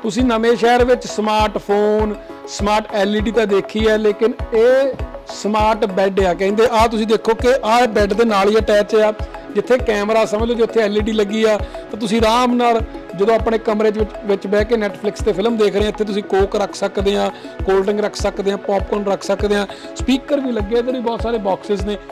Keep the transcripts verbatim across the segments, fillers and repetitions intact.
ਤੁਸੀਂ ਨਵੇਂ ਸ਼ਹਿਰ ਵਿੱਚ smartphone smart L E D ਤਾਂ ਦੇਖੀ ਹੈ, ਲੇਕਿन ਇਹ ਸਮਾਰਟ ਬੈੱਡ ਆ। ਕਹਿੰਦੇ ਆ ਤੁਸੀਂ ਦੇਖੋ ਕਿ ਆਹ ਬੈੱਡ ਦੇ ਨਾਲ ਹੀ ਅਟੈਚ ਆ, ਜਿੱਥੇ ਕੈਮਰਾ ਸਮਝ ਲਓ, ਜਿੱਥੇ ਐਲ ई डी ਲੱਗੀ ਆ, ਤਾਂ ਤੁਸੀਂ ਆਰਾਮ ਨਾਲ ਜਦੋਂ ਆਪਣੇ ਕਮਰੇ ਦੇ ਵਿੱਚ ਬਹਿ ਕੇ ਨੈਟਫਲਿਕਸ ਤੇ ਫਿਲਮ ਦੇਖ ਰਹੇ ਆ, ਇੱਥੇ ਤੁਸੀਂ ਕੋਕ ਰੱਖ ਸਕਦੇ ਆ, ਕੋਲਡ ਡਰਿੰਕ ਰੱਖ ਸਕਦੇ ਆ, ਪੌਪਕੌਰਨ ਰੱਖ ਸਕਦੇ ਆ, ਸਪੀਕਰ ਵੀ ਲੱਗੇ, ਇੱਧਰ ਵੀ ਬਹੁਤ ਸਾਰੇ ਬਾਕਸਿਸ ਨੇ।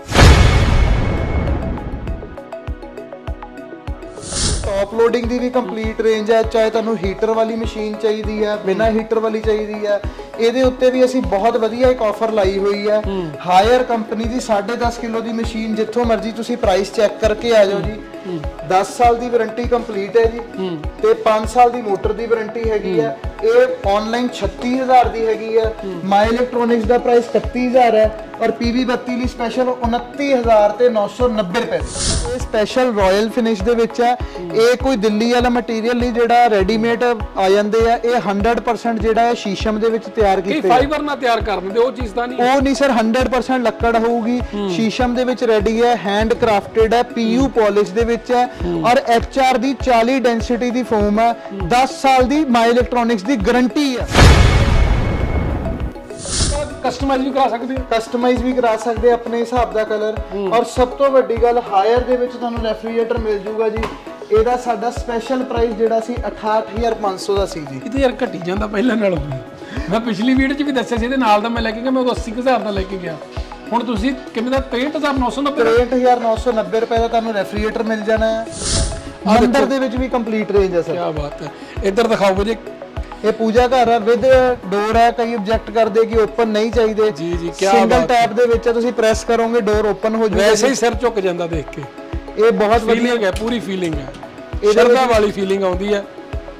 टॉप लोडिंग की भी कंप्लीट रेंज है, चाहे तुहानू हीटर वाली मशीन चाहिए है, बिना हीटर वाली चाहिए है, ਇਹਦੇ ਉੱਤੇ ਵੀ ਅਸੀਂ ਬਹੁਤ ਵਧੀਆ ਇੱਕ ਆਫਰ ਲਾਈ ਹੋਈ ਹੈ। ਹਾਇਰ ਕੰਪਨੀ ਦੀ ਸਾਢੇ ਦਸ ਕਿਲੋ ਦੀ ਮਸ਼ੀਨ, ਜਿੱਥੋਂ ਮਰਜ਼ੀ ਤੁਸੀਂ ਪ੍ਰਾਈਸ ਚੈੱਕ ਕਰਕੇ ਆ ਜਾਓ ਜੀ। ਦਸ ਸਾਲ ਦੀ ਵਾਰੰਟੀ ਕੰਪਲੀਟ ਹੈ ਜੀ, ਤੇ ਪੰਜ ਸਾਲ ਦੀ ਮੋਟਰ ਦੀ ਵਾਰੰਟੀ ਹੈਗੀ ਹੈ। ਇਹ ਆਨਲਾਈਨ ਛੱਤੀ ਹਜ਼ਾਰ ਦੀ ਹੈਗੀ ਹੈ। ਮਾਈ ਇਲੈਕਟ੍ਰੋਨਿਕਸ ਦਾ ਪ੍ਰਾਈਸ ਇਕੱਤੀ ਹਜ਼ਾਰ ਹੈ, ਔਰ ਪੀ ਵੀ ਬੱਤੀ ਲਈ ਸਪੈਸ਼ਲ ਉਨੱਤੀ ਹਜ਼ਾਰ ਤੇ ਨੌ ਸੌ ਨੱਬੇ ਰੁਪਏ। ਇਹ ਸਪੈਸ਼ਲ ਰਾਇਲ ਫਿਨਿਸ਼ ਦੇ ਵਿੱਚ ਹੈ। ਇਹ ਕੋਈ ਦਿੱਲੀ ਵਾਲਾ ਮਟੀਰੀਅਲ ਨਹੀਂ ਜਿਹੜਾ ਰੈਡੀਮੇਡ ਆ ਜਾਂਦੇ ਆ। ਇਹ ਹੰਡਰਡ ਪਰਸੈਂਟ ਜਿਹੜਾ ਹੈ ਸ਼ੀਸ਼ਮ ਦੇ ਵਿੱਚ ਤਿਆਰ ਕੀਤੇ ਫਾਈਬਰ ਨਾਲ ਤਿਆਰ ਕਰ ਦਿੰਦੇ, ਉਹ ਚੀਜ਼ ਤਾਂ ਨਹੀਂ। ਉਹ ਨਹੀਂ ਸਰ, ਹੰਡਰਡ ਪਰਸੈਂਟ ਲੱਕੜ ਹੋਊਗੀ, ਸ਼ੀਸ਼ਮ ਦੇ ਵਿੱਚ ਰੈਡੀ ਹੈ, ਹੈਂਡ ਕ੍ਰਾਫਟਡ ਹੈ, ਪੀਯੂ ਪਾਲਿਸ਼ ਦੇ ਵਿੱਚ ਹੈ, ਔਰ ਐਚ ਆਰ ਦੀ ਚਾਲੀ ਡੈਂਸਿਟੀ ਦੀ ਫੋਮ ਹੈ। ਦਸ ਸਾਲ ਦੀ ਮਾਈ ਇਲੈਕਟ੍ਰੋਨਿਕਸ ਦੀ ਗਾਰੰਟੀ ਹੈ। ਕਸਟਮਾਈਜ਼ ਵੀ ਕਰਾ ਸਕਦੇ ਆ, ਕਸਟਮਾਈਜ਼ ਵੀ ਕਰਾ ਸਕਦੇ ਆਪਣੇ ਹਿਸਾਬ ਦਾ ਕਲਰ। ਔਰ ਸਭ ਤੋਂ ਵੱਡੀ ਗੱਲ, ਹਾਇਰ ਦੇ ਵਿੱਚ ਤੁਹਾਨੂੰ ਰੈਫਰੀਜਰੇਟਰ ਮਿਲ ਜੂਗਾ ਜੀ। ਇਹਦਾ ਸਾਡਾ ਸਪੈਸ਼ਲ ਪ੍ਰਾਈਸ ਜਿਹੜਾ ਸੀ ਅਠਾਹਠ ਹਜ਼ਾਰ ਪੰਜ ਸੌ ਦਾ ਸੀ ਜੀ। ਇਹ ਤਾਂ ਯਾਰ ਘਟੀ ਜਾਂਦਾ ਪਹਿਲਾਂ ਨਾਲੋਂ। ਮੈਂ ਪਿਛਲੀ ਵੀਡੀਓ 'ਚ ਵੀ ਦੱਸਿਆ ਸੀ, ਇਹਦੇ ਨਾਲ ਦਾ ਮੈਂ ਲੈ ਕੇ ਗਿਆ, ਮੈਂ ਉਦੋਂ ਅੱਸੀ ਹਜ਼ਾਰ ਦਾ ਲੈ ਕੇ ਗਿਆ। ਹੁਣ ਤੁਸੀਂ ਕਿੰਨੇ ਦਾ? ਤ੍ਰੇਹਠ ਹਜ਼ਾਰ ਨੌ ਸੌ ਨੱਬੇ ਤ੍ਰੇਹਠ ਹਜ਼ਾਰ ਨੌ ਸੌ ਨੱਬੇ ਰੁਪਏ ਦਾ ਤੁਹਾਨੂੰ ਰੈਫਰੀਜਰੇਟਰ ਮਿਲ ਜਾਣਾ ਹੈ। ਅੰਦਰ ਦੇ ਵਿੱਚ ਵੀ ਕੰਪਲੀਟ ਰੇਂਜ ਹੈ ਸਰ। ਕੀ ਬਾਤ ਹੈ। ਇੱਧਰ ਦਿਖਾਓ ਜੀ, ਇਹ ਪੂਜਾ ਘਰ ਹੈ, ਵਿਦ ਡੋਰ ਹੈ। ਕਈ ਆਬਜੈਕਟ ਕਰਦੇ ਕਿ ਓਪਨ ਨਹੀਂ ਚਾਹੀਦੇ। ਜੀ ਜੀ, ਕੀ ਸਿੰਗਲ ਟੈਪ ਦੇ ਵਿੱਚ ਤੁਸੀਂ ਪ੍ਰੈਸ ਕਰੋਗੇ, ਡੋਰ ਓਪਨ ਹੋ ਜਾਊਗਾ। ਵੈਸੇ ਹੀ ਸਿਰ ਝੁਕ ਜਾਂਦਾ ਦੇਖ ਕੇ। ਇਹ ਬਹੁਤ ਵਧੀਆ ਹੈ, ਪੂਰੀ ਫੀਲਿੰਗ ਹੈ, ਸ਼ਰਧਾ ਵਾਲੀ ਫੀਲਿੰਗ ਆਉਂਦੀ ਹੈ।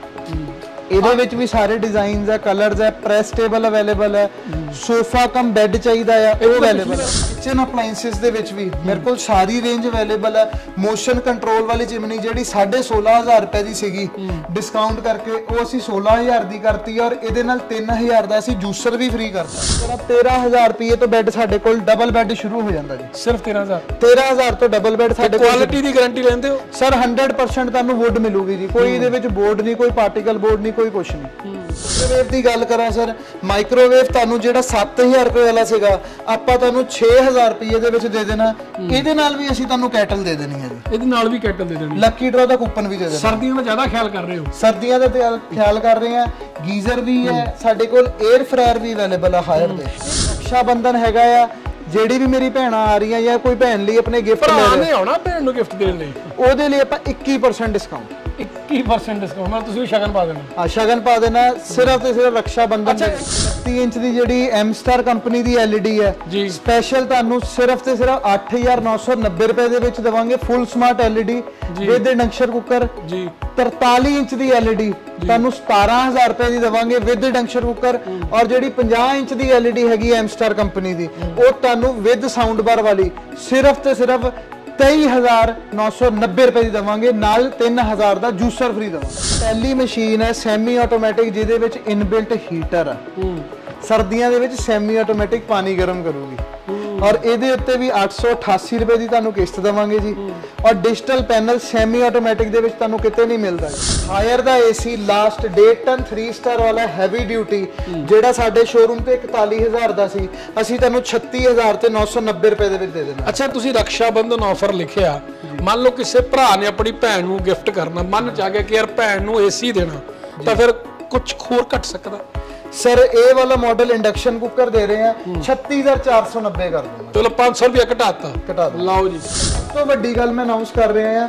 ਇਹਦੇ ਵਿੱਚ ਵੀ ਸਾਰੇ ਡਿਜ਼ਾਈਨਸ ਹੈ, ਕਲਰਸ ਹੈ, ਪ੍ਰੈਸ ਟੇਬਲ ਅਵੇਲੇਬਲ ਹੈ, ਸੋਫਾ ਕਮ ਬੈੱਡ ਚਾਹੀਦਾ ਆ ਉਹ ਅਵੇਲੇਬਲ ਹੈ। ਕਿਚਨ ਅਪਲਾਈਐਂਸਿਸ ਦੇ ਵਿੱਚ ਵੀ ਮੇਰੇ ਕੋਲ ਸਾਰੀ ਰੇਂਜ ਅਵੇਲੇਬਲ ਹੈ। ਮੋਸ਼ਨ ਕੰਟਰੋਲ ਵਾਲੀ ਚਿਮਨੀ ਜਿਹੜੀ ਸਾਢੇ ਸੋਲਾਂ ਹਜ਼ਾਰ ਰੁਪਏ ਦੀ ਸੀਗੀ, ਡਿਸਕਾਊਂਟ ਕਰਕੇ ਉਹ ਅਸੀਂ ਸੋਲਾਂ ਹਜ਼ਾਰ ਦੀ ਕਰਤੀ, ਔਰ ਇਹਦੇ ਨਾਲ ਤਿੰਨ ਹਜ਼ਾਰ ਦਾ ਅਸੀਂ ਜੂਸਰ ਵੀ ਫ੍ਰੀ ਕਰਤਾ। ਤੇਰਾਂ ਹਜ਼ਾਰ ਰੁਪਏ ਤੋਂ ਬੈੱਡ ਸਾਡੇ ਕੋਲ ਡਬਲ ਬੈੱਡ ਸ਼ੁਰੂ ਹੋ ਜਾਂਦਾ ਜੀ। ਸਿਰਫ ਤੇਰਾਂ ਹਜ਼ਾਰ ਤੇਰਾਂ ਹਜ਼ਾਰ ਤੋਂ ਡਬਲ ਬੈੱਡ ਸਾਡੇ ਕੋਲ। ਕੁਆਲਿਟੀ ਦੀ ਗਾਰੰਟੀ ਲੈਂਦੇ ਹੋ ਸਰ? ਹੰਡਰਡ ਪਰਸੈਂਟ ਤੁਹਾਨੂੰ ਵੁੱਡ ਮਿਲੂਗੀ ਜੀ। ਕੋਈ ਇਹਦੇ ਵਿੱਚ ਬੋਰਡ ਨਹੀਂ, ਕੋਈ ਪਾਰਟੀਕਲ ਬੋਰਡ ਨਹੀਂ, ਕੋਈ ਕੁਛ ਨਹੀਂ। ਮਾਈਕ੍ਰੋਵੇਵ ਦੀ ਗੱਲ ਕਰਾਂ ਸਰ, ਮਾਈਕ੍ਰੋਵੇਵ ਤੁਹਾਨੂੰ ਜਿਹੜਾ ਸੱਤ ਹਜ਼ਾਰ ਰੁਪਏ ਵਾਲਾ ਸੀਗਾ, ਆਪਾਂ ਤੁਹਾਨੂੰ ਛੇ ਹਜ਼ਾਰ ਰੁਪਏ ਦੇ ਵਿੱਚ ਦੇ ਦੇਣਾ। ਇਹਦੇ ਨਾਲ ਵੀ ਅਸੀਂ ਤੁਹਾਨੂੰ ਕੈਟਲ ਦੇ ਦੇਣੀ ਹੈ ਜੀ। ਇਹਦੇ ਨਾਲ ਵੀ ਕੈਟਲ ਦੇ ਦੇਣੀ, ਲੱਕੀ ਡਰਾ ਦਾ ਕੂਪਨ ਵੀ ਦੇ ਦੇਣਾ। ਸਰਦੀਆਂ ਦਾ ਜ਼ਿਆਦਾ ਖਿਆਲ ਕਰ ਰਹੇ ਹੋ? ਸਰਦੀਆਂ ਦਾ ਖਿਆਲ ਕਰ ਰਹੇ ਆ। ਗੀਜ਼ਰ ਵੀ ਹੈ ਸਾਡੇ ਕੋਲ, 에ਅਰ ਫਰਾਇਰ ਵੀ ਅਵੇਲੇਬਲ ਆ ਹਾਇਰ ਦੇ। ਰਕਸ਼ਾ ਬੰਧਨ ਹੈਗਾ ਆ, ਜਿਹੜੀ ਵੀ ਮੇਰੀ ਭੈਣਾਂ ਆ ਰਹੀਆਂ ਜਾਂ ਕੋਈ ਭੈਣ ਲਈ ਆਪਣੇ ਗਿਫਟ ਲੈ ਰਹੇ ਨੇ ਆਉਣਾ ਭੈਣ ਨੂੰ ਗਿਫਟ ਦੇਣ ਲਈ, ਉਹਦੇ ਲਈ ਆਪਾਂ ਇੱਕੀ ਪਰਸੈਂਟ ਡਿਸਕਾਊਂਟ। ਇੱਕੀ ਪਰਸੈਂਟ ਡਿਸਕਾਊਂਟ ਨਾਲ ਤੁਸੀਂ ਸ਼ਗਨ ਪਾ ਦੇਣਾ। ਹਾਂ, ਸ਼ਗਨ ਪਾ ਦੇਣਾ ਸਿਰਫ ਤੇ ਸਿਰਫ ਰਕਸ਼ਾ ਬੰਧਨ। ਬੱਤੀ ਇੰਚ ਦੀ ਜਿਹੜੀ ਐਮ ਸਟਾਰ ਕੰਪਨੀ ਦੀ ਐਲ ਈ ਡੀ ਹੈ ਜੀ, ਸਪੈਸ਼ਲ ਤੁਹਾਨੂੰ ਸਿਰਫ ਤੇ ਸਿਰਫ ਅੱਠ ਹਜ਼ਾਰ ਨੌ ਸੌ ਨੱਬੇ ਰੁਪਏ ਦੇ ਵਿੱਚ ਦੇਵਾਂਗੇ। Full smart L E D with induction cooker ਜੀ। ਤਰਤਾਲੀ ਇੰਚ ਦੀ ਐਲ ਈ ਡੀ ਤੁਹਾਨੂੰ ਸਤਾਰਾਂ ਹਜ਼ਾਰ ਰੁਪਏ ਦੀ ਦੇਵਾਂਗੇ ਵਿਦ ਇੰਡਕਸ਼ਨ ਕੁੱਕਰ। ਔਰ ਜਿਹੜੀ ਪੰਜਾਹ ਇੰਚ ਦੀ ਐਲ ਈ ਡੀ ਹੈਗੀ ਐਮ ਸਟਾਰ ਕੰਪਨੀ ਦੀ, ਉਹ ਤੁਹਾਨੂੰ ਵਿਦ ਸਾਊਂਡ ਬਾਰ ਵਾਲੀ ਸਿਰਫ ਤੇ ਸਿਰਫ ਤੇਈ ਹਜ਼ਾਰ ਨੌ ਸੌ ਨੱਬੇ ਰੁਪਏ ਦੀ ਦੇਵਾਂਗੇ, ਨਾਲ ਤਿੰਨ ਹਜ਼ਾਰ ਦਾ ਜੂਸਰ ਫ੍ਰੀ ਦੇਵਾਂਗੇ। ਪਹਿਲੀ ਮਸ਼ੀਨ ਹੈ ਸੈਮੀ ਆਟੋਮੈਟਿਕ, ਜਿਹਦੇ ਵਿੱਚ ਇਨਬਿਲਟ ਹੀਟਰ ਹੈ। ਸਰਦੀਆਂ ਦੇ ਵਿੱਚ ਸੈਮੀ ਆਟੋਮੈਟਿਕ ਪਾਣੀ ਗਰਮ ਕਰੂਗੀ। ਔਰ ਇਹਦੇ ਉੱਤੇ ਵੀ ਅੱਠ ਸੌ ਅਠਾਸੀ ਰੁਪਏ ਦੀ ਤੁਹਾਨੂੰ ਕਿਸ਼ਤ ਦੇਵਾਂਗੇ ਜੀ। ਔਰ ਡਿਜੀਟਲ ਪੈਨਲ ਸੈਮੀ ਆਟੋਮੈਟਿਕ ਦੇ ਵਿੱਚ ਤੁਹਾਨੂੰ ਕਿਤੇ ਨਹੀਂ ਮਿਲਦਾ। ਹਾਇਰ ਦਾ ਏਸੀ ਲਾਸਟ ਡੇਢ ਟਨ ਥ੍ਰੀ ਸਟਾਰ ਵਾਲਾ ਹੈਵੀ ਡਿਊਟੀ, ਜਿਹੜਾ ਸਾਡੇ ਸ਼ੋਰੂਮ ਤੇ ਇਕਤਾਲੀ ਹਜ਼ਾਰ ਦਾ ਸੀ, ਅਸੀਂ ਤੁਹਾਨੂੰ ਛੱਤੀ ਹਜ਼ਾਰ ਤੇ ਨੌ ਸੌ ਨੱਬੇ ਰੁਪਏ ਦੇ ਵਿੱਚ ਦੇ ਦੇਣਾ। ਅੱਛਾ, ਤੁਸੀਂ ਰਕਸ਼ਾ ਬੰਧਨ ਆਫਰ ਲਿਖਿਆ, ਮੰਨ ਲਓ ਕਿਸੇ ਭਰਾ ਨੇ ਆਪਣੀ ਭੈਣ ਨੂੰ ਗਿਫਟ ਕਰਨਾ, ਮਨ ਚ ਆ ਗਿਆ ਕਿ ਯਾਰ ਭੈਣ ਨੂੰ ਏਸੀ ਦੇਣਾ, ਤਾਂ ਫਿਰ ਕੁਝ ਹੋਰ ਘਟ ਸਕਦਾ? ਸਰ, ਇਹ ਵਾਲਾ ਮਾਡਲ ਇੰਡਕਸ਼ਨ ਕੁੱਕਰ ਦੇ ਰਹੇ ਆ ਛੱਤੀ ਹਜ਼ਾਰ ਚਾਰ ਸੌ ਨੱਬੇ ਕਰ ਦੂੰਗਾ। ਚਲੋ ਪੰਜ ਸੌ ਰੁਪਏ ਘਟਾਤਾ, ਘਟਾ ਦੋ। ਲਓ ਜੀ, ਸਭ ਤੋਂ ਵੱਡੀ ਗੱਲ ਮੈਂ ਅਨਾਉਂਸ ਕਰ ਰਿਹਾ ਆ,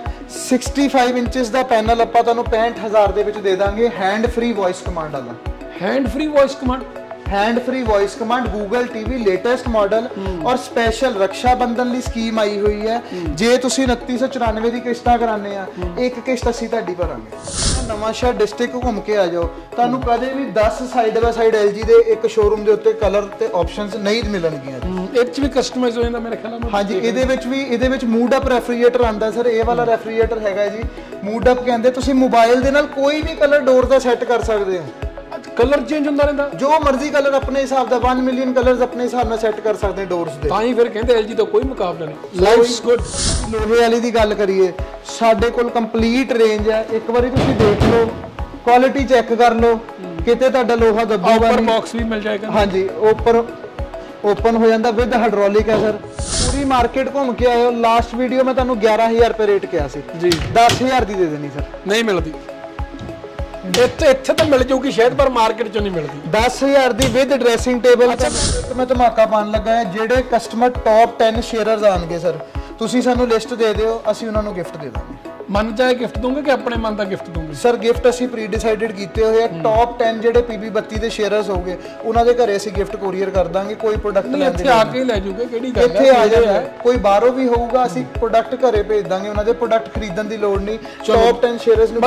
ਪੈਂਸਠ ਇੰਚਸ ਦਾ ਪੈਨਲ ਆਪਾਂ ਤੁਹਾਨੂੰ ਪੈਂਹਠ ਹਜ਼ਾਰ ਦੇ ਵਿੱਚ ਦੇ ਦਾਂਗੇ, ਹੈਂਡ ਫ੍ਰੀ ਵੌਇਸ ਕਮਾਂਡ ਵਾਲਾ। Hand free voice command hand free voice command Google TV latest model और स्पेशल रक्षा बंधन ली स्कीम आई हुई है। जे तुसी उनतीस सौ चौरानवे की किश्तां कराने आ, एक किश्त असीं तुहाडी भरांगे। नवांशहर डिस्ट्रिक्ट घूम के आ जाओ, तुहानूं कदे भी दस side by side L G दे एक शोरूम दे उत्ते कलर ते ऑप्शनस नहीं मिलणगीਆਂ। ਇਹ ਚ ਵੀ ਕਸਟਮਾਈਜ਼ ਹੋ ਜਾਂਦਾ ਮੇਰੇ ਖਿਆਲ ਨਾਲ। ਹਾਂਜੀ, ਇਹਦੇ ਵਿੱਚ ਵੀ ਇਹਦੇ ਵਿੱਚ ਮੂਡ ਅਪ ਰੈਫਰੀਜਰੇਟਰ ਆਂਦਾ ਸਰ। ਇਹ ਵਾਲਾ ਰੈਫਰੀਜਰੇਟਰ ਹੈਗਾ ਜੀ ਮੂਡ ਅਪ ਕਹਿੰਦੇ। ਤੁਸੀਂ ਮੋਬਾਈਲ ਦੇ ਨਾਲ ਕੋਈ ਵੀ ਕਲਰ ਡੋਰ ਦਾ ਸੈੱਟ ਕਰ ਸਕਦੇ ਹੋ। कलर चेंज ਹੁੰਦਾ ਰਹਿੰਦਾ, ਜੋ ਮਰਜ਼ੀ ਕਲਰ ਆਪਣੇ ਹਿਸਾਬ ਦਾ ਇੱਕ ਮਿਲੀਅਨ ਕਲਰਸ ਆਪਣੇ ਹਿਸਾਬ ਨਾਲ ਸੈੱਟ ਕਰ ਸਕਦੇ ਡੋਰਸ ਦੇ। ਤਾਂ ਹੀ ਫਿਰ ਕਹਿੰਦੇ ਐਲ ਜੀ ਦਾ ਕੋਈ ਮੁਕਾਬਲਾ ਨਹੀਂ। Life's good. ਲੋਹੇ ਵਾਲੀ ਦੀ ਗੱਲ ਕਰੀਏ, ਸਾਡੇ ਕੋਲ ਕੰਪਲੀਟ ਰੇਂਜ ਹੈ। ਇੱਕ ਵਾਰੀ ਤੁਸੀਂ ਦੇਖ ਲਓ, ਕੁਆਲਿਟੀ ਚੈੱਕ ਕਰ ਲਓ, ਕਿਤੇ ਤੁਹਾਡਾ ਲੋਹਾ ਦੱਬੂਗਾ ਉੱਪਰ ਨਹੀਂ। ਬਾਕਸ ਵੀ ਮਿਲ ਜਾਏਗਾ। ਹਾਂਜੀ, ਉੱਪਰ ਓਪਨ ਹੋ ਜਾਂਦਾ ਵਿਦ ਹਾਈਡ੍ਰੋਲਿਕ ਹੈ ਸਰ। ਪੂਰੀ ਮਾਰਕੀਟ ਘੁੰਮ ਕੇ ਆਇਓ। ਲਾਸਟ ਵੀਡੀਓ ਮੈਂ ਤੁਹਾਨੂੰ ਗਿਆਰਾਂ ਹਜ਼ਾਰ ਰੁਪਏ ਰੇਟ ਕਿਹਾ ਸੀ ਜੀ, ਦਸ ਹਜ਼ਾਰ ਦੀ ਦੇ ਦੇਣੀ ਸਰ। ਨਹੀਂ ਮਿਲਦੀ ਇੱਥੇ, ਇੱਥੇ ਤਾਂ ਮਿਲ ਜਾਊਗੀ ਸ਼ਾਇਦ, ਪਰ ਮਾਰਕੀਟ ਚੋਂ ਨਹੀਂ ਮਿਲਦੀ। ਦਸ ਹਜ਼ਾਰ ਦੀ ਵਿਦ ਡਰੈਸਿੰਗ ਟੇਬਲ। ਮੈਂ ਧਮਾਕਾ ਪਾਉਣ ਲੱਗਾ ਹੈ, ਜਿਹੜੇ ਕਸਟਮਰ ਟੌਪ ਦਸ ਸ਼ੇਅਰਰਸ ਆਣਗੇ ਸਰ, ਤੁਸੀਂ ਸਾਨੂੰ ਲਿਸਟ ਦੇ ਦਿਓ, ਅਸੀਂ ਉਹਨਾਂ ਨੂੰ ਗਿਫਟ ਦੇ ਦਾਂਗੇ। ਮਨ ਚਾਹੇ ਗਿਫਟ ਦੋਗੇ ਕਿ ਆਪਣੇ ਮਨ ਦਾ ਗਿਫਟ ਦੋਗੇ? ਸਰ ਗਿਫਟ ਅਸੀਂ ਪ੍ਰੀ ਡਿਸਾਈਡਡ ਕੀਤੇ ਹੋਏ ਆ। ਟੌਪ ਦਸ ਜਿਹੜੇ ਪੀਬੀ ਬੱਤੀ ਦੇ ਸ਼ੇਅਰਰਸ ਹੋਗੇ, ਉਹਨਾਂ ਦੇ ਘਰੇ ਅਸੀਂ ਗਿਫਟ ਕੋਰੀਅਰ ਕਰ ਦਾਂਗੇ। ਕੋਈ ਪ੍ਰੋਡਕਟ ਲੈਣ ਇੱਥੇ ਆ ਕੇ ਲੈ ਜੂਗੇ, ਕਿਹੜੀ ਗੱਲ ਹੈ, ਇੱਥੇ ਆ ਜਾਣਾ। ਕੋਈ ਬਾਹਰੋਂ ਵੀ ਹੋਊਗਾ, ਅਸੀਂ ਪ੍ਰੋਡਕਟ ਘਰੇ ਭੇਜ ਦਾਂਗੇ, ਉਹਨਾਂ ਦੇ ਪ੍ਰੋਡਕਟ ਖਰੀਦਣ ਦੀ ਲੋੜ ਨਹੀਂ। ਟੌਪ ਦਸ ਸ਼ੇਅਰਰਸ ਨੂੰ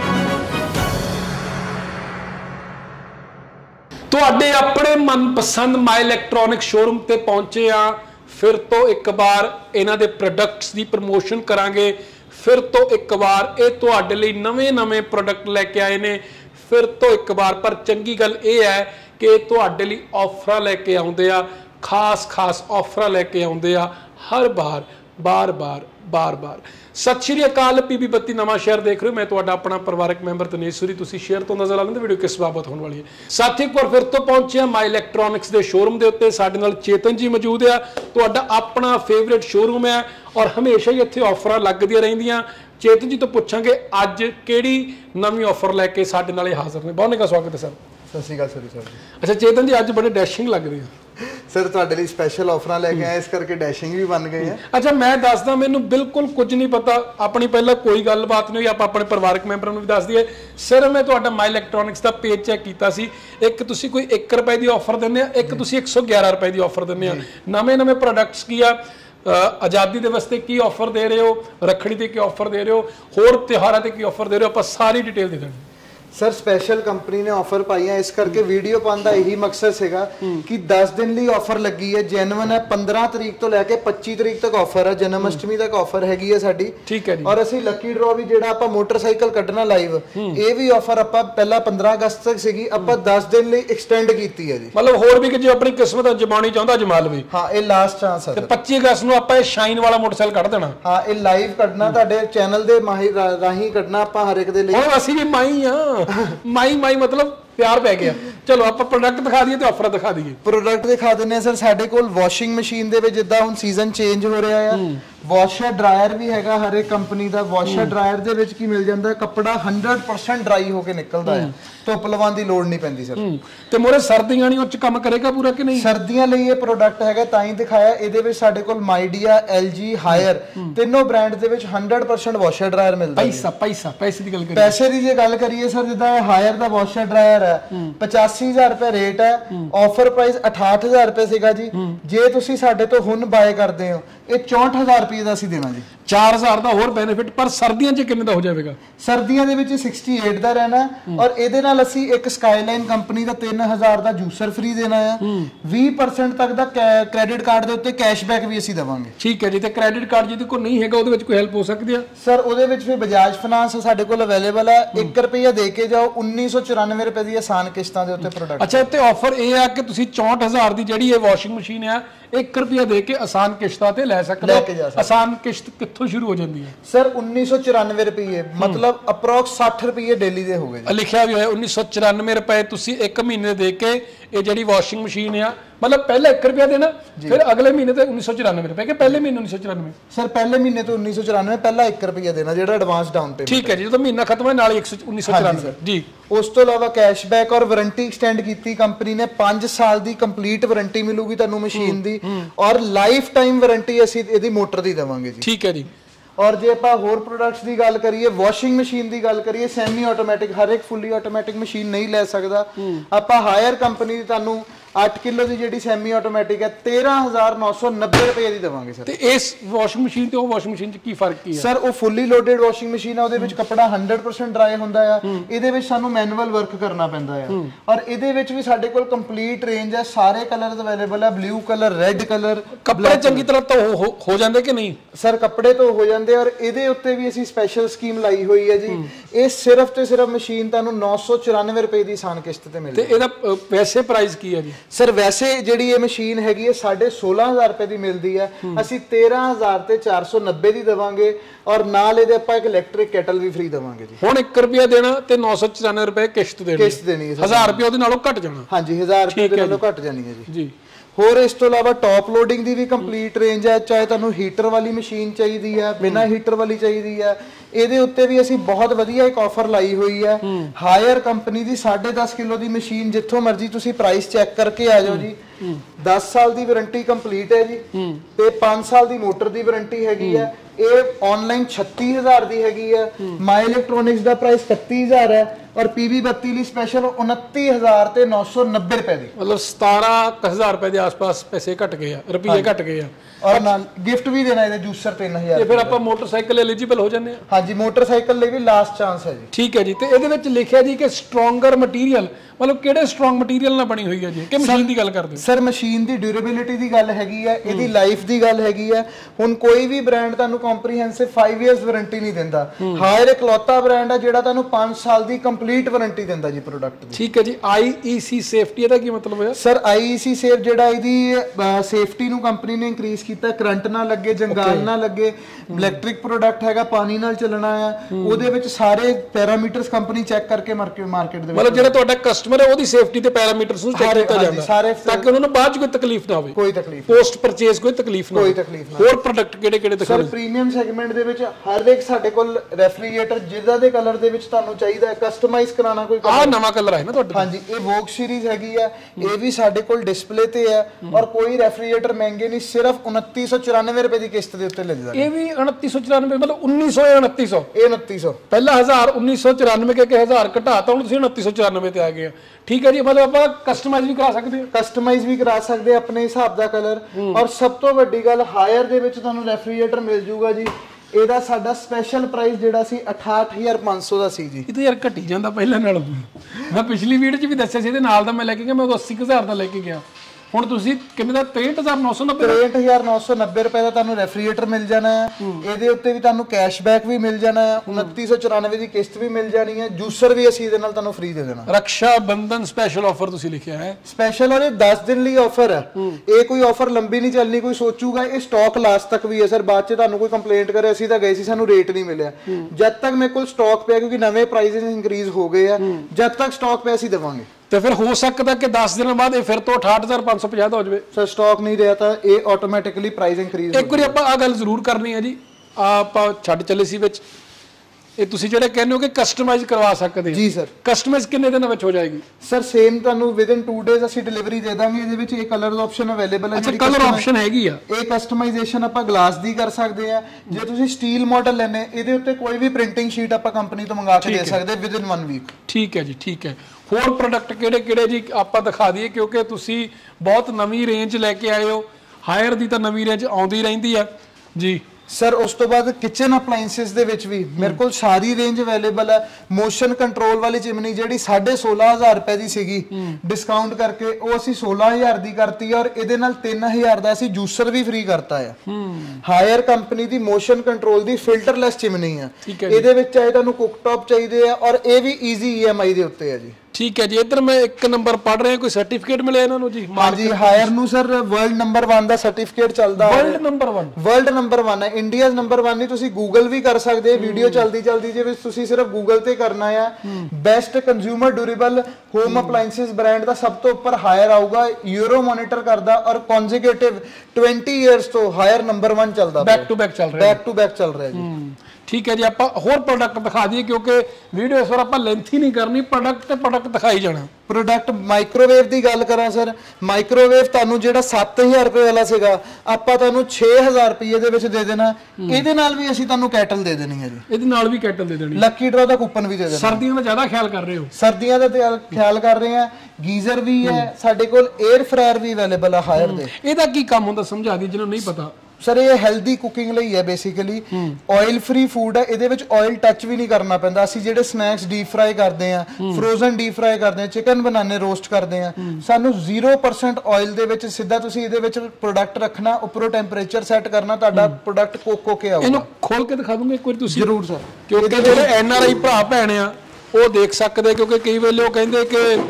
ਤੁਹਾਡੇ ਆਪਣੇ ਮਨਪਸੰਦ ਮਾਈ ਇਲੈਕਟ੍ਰੋਨਿਕ ਸ਼ੋਰੂਮ ਤੇ ਪਹੁੰਚੇ ਆ। ਫਿਰ ਤੋਂ ਇੱਕ ਵਾਰ ਇਹਨਾਂ ਦੇ ਪ੍ਰੋਡਕਟਸ ਦੀ ਪ੍ਰਮੋਸ਼ਨ ਕਰਾਂਗੇ। ਫਿਰ ਤੋਂ ਇੱਕ ਵਾਰ ਇਹ ਤੁਹਾਡੇ ਲਈ ਨਵੇਂ-ਨਵੇਂ ਪ੍ਰੋਡਕਟ ਲੈ ਕੇ ਆਏ ਨੇ। ਫਿਰ ਤੋਂ ਇੱਕ ਵਾਰ, ਪਰ ਚੰਗੀ ਗੱਲ ਇਹ ਹੈ ਕਿ ਇਹ ਤੁਹਾਡੇ ਲਈ ਆਫਰਾਂ ਲੈ ਕੇ ਆਉਂਦੇ ਆ, ਖਾਸ-ਖਾਸ ਆਫਰਾਂ ਲੈ ਕੇ ਆਉਂਦੇ ਆ ਹਰ ਵਾਰ, ਬਾਰ-ਬਾਰ ਬਾਰ-ਬਾਰ। ਸਤਿ ਸ਼੍ਰੀ ਅਕਾਲ, ਪੀਬੀ ਬੱਤੀ ਨਵਾਂ ਸ਼ਹਿਰ ਦੇਖ ਰਹੇ ਹੋ। ਮੈਂ ਤੁਹਾਡਾ ਆਪਣਾ ਪਰਿਵਾਰਕ ਮੈਂਬਰ ਤਨੇਸ਼ਵਰੀ। ਤੁਸੀਂ ਸ਼ੇਅਰ ਤੋਂ ਨਜ਼ਰ ਆ ਲੈਂਦੇ ਵੀਡੀਓ ਕਿਸ ਬਾਬਤ ਹੋਣ ਵਾਲੀ ਹੈ। ਸਾਥੀ ਇੱਕ ਵਾਰ ਫਿਰ ਤੋਂ ਪਹੁੰਚੇ ਆ ਮਾਈ ਇਲੈਕਟ੍ਰੋਨਿਕਸ ਦੇ ਸ਼ੋਰੂਮ ਦੇ ਉੱਤੇ। ਸਾਡੇ ਨਾਲ ਚੇਤਨ ਜੀ ਮੌਜੂਦ ਆ। ਤੁਹਾਡਾ ਆਪਣਾ ਫੇਵਰੇਟ ਸ਼ੋਰੂਮ ਹੈ ਔਰ ਹਮੇਸ਼ਾ ਹੀ ਇੱਥੇ ਆਫਰਾਂ ਲੱਗਦੀਆਂ ਰਹਿੰਦੀਆਂ। ਚੇਤਨ ਜੀ ਤੋਂ ਪੁੱਛਾਂਗੇ ਅੱਜ ਕਿਹੜੀ ਨਵੀਂ ਆਫਰ ਲੈ ਕੇ ਸਾਡੇ ਨਾਲ ਇਹ ਹਾਜ਼ਰ ਨੇ। ਬਹੁਤ ਨਿੱਘਾ ਸਵਾਗਤ ਹੈ ਸਰ। ਸਤਿ ਸ਼੍ਰੀ ਅਕਾਲ ਸਰ ਜੀ। ਅੱਛਾ ਚੇਤਨ ਜੀ, ਅੱਜ ਬੜੇ ਡੈਸ਼ਿੰਗ ਲੱਗ ਰਹੇ ਆ ਸਰ। ਤੁਹਾਡੇ ਲਈ ਸਪੈਸ਼ਲ ਆਫਰਾਂ ਲੈ ਕੇ ਆਏ, ਇਸ ਕਰਕੇ ਡੈਸ਼ਿੰਗ ਵੀ ਬਣ ਗਏ ਆ। ਅੱਛਾ ਮੈਂ ਦੱਸਦਾ, ਮੈਨੂੰ ਬਿਲਕੁਲ ਕੁਝ ਨਹੀਂ ਪਤਾ। ਆਪਣੀ ਪਹਿਲਾਂ ਕੋਈ ਗੱਲਬਾਤ ਨਹੀਂ ਹੋਈ, ਆਪਾਂ ਆਪਣੇ ਪਰਿਵਾਰਕ ਮੈਂਬਰਾਂ ਨੂੰ ਵੀ ਦੱਸ ਦਈਏ। ਸਿਰ ਮੈਂ ਤੁਹਾਡਾ ਮਾਈ ਇਲੈਕਟ੍ਰੋਨਿਕਸ ਦਾ ਪੇਜ ਚੈੱਕ ਕੀਤਾ ਸੀ। ਇੱਕ ਤੁਸੀਂ ਕੋਈ ਇੱਕ ਰੁਪਏ ਦੀ ਆਫਰ ਦਿੰਦੇ ਆ, ਇੱਕ ਤੁਸੀਂ ਇੱਕ ਸੌ ਗਿਆਰਾਂ ਰੁਪਏ ਦੀ ਆਫਰ ਦਿੰਦੇ ਆ। ਨਵੇਂ ਨਵੇਂ ਪ੍ਰੋਡਕਟਸ ਕੀ ਆ, ਆਜ਼ਾਦੀ ਦੇ ਵਾਸਤੇ ਕੀ ਆਫਰ ਦੇ ਰਹੇ ਹੋ, ਰੱਖੜੀ ਤੇ ਕੀ ਆਫਰ ਦੇ ਰਹੇ ਹੋ, ਹੋਰ ਤਿਉਹਾਰਾਂ ਤੇ ਕੀ ਆਫਰ ਦੇ ਰਹੇ ਹੋ, ਆਪਾਂ ਸਾਰੀ ਡਿਟੇਲ ਦੇ ਦੇਣੀ। ਸਰ ਸਪੈਸ਼ਲ ਕੰਪਨੀ ਨੇ ਆਫਰ ਪਾਈ ਹੈ, ਇਸ ਕਰਕੇ ਵੀਡੀਓ ਪਾਉਣ ਦਾ ਇਹੀ ਮਕਸਦ ਸੀਗਾ ਕਿ ਦਸ ਦਿਨ ਲਈ ਆਫਰ ਲੱਗੀ ਹੈ। ਜੈਨੂਇਨ ਹੈ। ਪੰਦਰਾਂ ਤਰੀਕ ਤੋਂ ਲੈ ਕੇ ਪੱਚੀ ਤਰੀਕ ਤੱਕ ਆਫਰ ਹੈ। ਜਨਮ ਅਸ਼ਟਮੀ ਤੱਕ ਆਫਰ ਹੈਗੀ ਹੈ ਸਾਡੀ। ਠੀਕ ਹੈ ਜੀ। ਔਰ ਅਸੀਂ ਲੱਕੀ ਡਰਾ ਵੀ ਜਿਹੜਾ ਆਪਾਂ ਮੋਟਰਸਾਈਕਲ ਕੱਢਣਾ ਲਾਈਵ, ਇਹ ਵੀ ਆਫਰ ਆਪਾਂ ਪਹਿਲਾਂ ਪੰਦਰਾਂ ਅਗਸਤ ਤੱਕ ਸੀਗੀ, ਆਪਾਂ ਦਸ ਦਿਨ ਲਈ ਐਕਸਟੈਂਡ ਕੀਤੀ ਹੈ ਜੀ। ਮਤਲਬ ਹੋਰ ਵੀ ਕਿ ਜੇ ਆਪਣੀ ਕਿਸਮਤ ਅਜਮਾਉਣੀ ਚਾਹੁੰਦਾ ਜਮਾ ਲਵੇ। ਹਾਂ, ਇਹ ਲਾਸਟ ਚਾਂਸ ਹੈ। ਤੇ ਪੱਚੀ ਅਗਸਤ ਨੂੰ ਆਪਾਂ ਇਹ ਸ਼ਾਈਨ ਵਾਲਾ ਮੋਟਰਸਾਈਕਲ ਕੱਢ ਦੇਣਾ। ਹਾਂ, ਇਹ ਲਾਈਵ ਕੱਢਣਾ, ਤੁਹਾਡੇ ਚੈਨਲ ਦੇ ਮਾਹਿਰ ਰਾਹੀਂ ਕੱਢਣਾ ਆਪਾਂ ਹਰ ਇੱਕ ਦੇ ਲਈ। ਹੁਣ ਅਸੀਂ ਵੀ ਮਾਈ ਆ, ਮਾਈ ਮਾਈ ਮਤਲਬ ਪਿਆਰ ਪੈ ਗਿਆ। ਚਲੋ ਆਪਾਂ ਪ੍ਰੋਡਕਟ ਦਿਖਾ ਦਈਏ ਤੇ ਆਫਰ ਦਿਖਾ ਦਈਏ। ਪ੍ਰੋਡਕਟ ਦਿਖਾ ਦਿੰਦੇ ਆ ਸਰ। ਸਾਡੇ ਕੋਲ ਵਾਸ਼ਿੰਗ ਮਸ਼ੀਨ ਦੇ ਵਿੱਚ ਜਿੱਦਾਂ ਹੁਣ ਸੀਜ਼ਨ ਚੇਂਜ ਹੋ ਰਿਹਾ ਆ, ਵਾਸ਼ਰ ਡਰਾਇਰ ਵੀ ਹੈਗਾ ਹਰ ਇੱਕ ਕੰਪਨੀ ਦਾ। ਵਾਸ਼ਰ ਡਰਾਇਰ ਦੇ ਵਿੱਚ ਕੀ ਮਿਲ ਜਾਂਦਾ, ਕੱਪੜਾ ਹੰਡਰਡ ਪਰਸੈਂਟ ਡਰਾਈ ਹੋ ਕੇ ਨਿਕਲਦਾ ਹੈ, ਧੁੱਪ ਲਵਾਉਣ ਦੀ ਲੋੜ ਨਹੀਂ ਪੈਂਦੀ ਸਰ। ਤੇ ਮੋਰੇ ਸਰਦੀਆਂ ਨਹੀਂ, ਉਹ ਚ ਕੰਮ ਕਰੇਗਾ ਪੂਰਾ ਕਿ ਨਹੀਂ? ਸਰਦੀਆਂ ਲਈ ਇਹ ਪ੍ਰੋਡਕਟ ਹੈਗਾ, ਤਾਂ ਹੀ ਦਿਖਾਇਆ। ਇਹਦੇ ਵਿੱਚ ਸਾਡੇ ਕੋਲ ਮਾਈਡੀਆ, ਐਲਜੀ, ਹਾਇਰ ਤਿੰਨੋਂ ਬ੍ਰਾਂਡ ਦੇ ਵਿੱਚ ਹੰਡਰਡ ਪਰਸੈਂਟ ਵਾਸ਼ਰ ਡਰਾਇਰ ਮਿਲਦਾ ਹੈ। ਪੈਸਾ ਪੈਸਾ ਪੈਸੇ ਦੀ ਗੱਲ ਕਰੀਏ, ਪੈਸੇ ਦੀ ਜੇ ਗੱਲ ਕਰੀਏ ਸਰ, ਜਿੱਦਾਂ ਹਾਇਰ ਦਾ ਵਾਸ਼ਰ ਡਰਾਇਰ ਹੈ ਪਚਾਸੀ ਹਜ਼ਾਰ ਰੁਪਏ ਰੇਟ ਹੈ। ਆਫਰ ਪ੍ਰਾਈਸ ਅਠਾਹਠ ਹਜ਼ਾਰ ਰੁਪਏ ਸੀਗਾ ਜੀ। ਜੇ ਤੁਸੀਂ ਸਾਡੇ ਤੋਂ ਹੁਣ ਬਾਏ ਕਰਦੇ ਹੋ, ਇਹ ਚੌਂਹਠ ਹਜ਼ਾਰ ਰੁਪਏ ਦਾ ਅਸੀਂ ਦੇਣਾ ਜੀ। ਚਾਰ ਹਜ਼ਾਰ ਦਾ ਹੋਰ ਬੈਨੀਫਿਟ। ਪਰ ਸਰਦੀਆਂ 'ਚ ਕਿੰਨੇ ਦਾ ਹੋ ਜਾਵੇਗਾ? ਸਰਦੀਆਂ ਦੇ ਵਿੱਚ ਅਠਾਸੀ ਦਾ ਰਹਿਣਾ। ਔਰ ਇਹਦੇ ਨਾਲ ਅਸੀਂ ਇੱਕ ਸਕਾਈਲਾਈਨ ਕੰਪਨੀ ਦਾ ਤਿੰਨ ਹਜ਼ਾਰ ਦਾ ਜੂਸਰ ਫ੍ਰੀ ਦੇਣਾ ਆ। ਵੀਹ ਪਰਸੈਂਟ ਤੱਕ ਦਾ ਕ੍ਰੈਡਿਟ ਕਾਰਡ ਦੇ ਉੱਤੇ ਕੈਸ਼ਬੈਕ ਵੀ ਅਸੀਂ ਦੇਵਾਂਗੇ। ਠੀਕ ਹੈ ਜੀ। ਤੇ ਕ੍ਰੈਡਿਟ ਕਾਰਡ ਜਿਹਦੇ ਕੋਲ ਨਹੀਂ ਹੈਗਾ, ਉਹਦੇ ਵਿੱਚ ਕੋਈ ਹੈਲਪ ਹੋ ਸਕਦੀ ਆ? ਸਰ ਉਹਦੇ ਵਿੱਚ ਵੀ ਬਜਾਜ ਫਾਈਨਾਂਸ ਸਾਡੇ ਕੋਲ ਅਵੇਲੇਬਲ ਹੈ। ਇੱਕ ਰੁਪਈਆ ਦੇ ਕੇ ਜਾਓ, ਉੱਨੀ ਸੌ ਚੁਰਾਨਵੇਂ ਰੁਪਏ ਦੀ ਆਸਾਨ ਕਿਸ਼ਤਾਂ ਦੇ ਉੱਤੇ ਪ੍ਰੋਡਕਟ। ਅੱਛਾ, ਤੇ ਆਫਰ ਇਹ ਆ ਕਿ ਤੁਸੀਂ ਚੌਂਹਠ ਹਜ਼ਾਰ ਦੀ ਜਿਹੜੀ ਇਹ ਵਾਸ਼ਿੰਗ ਮਸ਼ੀਨ ਆ, ਇੱਕ ਰੁਪਿਆ ਦੇ ਕੇ ਆਸਾਨ ਕਿਸ਼ਤਾਂ ਤੇ ਲੈ ਸਕਦੇ ਹੋ। ਆਸਾਨ ਕਿਸ਼ਤ ਕਿੱਥੋਂ ਸ਼ੁਰੂ ਹੋ ਜਾਂਦੀ ਹੈ ਸਰ? ਉੱਨੀ ਸੌ ਚੁਰਾਨਵੇਂ ਰੁਪਏ, ਮਤਲਬ ਅਪਰੋਕਸ ਸੱਠ ਰੁਪਏ ਡੇਲੀ ਦੇ ਹੋ ਗਏ ਜੀ। ਲਿਖਿਆ ਵੀ ਹੋਇਆ ਉੱਨੀ ਸੌ ਚੁਰਾਨਵੇਂ ਰੁਪਏ ਤੁਸੀਂ ਇੱਕ ਮਹੀਨੇ ਦੇ ਕੇ ਇਹ ਜਿਹੜੀ ਵਾਸ਼ਿੰਗ ਮਸ਼ੀਨ ਆ, ਮਤਲਬ ਪਹਿਲਾਂ ਇੱਕ ਰੁਪਿਆ ਦੇਣਾ, ਫਿਰ ਅਗਲੇ ਮਹੀਨੇ ਤੇ ਉੱਨੀ ਸੌ ਚੁਰਾਨਵੇਂ ਰੁਪਏ, ਕਿ ਪਹਿਲੇ ਮਹੀਨੇ ਉੱਨੀ ਸੌ ਚੁਰਾਨਵੇਂ? ਸਰ ਪਹਿਲੇ ਮਹੀਨੇ ਤੋਂ ਉੱਨੀ ਸੌ ਚੁਰਾਨਵੇਂ, ਪਹਿਲਾਂ ਇੱਕ ਰੁਪਿਆ ਦੇਣਾ ਜਿਹੜਾ ਐਡਵਾਂਸ ਡਾਊਨ ਪੇਮੈਂਟ। ਠੀਕ ਹੈ ਜੀ। ਜਦੋਂ ਮਹੀਨਾ ਖਤਮ ਹੋਇਆ ਨਾਲ ਹੀ ਉੱਨੀ ਸੌ ਚੁਰਾਨਵੇਂ ਜੀ। ਉਸ ਤੋਂ ਇਲਾਵਾ ਕੈਸ਼ਬੈਕ ਔਰ ਵਾਰੰਟੀ ਐਕਸਟੈਂਡ ਕੀਤੀ ਕੰਪਨੀ ਨੇ। ਪੰਜ ਸਾਲ ਦੀ ਕੰਪਲੀਟ ਵਾਰੰਟੀ ਮਿਲੂਗੀ ਤੁਹਾਨੂੰ ਮਸ਼ੀਨ ਦੀ, ਔਰ ਲਾਈਫ ਟਾਈਮ ਵਾਰੰਟੀ ਅਸੀਂ ਇਹਦੀ ਮੋਟਰ ਦੀ ਦੇਵਾਂਗੇ ਜੀ। ਠੀਕ ਹੈ ਜੀ। ਔਰ ਜੇ ਆਪਾਂ ਹੋਰ ਪ੍ਰੋਡਕਟਸ ਦੀ ਗੱਲ ਕਰੀਏ, ਵਾਸ਼ਿੰਗ ਮਸ਼ੀਨ ਦੀ ਗੱਲ ਕਰੀਏ, ਸੈਮੀ ਆਟੋਮੈਟਿਕ, ਹਰ ਇੱਕ ਫੁੱਲੀ ਆਟੋਮੈਟਿਕ ਮਸ਼ੀਨ ਨਹੀਂ ਲੈ ਸਕਦਾ। ਆਪਾਂ ਹਾਇਰ ਕੰਪਨੀ ਦੀ ਤੁਹਾਨੂੰ ਅੱਠ ਕਿਲੋ ਦੀ ਜਿਹੜੀ ਸੈਮੀ ਆਟੋਮੈਟਿਕ ਹੈ ਤੇਰਾਂ ਹਜ਼ਾਰ ਨੌ ਸੌ ਨੱਬੇ ਰੁਪਏ ਦੀ ਦੇਵਾਂਗੇ ਸਰ। ਤੇ ਇਸ ਵਾਸ਼ਿੰਗ ਮਸ਼ੀਨ ਤੇ ਉਹ ਵਾਸ਼ਿੰਗ ਮਸ਼ੀਨ 'ਚ ਕੀ ਫਰਕ ਕੀ ਹੈ ਸਰ? ਉਹ ਫੁੱਲੀ ਲੋਡਡ ਵਾਸ਼ਿੰਗ ਮਸ਼ੀਨ ਆ, ਉਹਦੇ ਵਿੱਚ ਕੱਪੜਾ ਹੰਡਰਡ ਪਰਸੈਂਟ ਡਰਾਈ ਹੁੰਦਾ ਆ। ਇਹਦੇ ਵਿੱਚ ਸਾਨੂੰ ਮੈਨੂਅਲ ਵਰਕ ਕਰਨਾ ਪੈਂਦਾ ਆ। ਔਰ ਇਹਦੇ ਵਿੱਚ ਵੀ ਸਾਡੇ ਕੋਲ ਕੰਪਲੀਟ ਰੇਂਜ ਹੈ, ਸਾਰੇ ਕਲਰਸ ਅਵੇਲੇਬਲ ਹੈ, ਬਲੂ ਕਲਰ, ਰੈੱਡ ਕਲਰ। ਕੱਪੜੇ ਚੰਗੀ ਤਰ੍ਹਾਂ ਧੋ ਹੋ ਜਾਂਦੇ ਕਿ ਨਹੀਂ? ਸਰ ਕੱਪੜੇ ਧੋ ਹੋ ਜਾਂਦੇ। ਔਰ ਇਹਦੇ ਉੱਤੇ ਵੀ ਅਸੀਂ ਸਪੈਸ਼ਲ ਸਕੀਮ ਲਾਈ ਹੋਈ ਹੈ ਜੀ। ਇਹ ਸਿਰਫ ਤੇ ਸਿਰਫ ਮਸ਼ੀਨ ਤੁਹਾਨੂੰ ਨੌ ਸੌ ਚੁਰਾਨਵੇਂ ਰੁਪਏ ਦੀ ਆਸਾਨ ਕਿਸ਼ਤ ਤੇ ਮਿਲੇਗੀ। ਤੇ ਇਹਦਾ ਵੈਸੇ ਪ੍ਰਾਈਸ ਕੀ ਹੈ ਜੀ? ਸਰ ਵੈਸੇ ਜਿਹੜੀ ਇਹ ਮਸ਼ੀਨ ਹੈਗੀ ਹੈ ਸਾਢੇ ਸੋਲਾਂ ਹਜ਼ਾਰ ਰੁਪਏ ਦੀ ਮਿਲਦੀ ਹੈ, ਅਸੀਂ ਤੇਰਾਂ ਹਜ਼ਾਰ ਤੇ ਚਾਰ ਸੌ ਨੱਬੇ ਦੀ ਦੇਵਾਂਗੇ ਔਰ ਨਾਲ ਇਹਦੇ ਆਪਾਂ ਇੱਕ ਇਲੈਕਟ੍ਰਿਕ ਕੈਟਲ ਵੀ ਫ੍ਰੀ ਦੇਵਾਂਗੇ ਜੀ। ਹੁਣ ਇੱਕ ਰੁਪਿਆ ਦੇਣਾ ਤੇ ਨੌ ਸੌ ਚੁਰਾਨਵੇਂ ਰੁਪਏ ਕਿਸ਼ਤ ਦੇਣੀ, ਕਿਸ਼ਤ ਦੇਣੀ ਹੈ, ਹਜ਼ਾਰ ਰੁਪਏ ਉਹਦੇ ਨਾਲੋਂ ਘੱਟ ਜਾਣਾ। ਹਾਂਜੀ ਹਜ਼ਾਰ ਰੁਪਏ ਦੇ ਨਾਲੋਂ ਘੱਟ ਜਾਣੀ ਹੈ ਜੀ। ਜੀ ਹੋਰ ਇਸ ਤੋਂ ਇਲਾਵਾ ਟੌਪ ਲੋਡਿੰਗ ਦੀ ਵੀ ਕੰਪਲੀਟ ਰੇਂਜ ਹੈ, ਚਾਹੇ ਤੁਹਾਨੂੰ ਹੀਟਰ ਵਾਲੀ ਮਸ਼ੀਨ ਚਾਹੀਦੀ ਹੈ, ਬਿਨਾਂ ਹੀਟਰ ਵਾਲੀ ਚਾਹੀਦੀ ਹੈ, ਇਹਦੇ ਉੱਤੇ ਵੀ ਅਸੀਂ ਬਹੁਤ ਵਧੀਆ ਇੱਕ ਆਫਰ ਲਾਈ ਹੋਈ ਹੈ। ਹਾਇਰ ਕੰਪਨੀ ਦੀ ਸਾਢੇ ਦਸ ਕਿਲੋ ਦੀ ਮਸ਼ੀਨ, ਜਿੱਥੋਂ ਮਰਜ਼ੀ ਤੁਸੀਂ ਪ੍ਰਾਈਸ ਚੈੱਕ ਕਰਕੇ ਆ ਜਾਓ ਜੀ। ਦਸ ਸਾਲ ਦੀ ਵਾਰੰਟੀ ਕੰਪਲੀਟ ਹੈ ਜੀ ਤੇ ਪੰਜ ਸਾਲ ਦੀ ਮੋਟਰ ਦੀ ਵਾਰੰਟੀ ਹੈਗੀ ਹੈ। ਇਹ ਆਨਲਾਈਨ ਛੱਤੀ ਹਜ਼ਾਰ ਦੀ ਹੈਗੀ ਹੈ, ਮਾਈ ਇਲੈਕਟ੍ਰੋਨਿਕਸ ਦਾ ਪ੍ਰਾਈਸ ਇਕੱਤੀ ਹਜ਼ਾਰ ਹੈ ਔਰ ਪੀਵੀ ਬੱਤੀ ਲਈ ਸਪੈਸ਼ਲ ਉਨੱਤੀ ਹਜ਼ਾਰ ਤੇ ਨੌ ਸੌ ਨੱਬੇ ਰੁਪਏ ਦੀ, ਮਤਲਬ ਸਤਾਰਾਂ ਹਜ਼ਾਰ ਰੁਪਏ ਦੇ ਆਸ-ਪਾਸ ਪੈਸੇ ਘਟ ਗਏ ਆ, ਰੁਪਏ ਘਟ ਗਏ ਆ। ਔਰ ਨਾਲ ਗਿਫਟ ਵੀ ਦੇਣਾ ਇਹਦੇ ਜੂਸਰ ਤਿੰਨ ਹਜ਼ਾਰ। ਤੇ ਫਿਰ ਆਪਾਂ ਮੋਟਰਸਾਈਕਲ ਐਲੀਜੀਬਲ ਹੋ ਜਾਂਦੇ ਆ? ਹਾਂਜੀ ਮੋਟਰਸਾਈਕਲ ਲਈ ਵੀ ਲਾਸਟ ਚਾਂਸ ਹੈ ਜੀ। ਠੀਕ ਹੈ ਜੀ। ਤੇ ਇਹਦੇ ਵਿੱਚ ਲਿਖਿਆ ਜੀ ਕਿ ਸਟਰੋਂਗਰ ਮਟੀਰੀਅਲ, ਮਤਲਬ ਕਿਹੜੇ ਸਟਰੋਂਗ ਮਟੀਰੀਅਲ ਨਾਲ ਬਣੀ ਹੋਈ ਹੈ ਜੀ, ਕਿ ਮਸ਼ੀਨ ਦੀ ਗੱਲ ਕਰਦੇ? ਸਰ ਮਸ਼ੀਨ ਦੀ ਡਿਊਰੇਬਿਲਿਟੀ ਦੀ ਗੱਲ ਹੈਗੀ ਹੈ, ਇਹਦੀ ਲਾਈਫ ਦੀ ਗੱਲ ਹੈਗੀ ਹੈ। ਹੁਣ ਕੋਈ ਵੀ ਬ੍ਰਾਂਡ ਤੁਹਾਨੂੰ ਕੰਪਰੀਹੈਂਸਿਵ ਪੰਜ ਇਅਰਸ ਵਾਰੰਟੀ ਨਹੀਂ ਦਿੰਦਾ, ਹਾਇਰ ਇਕਲੌਤਾ ਬ੍ਰਾਂਡ ਹੈ ਜਿਹੜਾ ਤੁਹਾਨੂੰ ਪੰਜ ਸਾਲ ਦੀ ਕੰਪਲੀਟ ਵਾਰੰਟੀ ਦਿੰਦਾ ਜੀ ਪ੍ਰੋਡਕਟ ਦੀ। ਠੀਕ ਹੈ ਜੀ। ਆਈਈਸੀ ਸੇਫਟੀ ਇਹਦਾ ਕੀ ਮਤਲਬ ਹੈ? ਸਰ ਆਈਈਸੀ ਸੇਫ ਜਿਹੜਾ ਇਹਦੀ ਸੇਫਟੀ ਨੂੰ ਕੰਪਨੀ ਨੇ ਇੰਕਰੀਜ਼ ਕੀਤਾ, ਕਰੰਟ ਨਾ ਲੱਗੇ, ਜੰਗਾਲ ਨਾ ਲੱਗੇ, ਇਲੈਕਟ੍ਰਿਕ ਪ੍ਰੋਡਕਟ ਹੈਗਾ, ਪਾਣੀ ਨਾਲ ਚੱਲਣਾ ਆ, ਉਹਦੇ ਵਿੱਚ ਸਾਰੇ ਪੈਰਾਮੀਟਰਸ ਕੰਪਨੀ ਚੈੱਕ ਕਰਕੇ ਮਾਰਕੀਟ ਦੇ ਵਿੱਚ, ਮਤਲਬ ਜਿਹੜਾ ਤੁਹਾਡਾ ਕਸਟਮਰ ਹੈ ਉਹਦੀ ਸੇਫਟੀ ਤੇ ਪੈਰਾਮੀਟਰਸ ਨੂੰ ਚੈੱਕ ਕੀਤਾ ਜਾਂਦਾ ਸਾਰੇ, ਤਾਂ ਕਿ ਉਹਨਾਂ ਨੂੰ ਬਾਅਦ ਚ ਕੋਈ ਤਕਲੀਫ ਨਾ ਹੋਵੇ, ਕੋਈ ਤਕਲੀਫ, ਪੋਸਟ ਪਰਚੇਸ ਕੋਈ ਤਕਲੀਫ ਨਾ ਕੋਈ ਤਕਲੀਫ ਨਾ। ਹੋਰ ਪ੍ਰੋਡਕਟ ਕਿਹੜੇ ਕਿਹੜੇ ਦਿਖਾਓ? ਸਰ ਪ੍ਰੀਮੀਅਮ ਸੈਗਮੈਂਟ ਦੇ ਵਿੱਚ ਹਰ ਇੱਕ ਸਾਡੇ ਕੋਲ ਰੈਫਰੀਜਰੇਟਰ ਜਿਹਦਾ ਦੇ ਕਲਰ ਦੇ ਵਿੱਚ ਤੁਹਾਨੂੰ ਚਾਹੀਦਾ ਹੈ, ਕਸਟਮਾਈਜ਼ ਕਰਾਉਣਾ ਕੋਈ, ਆਹ ਨਵਾਂ ਕਲਰ ਹੈ ਨਾ ਤੁਹਾਡੇ? ਹਾਂਜੀ ਇਹ ਵੋਕ ਸੀਰੀਜ਼ ਹੈਗੀ ਹੈ, ਇਹ ਵੀ ਸਾਡੇ ਕੋਲ ਡਿਸਪਲੇ ਤੇ ਹੈ ਔਰ ਕੋਈ ਰੈਫਰੀਜਰੇਟਰ ਮਹਿੰਗੇ ਨਹੀਂ, ਸਿਰਫ ਉਨੱਤੀ ਸੌ ਚੁਰਾਨਵੇਂ ਰੁਪਏ ਦੀ ਕਿਸ਼ਤ ਦੇ ਉੱਤੇ ਲੈ ਜਾਣਾ। ਇਹ ਵੀ ਉਨੱਤੀ ਸੌ ਚੁਰਾਨਵੇਂ, ਮਤਲਬ ਉੱਨੀ ਸੌ ਜਾਂ ਉਨੱਤੀ ਸੌ? ਇਹ ਉਨੱਤੀ ਸੌ, ਪਹਿਲਾ ਹਜ਼ਾਰ ਉੱਨੀ ਸੌ ਚੁਰਾਨਵੇਂ ਕੇ ਕਿ ਹਜ਼ਾਰ ਘਟਾਤਾ, ਹੁਣ ਤੁਸੀਂ ਉਨੱਤੀ ਸੌ ਚੁਰਾਨਵੇਂ ਤੇ ਆ ਗਏ ਆ। ਠੀਕ ਹੈ ਜੀ। ਮਤਲਬ ਆਪਾਂ ਕਸਟਮਾਈਜ਼ ਵੀ ਕਰਾ ਸਕਦੇ ਹਾਂ? ਕਸਟਮਾਈਜ਼ ਵੀ ਕਰਾ ਸਕਦੇ ਆ ਆਪਣੇ ਹਿਸਾਬ ਦਾ ਕਲਰ। ਔਰ ਸਭ ਤੋਂ ਵੱਡੀ ਗੱਲ ਹਾਇਰ ਦੇ ਵਿੱਚ ਤੁਹਾਨੂੰ ਰੈਫਰੀਜਰੇਟਰ ਮਿਲ ਜੂਗਾ ਜੀ। ਇਹਦਾ ਸਾਡਾ ਸਪੈਸ਼ਲ ਪ੍ਰਾਈਸ ਜਿਹੜਾ ਸੀ ਅਠਾਹਠ ਹਜ਼ਾਰ ਪੰਜ ਸੌ ਦਾ ਸੀ ਜੀ। ਇਹ ਤਾਂ ਯਾਰ ਘਟੀ ਜਾਂਦਾ ਪਹਿਲਾਂ ਨਾਲੋਂ। ਮੈਂ ਪਿਛਲੀ ਵੀਡੀਓ 'ਚ ਵੀ ਦੱਸਿਆ ਸੀ ਇਹਦੇ ਨਾਲ ਦਾ ਮੈਂ ਲੈ ਕੇ ਗਿਆ, ਮੈਂ ਉਦੋਂ ਅੱਸੀ ਹਜ਼ਾਰ ਦਾ ਲੈ ਕੇ ਗਿਆ, ਹੁਣ ਤੁਸੀਂ ਕਿੰਨੇ ਦਾ? ਤ੍ਰੇਹਠ ਹਜ਼ਾਰ ਨੌ ਸੌ ਨੱਬੇ ਤ੍ਰੇਹਠ ਹਜ਼ਾਰ ਨੌ ਸੌ ਨੱਬੇ ਰੁਪਏ ਦਾ ਤੁਹਾਨੂੰ ਰੈਫਰੀਜਰੇਟਰ ਮਿਲ ਜਾਣਾ ਹੈ। ਇਹਦੇ ਉੱਤੇ ਵੀ ਤੁਹਾਨੂੰ ਕੈਸ਼ਬੈਕ ਵੀ ਮਿਲ ਜਾਣਾ ਹੈ, ਉਨੱਤੀ ਸੌ ਚੁਰਾਨਵੇਂ ਦੀ ਕਿਸ਼ਤ ਵੀ ਮਿਲ ਜਾਣੀ ਹੈ, ਜੂਸਰ ਵੀ ਅਸੀਂ ਇਹਦੇ ਨਾਲ ਤੁਹਾਨੂੰ ਫ੍ਰੀ ਦੇ ਦੇਣਾ। ਰਕਸ਼ਾ ਬੰਧਨ ਸਪੈਸ਼ਲ ਆਫਰ ਤੁਸੀਂ ਲਿਖਿਆ ਹੈ, ਸਪੈਸ਼ਲ ਔਰ ਇਹ ਦਸ ਦਿਨ ਲਈ ਆਫਰ ਹੈ, ਇਹ ਕੋਈ ਆਫਰ ਲੰਬੀ ਨਹੀਂ ਚੱਲਣੀ। ਕੋਈ ਸੋਚੂਗਾ ਇਹ ਸਟਾਕ ਲਾਸਟ ਤੱਕ ਵੀ ਹੈ ਸਰ, ਬਾਅਦ ਚ ਤੁਹਾਨੂੰ ਕੋਈ ਕੰਪਲੇਂਟ ਕਰੇ ਅਸੀਂ ਤਾਂ ਗਏ ਸੀ ਸਾਨੂੰ ਰੇਟ ਨਹੀਂ ਮਿਲਿਆ, ਜਦ ਤੱਕ ਮੇਰੇ ਕੋਲ ਸਟਾਕ ਪਿਆ, ਕਿਉਂਕਿ ਨਵੇਂ ਪ੍ਰਾਈਸਿਸ ਇੰਕਰੀਜ਼ ਹੋ ਗਏ ਆ, ਜਦ ਤੱਕ ਸਟਾਕ ਪਿਆ ਅਸੀਂ ਦੇਵਾਂਗੇ। ਤੇ ਫਿਰ ਹੋ ਸਕਦਾ ਕਿ ਦਸ ਦਿਨਾਂ ਬਾਅਦ ਇਹ ਫਿਰ ਤੋਂ ਅਠਾਹਠ ਹਜ਼ਾਰ ਪੰਜ ਸੌ ਪੰਜਾਹ ਦਾ ਹੋ ਜਾਵੇ। ਸਰ ਸਟਾਕ ਨਹੀਂ ਰਿਹਾ ਤਾਂ ਇਹ ਆਟੋਮੈਟਿਕਲੀ ਪ੍ਰਾਈਸ ਇੰਕਰੀਜ਼। ਇੱਕ ਵਾਰੀ ਆਪਾਂ ਆ ਗੱਲ ਜ਼ਰੂਰ ਕਰਨੀ ਹੈ ਜੀ, ਆਪਾਂ ਛੱਡ ਚੱਲੇ ਸੀ ਵਿੱਚ, ਇਹ ਤੁਸੀਂ ਜਿਹੜੇ ਕਹਿੰਦੇ ਹੋ ਕਿ ਕਸਟਮਾਈਜ਼ ਕਰਵਾ ਸਕਦੇ ਜੀ ਸਰ, ਕਸਟਮਾਈਜ਼ ਕਿੰਨੇ ਦਿਨਾਂ ਵਿੱਚ ਹੋ ਜਾਏਗੀ? ਸਰ ਸੇਮ ਤੁਹਾਨੂੰ ਵਿਦਿਨ ਟੂ ਡੇਜ਼ ਅਸੀਂ ਡਿਲੀਵਰੀ ਦੇ ਦਾਂਗੇ। ਇਹਦੇ ਵਿੱਚ ਇਹ ਕਲਰ ਆਪਸ਼ਨ ਅਵੇਲੇਬਲ ਹੈ। ਅੱਛਾ ਕਲਰ ਆਪਸ਼ਨ ਹੈਗੀ ਆ। ਇਹ ਕਸਟਮਾਈਜ਼ੇਸ਼ਨ ਆਪਾਂ ਗਲਾਸ ਦੀ ਕਰ ਸਕਦੇ ਆ, ਜੇ ਤੁਸੀਂ ਸਟੀਲ ਮਾਡਲ ਲੈਣੇ ਇਹਦੇ ਉੱਤੇ ਕੋਈ ਵੀ ਪ੍ਰਿੰਟਿੰਗ ਸ਼ੀਟ ਆਪਾਂ ਕੰਪਨੀ ਤੋਂ ਮੰਗਾ ਕੇ ਦੇ ਸਕਦੇ ਵਿਦਿਨ ਵਨ ਵੀਕ। ਠੀਕ ਹੈ ਜੀ, ਠੀਕ ਹੈ। ਹੋਰ ਪ੍ਰੋਡਕਟ ਕਿਹੜੇ ਕਿਹੜੇ ਜੀ ਆਪਾਂ ਦਿਖਾ ਦਈਏ, ਕਿਉਂਕਿ ਤੁਸੀਂ ਬਹੁਤ ਨਵੀਂ ਰੇਂਜ ਲੈ ਕੇ ਆਏ ਹੋ, ਹਾਇਰ ਦੀ ਤਾਂ ਨਵੀਂ ਰੇਂਜ ਆਉਂਦੀ ਰਹਿੰਦੀ ਆ ਜੀ। ਸਰ ਉਸ ਤੋਂ ਬਾਅਦ ਕਿਚਨ ਅਪਲਾਈਐਂਸਸ ਦੇ ਵਿੱਚ ਵੀ ਮੇਰੇ ਕੋਲ ਸਾਰੀ ਰੇਂਜ ਅਵੇਲੇਬਲ ਹੈ। ਮੋਸ਼ਨ ਕੰਟਰੋਲ ਵਾਲੀ ਚਿਮਨੀ ਜਿਹੜੀ ਸਾਢੇ ਸੋਲਾਂ ਹਜ਼ਾਰ ਰੁਪਏ ਦੀ ਸੀਗੀ, ਡਿਸਕਾਊਂਟ ਕਰਕੇ ਉਹ ਅਸੀਂ ਸੋਲਾਂ ਹਜ਼ਾਰ ਦੀ ਕਰਤੀ ਔਰ ਇਹਦੇ ਨਾਲ ਤਿੰਨ ਹਜ਼ਾਰ ਦਾ ਅਸੀਂ ਜੂਸਰ ਵੀ ਫ੍ਰੀ ਕਰਤਾ ਹੈ। ਹਾਇਰ ਕੰਪਨੀ ਦੀ ਮੋਸ਼ਨ ਕੰਟਰੋਲ ਦੀ ਫਿਲਟਰਲੈਸ ਚਿਮਨੀ ਹੈ, ਇਹਦੇ ਵਿੱਚ ਚਾਹੇ ਤੁਹਾਨੂੰ ਕੁੱਕਟੌਪ ਚਾਹੀਦੇ ਆ ਔਰ ਇਹ ਵੀ ਈਜ਼ੀ ਈ ਐਮ ਆਈ ਦੇ ਉੱਤੇ ਹੈ ਜੀ। ਠੀਕ ਹੈ ਜੀ। ਇੱਧਰ ਮੈਂ ਇੱਕ ਨੰਬਰ ਪੜ੍ਹ ਰਿਹਾ, ਕੋਈ ਸਰਟੀਫਿਕੇਟ ਮਿਲਿਆ ਇਹਨਾਂ ਨੂੰ ਜੀ? ਹਾਂਜੀ ਹਾਇਰ ਨੂੰ ਸਰ ਵਰਲਡ ਨੰਬਰ ਇੱਕ ਦਾ ਸਰਟੀਫਿਕੇਟ ਚੱਲਦਾ ਹੈ। ਵਰਲਡ ਨੰਬਰ ਇੱਕ? ਵਰਲਡ ਨੰਬਰ ਇੱਕ ਹੈ, ਇੰਡੀਆਜ਼ ਨੰਬਰ ਇੱਕ ਨਹੀਂ। ਤੁਸੀਂ ਗੂਗਲ ਵੀ ਕਰ ਸਕਦੇ ਹੋ, ਵੀਡੀਓ ਚੱਲਦੀ ਚੱਲਦੀ ਜੇ ਵਿੱਚ ਤੁਸੀਂ ਸਿਰਫ ਗੂਗਲ ਤੇ ਕਰਨਾ ਆ। Best consumer durable home appliances brand ਦਾ ਸਭ ਤੋਂ ਉੱਪਰ ਹਾਇਰ ਆਊਗਾ, ਯੂਰੋ ਮੋਨੀਟਰ ਕਰਦਾ ਔਰ ਕਨਜ਼ੀਕਿਊਟਿਵ ਵੀਹ ਇਅਰਸ ਤੋਂ ਹਾਇਰ ਨੰਬਰ ਇੱਕ ਚੱਲਦਾ, ਬੈਕ ਟੂ ਬੈਕ ਚੱਲ ਰਿਹਾ, ਬੈਕ ਟੂ ਬੈਕ ਚੱਲ ਰਿਹਾ ਜੀ। ਠੀਕ ਹੈ ਜੀ। ਆਪਾਂ ਹੋਰ ਪ੍ਰੋਡਕਟ ਦਿਖਾ ਦਈਏ, ਕਿਉਂਕਿ ਵੀਡੀਓ ਇਸ ਵਾਰ ਆਪਾਂ ਲੈਂਥੀ ਨਹੀਂ ਕਰਨੀ, ਪ੍ਰੋਡਕਟ ਤੇ ਪ੍ਰੋਡਕਟ ਦਿਖਾਈ ਜਾਣਾ। ਪ੍ਰੋਡਕਟ ਮਾਈਕ੍ਰੋਵੇਵ ਦੀ ਗੱਲ ਕਰਾਂ ਸਰ, ਮਾਈਕ੍ਰੋਵੇਵ ਤੁਹਾਨੂੰ ਜਿਹੜਾ ਸੱਤ ਹਜ਼ਾਰ ਰੁਪਏ ਵਾਲਾ ਸੀਗਾ ਆਪਾਂ ਤੁਹਾਨੂੰ ਛੇ ਹਜ਼ਾਰ ਰੁਪਏ ਦੇ ਵਿੱਚ ਦੇ ਦੇਣਾ। ਇਹਦੇ ਨਾਲ ਵੀ ਅਸੀਂ ਤੁਹਾਨੂੰ ਕੈਟਲ ਦੇ ਦੇਣੀ ਹੈ ਜੀ, ਇਹਦੇ ਨਾਲ ਵੀ ਕੈਟਲ ਦੇ ਦੇਣੀ, ਲੱਕੀ ਡਰਾ ਦਾ ਕੂਪਨ ਵੀ ਦੇ ਦੇਣਾ। ਸਰਦੀਆਂ ਦਾ ਜ਼ਿਆਦਾ ਖਿਆਲ ਕਰ ਰਹੇ ਹੋ? ਸਰਦੀਆਂ ਦਾ ਖਿਆਲ ਕਰ ਰਹੇ ਆ। ਗੀਜ਼ਰ ਵੀ ਹੈ ਸਾਡੇ ਕੋਲ, 에ਅਰ ਫਰਾਇਰ ਵੀ ਅਵੇਲੇਬਲ ਆ ਹਾਇਰ ਦੇ। ਇਹਦਾ ਕੀ ਕੰਮ ਹੁੰਦਾ ਸਮਝਾ ਦੀ ਜਿਹਨੂੰ ਨਹੀਂ ਪਤਾ। ਸਰ ਇਹ ਹੈਲਦੀ ਕੁਕਿੰਗ ਲਈ ਹੈ ਬੇਸਿਕਲੀ, ਆਇਲ ਫ੍ਰੀ ਫੂਡ ਹੈ, ਇਹਦੇ ਵਿੱਚ ਆਇਲ ਟੱਚ ਵੀ ਨਹੀਂ ਕਰਨਾ ਪੈਂਦਾ। ਅਸੀਂ ਜਿਹੜੇ ਸਨੈਕਸ ਡੀਪ ਫਰਾਈ ਕਰਦੇ ਆ, ਫਰੋਜ਼ਨ ਡੀਪ ਫਰਾਈ ਕਰਦੇ ਆ, ਚਿਕਨ ਬਣਾਣੇ ਰੋਸਟ ਕਰਦੇ ਆ, ਸਾਨੂੰ ਜ਼ੀਰੋ ਪਰਸੈਂਟ ਆਇਲ ਦੇ ਵਿੱਚ ਸਿੱਧਾ ਤੁਸੀਂ ਇਹਦੇ ਵਿੱਚ ਪ੍ਰੋਡਕਟ ਰੱਖਣਾ, ਉੱਪਰੋਂ ਟੈਂਪਰੇਚਰ ਸੈੱਟ ਕਰਨਾ, ਤੁਹਾਡਾ ਪ੍ਰੋਡਕਟ ਕੋਕੋ ਕੇ ਆਊਗਾ। ਇਹਨੂੰ ਖੋਲ ਕੇ ਦਿਖਾ ਦੂੰਗੇ ਇੱਕ ਵਾਰੀ ਤੁਸੀਂ? ਜ਼ਰੂਰ ਸਰ, ਕਿਉਂਕਿ ਜਿਹੜੇ ਐਨ ਆਰ ਆਈ ਭਰਾ ਭੈਣ ਆ ਉਹ ਦੇਖ ਸਕਦੇ, ਕਿਉਂਕਿ ਕਈ ਵੇਲੇ ਉਹ ਕਹਿੰਦੇ ਕਿ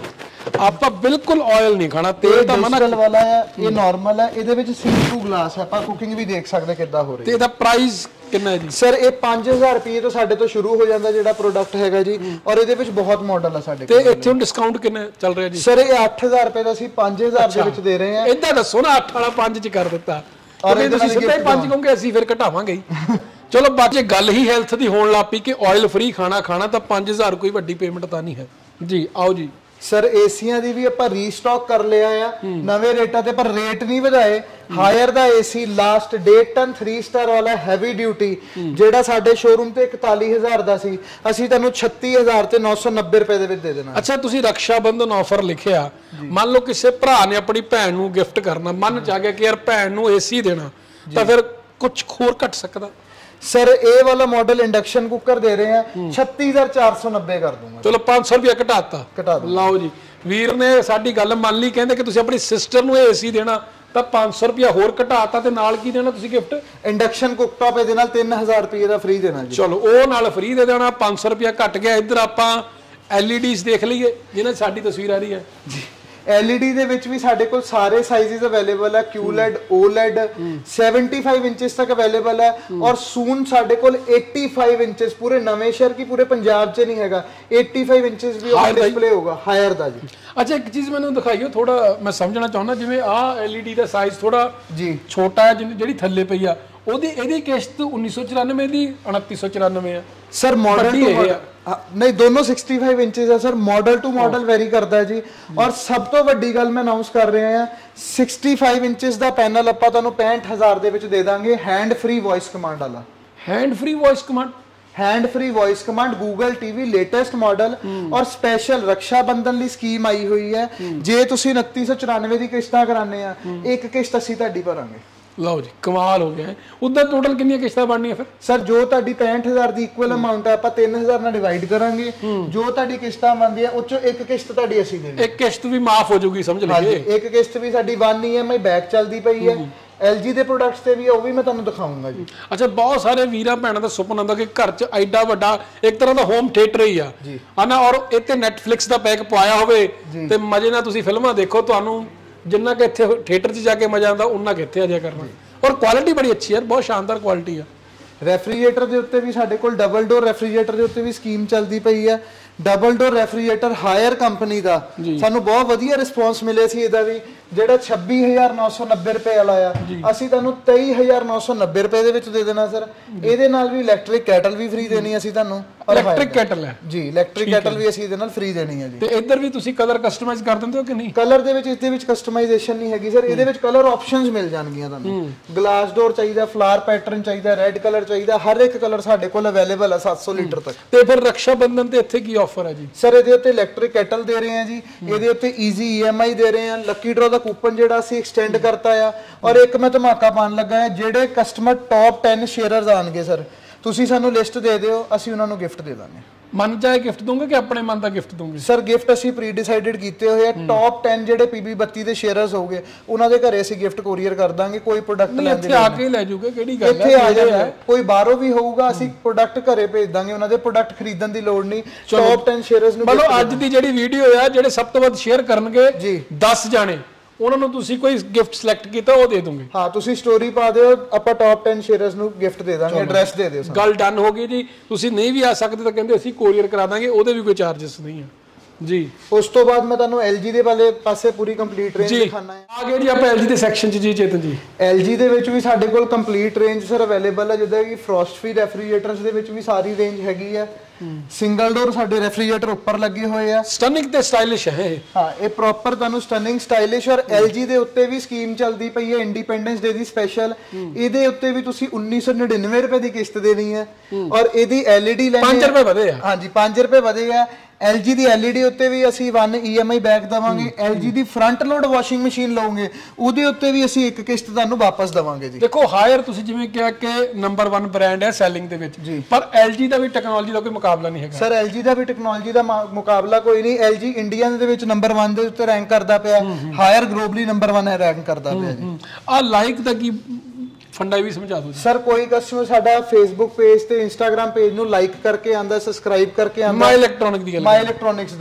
ਆਪਾਂ ਬਿਲਕੁਲ ਆਇਲ ਨਹੀਂ ਖਾਣਾ, ਤੇਲ ਤਾਂ ਮਨਾ ਵਾਲਾ ਹੈ, ਇਹ ਨਾਰਮਲ ਹੈ। ਇਹਦੇ ਵਿੱਚ ਸੀ ਟੂ ਗਲਾਸ ਹੈ, ਆਪਾਂ ਕੁਕਿੰਗ ਵੀ ਦੇਖ ਸਕਦੇ ਕਿੱਦਾਂ ਹੋ ਰਹੀ ਹੈ। ਤੇ ਇਹਦਾ ਪ੍ਰਾਈਸ ਕਿੰਨਾ ਹੈ ਜੀ? ਸਰ ਇਹ ਪੰਜ ਹਜ਼ਾਰ ਰੁਪਏ ਤੋਂ ਸਾਡੇ ਤੋਂ ਸ਼ੁਰੂ ਹੋ ਜਾਂਦਾ ਜਿਹੜਾ ਪ੍ਰੋਡਕਟ ਹੈਗਾ ਜੀ, ਔਰ ਇਹਦੇ ਵਿੱਚ ਬਹੁਤ ਮਾਡਲ ਆ ਸਾਡੇ ਕੋਲ। ਤੇ ਇੱਥੇ ਹੁਣ ਡਿਸਕਾਊਂਟ ਕਿੰਨਾ ਚੱਲ ਰਿਹਾ ਜੀ? ਸਰ ਇਹ ਅੱਠ ਹਜ਼ਾਰ ਰੁਪਏ ਦਾ ਅਸੀਂ ਪੰਜ ਹਜ਼ਾਰ ਦੇ ਵਿੱਚ ਦੇ ਰਹੇ ਹਾਂ। ਇਦਾਂ ਦੱਸੋ ਨਾ, ਅੱਠ ਵਾਲਾ ਪੰਜ ਚ ਕਰ ਦਿੱਤਾ, ਔਰ ਤੁਸੀਂ ਸਿੱਧਾ ਹੀ ਪੰਜ ਕਹੋਗੇ, ਅਸੀਂ ਫਿਰ ਘਟਾਵਾਂਗੇ ਹੀ। ਚਲੋ ਬਾਅਦ ਜੇ ਗੱਲ ਹੀ ਹੈਲਥ ਦੀ ਹੋਣ ਲੱਗ ਪਈ ਕਿ ਆਇਲ ਫ੍ਰੀ ਖਾਣਾ ਖਾਣਾ, ਤਾਂ ਪੰਜ ਹਜ਼ਾਰ ਕੋਈ ਵੱਡੀ ਪੇਮੈਂਟ ਤਾਂ ਨਹੀਂ ਹੈ ਜੀ। ਆਓ ਜੀ ਸਰ ਏਸੀਆਂ ਦੀ ਵੀ ਆਪਾਂ ਰੀਸਟਾਕ ਕਰ ਲਿਆ ਆ ਨਵੇਂ ਰੇਟਾਂ ਤੇ, ਪਰ ਰੇਟ ਨਹੀਂ ਵਧਾਏ। ਹਾਇਰ ਦਾ ਏਸੀ ਲਾਸਟ ਡੇਢ ਟਨ ਥ੍ਰੀ ਸਟਾਰ ਵਾਲਾ ਹੈਵੀ ਡਿਊਟੀ ਜਿਹੜਾ ਸਾਡੇ ਸ਼ੋਰੂਮ ਤੇ ਇਕਤਾਲੀ ਹਜ਼ਾਰ ਦਾ ਸੀ, ਅਸੀਂ ਤੁਹਾਨੂੰ ਛੱਤੀ ਹਜ਼ਾਰ ਤੇ ਨੌ ਸੌ ਨੱਬੇ ਰੁਪਏ ਦੇ ਵਿੱਚ ਦੇ ਦੇਣਾ। ਅੱਛਾ, ਤੁਸੀਂ ਰਕਸ਼ਾ ਬੰਧਨ ਆਫਰ ਲਿਖਿਆ, ਮੰਨ ਲਓ ਕਿਸੇ ਭਰਾ ਨੇ ਆਪਣੀ ਭੈਣ ਨੂੰ ਗਿਫਟ ਕਰਨਾ, ਮਨ ਚ ਆ ਗਿਆ ਕਿ ਯਾਰ ਭੈਣ ਨੂੰ ਏਸੀ ਦੇਣਾ, ਤਾਂ ਫਿਰ ਕੁਝ ਹੋਰ ਘਟ ਸਕਦਾ? ਸਰ ਇਹ ਵਾਲਾ ਮਾਡਲ ਇੰਡਕਸ਼ਨ ਕੁੱਕਰ ਦੇ ਰਹੇ ਆ ਛੱਤੀ ਹਜ਼ਾਰ ਚਾਰ ਸੌ ਨੱਬੇ ਕਰ ਦੂੰਗਾ। ਚਲੋ ਪੰਜ ਸੌ ਰੁਪਏ ਘਟਾਤਾ, ਘਟਾ ਦੋ। ਲਓ ਜੀ, ਵੀਰ ਨੇ ਸਾਡੀ ਗੱਲ ਮੰਨ ਲਈ, ਕਹਿੰਦੇ ਕਿ ਤੁਸੀਂ ਆਪਣੀ ਸਿਸਟਰ ਨੂੰ ਇਹ ਏਸੀ ਦੇਣਾ, ਤਾਂ ਪੰਜ ਸੌ ਰੁਪਏ ਹੋਰ ਘਟਾਤਾ, ਤੇ ਨਾਲ ਕੀ ਦੇਣਾ ਤੁਸੀਂ ਗਿਫਟ? ਇੰਡਕਸ਼ਨ ਕੁੱਕਟਾਪ ਇਹਦੇ ਨਾਲ ਤਿੰਨ ਹਜ਼ਾਰ ਰੁਪਏ ਦਾ ਫ੍ਰੀ ਦੇਣਾ ਜੀ। ਚਲੋ ਉਹ ਨਾਲ ਫ੍ਰੀ ਦੇ ਦੇਣਾ, ਪੰਜ ਸੌ ਰੁਪਏ ਘਟ ਗਿਆ। ਇੱਧਰ ਆਪਾਂ ਐਲ ਈ ਡੀਜ਼ ਦੇਖ ਲਈਏ ਜਿਹਨਾਂ ਸਾਡੀ ਤਸਵੀਰ ਆ ਰਹੀ ਹੈ ਜੀ। L E D ਦੇ ਵਿੱਚ ਵੀ ਸਾਡੇ ਕੋਲ ਸਾਰੇ ਸਾਈਜ਼ਸ ਅਵੇਲੇਬਲ ਹੈ, Q L E D, O L E D ਪਚੱਤਰ ਇੰਚਸ ਤੱਕ ਅਵੇਲੇਬਲ ਹੈ, ਔਰ ਸੂਨ ਸਾਡੇ ਕੋਲ ਪਚਾਸੀ ਇੰਚਸ ਪੂਰੇ ਨਵੇਂ ਸ਼ਹਿਰ ਕੀ ਪੂਰੇ ਪੰਜਾਬ 'ਚ ਨਹੀਂ ਹੈਗਾ, ਪਚਾਸੀ ਇੰਚਸ ਵੀ ਉਹ ਡਿਸਪਲੇ ਹੋਗਾ ਹਾਇਰ ਦਾ ਜੀ। ਅੱਛਾ, ਇੱਕ ਚੀਜ਼ ਮੈਨੂੰ ਦਿਖਾਈਓ, ਥੋੜਾ ਮੈਂ ਸਮਝਣਾ ਚਾਹੁੰਦਾ, ਜਿਵੇਂ ਆਹ L E D ਦਾ ਸਾਈਜ਼ ਥੋੜਾ ਜੀ ਛੋਟਾ ਹੈ, ਜਿਹੜੀ ਥੱਲੇ ਪਈ ਆ, ਉਹਦੀ ਇਹਦੀ ਕਿਸ਼ਤ ਉੱਨੀ ਸੌ ਚੁਰਾਨਵੇਂ ਦੀ ਉਨੱਤੀ ਸੌ ਚੁਰਾਨਵੇਂ ਆ। ਸਰ ਮਾਡਲ ਟੂ ਨਹੀਂ, ਦੋਨੋਂ ਪੈਂਸਠ ਇੰਚਸ ਹੈ sir, model two model vary ਕਰਦਾ ਹੈ ਜੀ। ਔਰ ਸਭ ਤੋਂ ਵੱਡੀ ਗੱਲ ਮੈਂ ਅਨਾਉਂਸ ਕਰ ਰਿਹਾ ਹਾਂ, ਪੈਂਸਠ ਇੰਚਸ ਦਾ ਪੈਨਲ ਆਪਾਂ ਤੁਹਾਨੂੰ ਪੈਂਹਠ ਹਜ਼ਾਰ ਦੇ ਵਿੱਚ ਦੇ ਦਾਂਗੇ, ਹੈਂਡ ਫ੍ਰੀ ਵੌਇਸ ਕਮਾਂਡ ਵਾਲਾ। Hand free voice command? Hand free voice command, Google TV latest model और स्पेशल रक्षा बंधन ली स्कीम आई हुई है। जे तुसी उनतीस सौ चौरानवे दी किश्तां कराने आ, एक किश्त असीं तुहाडी भरांगे। ਲਓ ਜੀ, ਕਮਾਲ ਹੋ ਗਿਆ। ਉਧਰ ਟੋਟਲ ਕਿੰਨੀਆਂ ਕਿਸ਼ਤਾਂ ਬਣਨੀਆਂ ਫਿਰ? ਸਰ ਜੋ ਤੁਹਾਡੀ ਪੈਂਹਠ ਹਜ਼ਾਰ ਦੀ ਇਕੁਅਲ ਅਮਾਉਂਟ ਹੈ, ਆਪਾਂ ਤਿੰਨ ਹਜ਼ਾਰ ਨਾਲ ਡਿਵਾਈਡ ਕਰਾਂਗੇ, ਜੋ ਤੁਹਾਡੀ ਕਿਸ਼ਤਾਂ ਬਣਦੀਆਂ ਉਹ ਚੋਂ ਇੱਕ ਕਿਸ਼ਤ ਤੁਹਾਡੀ ਅਸੀਂ ਦੇਣੀ। ਇੱਕ ਕਿਸ਼ਤ ਵੀ ਮਾਫ ਹੋ ਜਾਊਗੀ, ਸਮਝ ਲਈਏ। ਇੱਕ ਕਿਸ਼ਤ ਵੀ ਸਾਡੀ one E M I back ਚੱਲਦੀ ਪਈ ਹੈ। L G ਦੇ ਪ੍ਰੋਡਕਟਸ ਤੇ ਵੀ ਉਹ ਵੀ ਮੈਂ ਤੁਹਾਨੂੰ ਦਿਖਾਉਂਗਾ ਜੀ। ਅੱਛਾ, ਬਹੁਤ ਸਾਰੇ ਵੀਰਾਂ ਭੈਣਾਂ ਦਾ ਸੁਪਨਾ ਹੁੰਦਾ ਕਿ ਘਰ 'ਚ ਐਡਾ ਵੱਡਾ ਇੱਕ ਤਰ੍ਹਾਂ ਦਾ ਹੋਮ ਥੀਏਟਰ ਹੀ ਆ ਹਨਾ, ਔਰ ਇੱਥੇ ਨੈਟਫਲਿਕਸ ਦਾ ਪੈਕ ਪਾਇਆ ਹੋਵੇ ਤੇ ਮਜ਼ੇ ਨਾਲ ਤੁਸੀਂ ਫਿਲਮਾਂ ਦੇਖੋ। ਤੁਹਾਨੂੰ ਜਿੰਨਾ ਕਿ ਇੱਥੇ ਥੀਏਟਰ 'ਚ ਜਾ ਕੇ ਮਜ਼ਾ ਆਉਂਦਾ, ਉਨਾ ਕਿ ਇੱਥੇ ਆ ਜਾ ਕਰਨਾ। ਔਰ ਕੁਆਲਿਟੀ ਬੜੀ ਅੱਛੀ ਹੈ, ਬਹੁਤ ਸ਼ਾਨਦਾਰ ਕੁਆਲਿਟੀ ਆ। ਰੈਫਰੀਜਰੇਟਰ ਦੇ ਉੱਤੇ ਵੀ ਸਾਡੇ ਕੋਲ ਡਬਲ ਡੋਰ ਰੈਫਰੀਜਰੇਟਰ ਦੇ ਉੱਤੇ ਵੀ ਸਕੀਮ ਚੱਲਦੀ ਪਈ ਹੈ। Double door refrigerator Haier company ਦਾ ਸਾਨੂੰ ਬਹੁਤ ਵਧੀਆ ਰਿਸਪੌਂਸ ਮਿਲਿਆ ਸੀ ਇਹਦਾ ਵੀ, ਜਿਹੜਾ ਛੱਬੀ ਹਜ਼ਾਰ ਨੌ ਸੌ ਨੱਬੇ ਰੁਪਏ ਵਾਲਾ ਆ, ਅਸੀਂ ਤੁਹਾਨੂੰ ਤੇਈ ਹਜ਼ਾਰ ਨੌ ਸੌ ਨੱਬੇ ਰੁਪਏ ਦੇ ਵਿੱਚ ਦੇ ਦੇਣਾ ਸਰ। ਇਹਦੇ ਨਾਲ ਵੀ ਇਲੈਕਟ੍ਰਿਕ ਕੈਟਲ ਵੀ ਫ੍ਰੀ ਦੇਣੀ ਅਸੀਂ ਤੁਹਾਨੂੰ। ਇਲੈਕਟ੍ਰਿਕ ਕੈਟਲ ਹੈ ਜੀ, ਇਲੈਕਟ੍ਰਿਕ ਕੈਟਲ ਵੀ ਅਸੀਂ ਇਹਦੇ ਨਾਲ ਫ੍ਰੀ ਦੇਣੀ ਹੈ ਜੀ। ਤੇ ਇੱਧਰ ਵੀ ਤੁਸੀਂ ਕਲਰ ਕਸਟਮਾਈਜ਼ ਕਰ ਦਿੰਦੇ ਹੋ ਕਿ ਨਹੀਂ? ਕਲਰ ਦੇ ਵਿੱਚ ਇਸ ਦੇ ਵਿੱਚ ਕਸਟਮਾਈਜ਼ੇਸ਼ਨ ਨਹੀਂ ਹੈਗੀ ਸਰ, ਇਹਦੇ ਵਿੱਚ ਕਲਰ ਆਪਸ਼ਨਸ ਮਿਲ ਜਾਣਗੀਆਂ ਤੁਹਾਨੂੰ। ਗਲਾਸ ਡੋਰ ਚਾਹੀਦਾ, ਫਲਾਰ ਪੈਟਰਨ ਚਾਹੀਦਾ, ਰੈੱਡ ਕਲਰ ਚਾਹੀਦਾ, ਹਰ ਇੱਕ ਕਲਰ ਸਾਡੇ ਕੋਲ ਅਵੇਲੇਬਲ ਹੈ ਸੱਤ ਸੌ ਲੀਟਰ ਤੱਕ। ਤੇ ਫਿਰ ਰਕਸ਼ਾ ਬੰਧਨ ਤੇ ਇੱਥੇ ਕੀ ਆਫਰ ਹੈ ਜੀ? ਸਰ ਇਹਦੇ ਉੱਤੇ ਇਲੈਕਟ੍ਰਿਕ ਕੈਟਲ ਦੇ ਰਹੇ ਹਾਂ ਜੀ, ਇਹਦੇ ਉੱਤੇ ਈਜ਼ੀ ਈ ਐਮ ਆਈ ਦੇ ਰਹੇ ਹਾਂ, ਲੱਕੀ ਡਰਾ ਦਾ ਕੂਪਨ ਜਿਹੜਾ ਅਸੀਂ ਐਕਸਟੈਂਡ ਕਰਤਾ ਆ। ਔਰ ਇੱਕ ਮੈਂ ਧਮਾਕਾ ਪਾਉਣ ਲੱਗਾ ਹੈ, ਜਿਹੜੇ ਕਸਟਮਰ ਟੌਪ ਦਸ ਸ਼ੇਅਰਰਸ ਆਣਗੇ ਸਰ, ਤੁਸੀਂ ਸਾਨੂੰ ਲਿਸਟ ਦੇ ਦਿਓ, ਅਸੀਂ ਉਹਨਾਂ ਨੂੰ ਗਿਫਟ ਦੇ ਦਾਂਗੇ। ਮਨ ਚਾਹੇ ਗਿਫਟ ਦੋਗੇ ਕਿ ਆਪਣੇ ਮਨ ਦਾ ਗਿਫਟ ਦੋਗੇ? ਸਰ ਗਿਫਟ ਅਸੀਂ ਪ੍ਰੀ ਡਿਸਾਈਡਡ ਕੀਤੇ ਹੋਏ ਆ। ਟੌਪ ਦਸ ਜਿਹੜੇ ਪੀ ਬੀ ਬੱਤੀ ਦੇ ਸ਼ੇਅਰਰਸ ਹੋਗੇ, ਉਹਨਾਂ ਦੇ ਘਰੇ ਅਸੀਂ ਗਿਫਟ ਕੋਰੀਅਰ ਕਰ ਦਾਂਗੇ। ਕੋਈ ਪ੍ਰੋਡਕਟ ਲੈਣ ਦੀ ਇੱਥੇ ਆ ਕੇ ਲੈ ਜਾਊਗੇ, ਕਿਹੜੀ ਗੱਲ ਹੈ, ਇੱਥੇ ਆ ਜਾਣਾ। ਕੋਈ ਬਾਹਰੋਂ ਵੀ ਹੋਊਗਾ, ਅਸੀਂ ਪ੍ਰੋਡਕਟ ਘਰੇ ਭੇਜ ਦਾਂਗੇ, ਉਹਨਾਂ ਦੇ ਪ੍ਰੋਡਕਟ ਖਰੀਦਣ ਦੀ ਲੋੜ ਨਹੀਂ। ਟੌਪ ਦਸ ਸ਼ੇਅਰਰਸ ਨੂੰ ਮਤਲਬ ਅੱਜ ਦੀ ਜਿਹੜੀ ਵੀਡੀਓ ਆ, ਜਿਹੜੇ ਸਭ ਤੋਂ ਵੱਧ ਸ਼ੇਅਰ ਕਰਨਗੇ ਜੀ ਦਸ ਜਾਣੇ, ਉਹਨਾਂ ਨੂੰ ਤੁਸੀਂ ਕੋਈ ਗਿਫਟ ਸਿਲੈਕਟ ਕੀਤਾ ਉਹ ਦੇ ਦੋਗੇ। ਹਾਂ, ਤੁਸੀਂ ਸਟੋਰੀ ਪਾ ਦਿਓ, ਆਪਾਂ ਟੌਪ ਦਸ ਸ਼ੇਅਰਰਸ ਨੂੰ ਗਿਫਟ ਦੇ ਦਾਂਗੇ, ਐਡਰੈਸ ਦੇ ਦਿਓ। ਗੱਲ ਡਨ ਹੋ ਗਈ ਜੀ। ਤੁਸੀਂ ਨਹੀਂ ਵੀ ਆ ਸਕਦੇ ਤਾਂ ਕਹਿੰਦੇ ਅਸੀਂ ਕੋਰੀਅਰ ਕਰਾ ਦਾਂਗੇ, ਉਹਦੇ ਵੀ ਕੋਈ ਚਾਰजेस ਨਹੀਂ ਆ ਜੀ। ਉਸ ਤੋਂ ਬਾਅਦ ਮੈਂ ਤੁਹਾਨੂੰ L G ਦੇ ਵਾਲੇ ਪਾਸੇ ਪੂਰੀ ਕੰਪਲੀਟ ਰੇਂਜ ਦਿਖਾਣਾ ਹੈ। ਆ ਗਏ ਜੀ ਆਪਾਂ L G ਦੇ ਸੈਕਸ਼ਨ 'ਚ ਜੀ। ਚੇਤਨ ਜੀ, L G ਦੇ ਵਿੱਚ ਵੀ ਸਾਡੇ ਕੋਲ ਕੰਪਲੀਟ ਰੇਂਜ ਸਰ ਅਵੇਲੇਬਲ ਹੈ, ਜਿੱਦਾਂ ਕਿ ਫਰੋਸਟ ਫ੍ਰੀ ਰੈਫਰੀਜਰੇਟਰਸ ਦੇ ਵਿੱਚ ਵੀ ਸਾਰੀ ਰੇਂਜ ਹੈਗੀ ਹੈ। ਸਿੰਗਲ ਡੋਰ ਸਾਡੇ ਰੈਫਰੀਜਰੇਟਰ ਉੱਪਰ ਲੱਗੇ ਹੋਏ ਆ, ਸਟਨਿੰਗ ਤੇ ਸਟਾਈਲਿਸ਼ ਹੈ। ਹਾਂ, ਇਹ ਪ੍ਰੋਪਰ ਤੁਹਾਨੂੰ ਸਟਨਿੰਗ ਸਟਾਈਲਿਸ਼। ਔਰ L G ਦੇ ਉੱਤੇ ਵੀ ਸਕੀਮ ਚੱਲਦੀ ਪਈ ਹੈ ਇੰਡੀਪੈਂਡੈਂਸ ਡੇ ਦੀ ਸਪੈਸ਼ਲ, ਇਹਦੇ ਉੱਤੇ ਵੀ ਤੁਸੀਂ ਉੱਨੀ ਸੌ ਨੜਿਨਵੇਂ ਰੁਪਏ ਦੀ ਕਿਸ਼ਤ ਦੇਣੀ ਹੈ। ਔਰ ਇਹਦੀ L E D ਲੈਣੀ ਪੰਜ ਰੁਪਏ ਵਧੇ ਆ। ਹਾਂਜੀ, ਪੰਜ ਰੁਪਏ ਵਧੇ ਆ। L G ਦੀ L E D ਉੱਤੇ ਵੀ ਅਸੀਂ one E M I back ਦਵਾਂਗੇ। L G ਦੀ ਫਰੰਟ ਲੋਡ ਵਾਸ਼ਿੰਗ ਮਸ਼ੀਨ ਲਓਗੇ, ਉਹਦੇ ਉੱਤੇ ਵੀ ਅਸੀਂ ਇੱਕ ਕਿਸ਼ਤ ਤੁਹਾਨੂੰ ਵਾਪਸ ਦਵਾਂਗੇ ਜੀ। ਦੇਖੋ, ਹਾਇਰ ਤੁਸੀਂ ਜਿਵੇਂ ਕਿਹਾ ਕਿ ਨੰਬਰ ਇੱਕ ਬ੍ਰਾਂਡ ਹੈ ਸੈਲਿੰਗ ਦੇ ਵਿੱਚ, ਪਰ L G ਦਾ ਵੀ ਟੈਕਨੋਲੋਜੀ ਦਾ ਕੋਈ ਮੁਕਾਬਲਾ ਨਹੀਂ ਹੈਗਾ। ਸਰ L G ਦਾ ਵੀ ਟੈਕਨੋਲੋਜੀ ਦਾ ਮੁਕਾਬਲਾ ਕੋਈ ਨਹੀਂ। L G ਇੰਡੀਆ ਦੇ ਵਿੱਚ ਨੰਬਰ ਇੱਕ ਦੇ ਉੱਤੇ ਰੈਂਕ ਕਰਦਾ ਪਿਆ, ਹਾਇਰ ਗਲੋਬਲੀ ਨੰਬਰ ਇੱਕ ਹੈ ਰੈਂਕ ਕਰਦਾ ਪਿਆ ਜੀ। ਆ ਲਾਈਕ ਦਾ ਕੀ ਫੰਡਾ ਵੀ ਸਮਝਾ ਦਿਓ। ਸਰ ਕੋਈ ਕਸਟਮਰ ਸਾਡਾ ਫੇਸਬੁੱਕ ਪੇਜ ਤੇ ਇੰਸਟਾਗ੍ਰam ਪੇਜ ਨੂੰ ਲਾਈਕ ਕਰਕੇ ਆਂਦਾ, ਸਬਸਕ੍ਰਾਈਬ ਕਰਕੇ ਆਂਦਾ, ਮਾਈ ਇਲੈਕਟ੍ਰੋਨਿਕ ਦੀ ਗੱਲ, ਮਾਈ ਇਲੈਕਟ੍ਰੋਨਿਕਸ ਦਾ,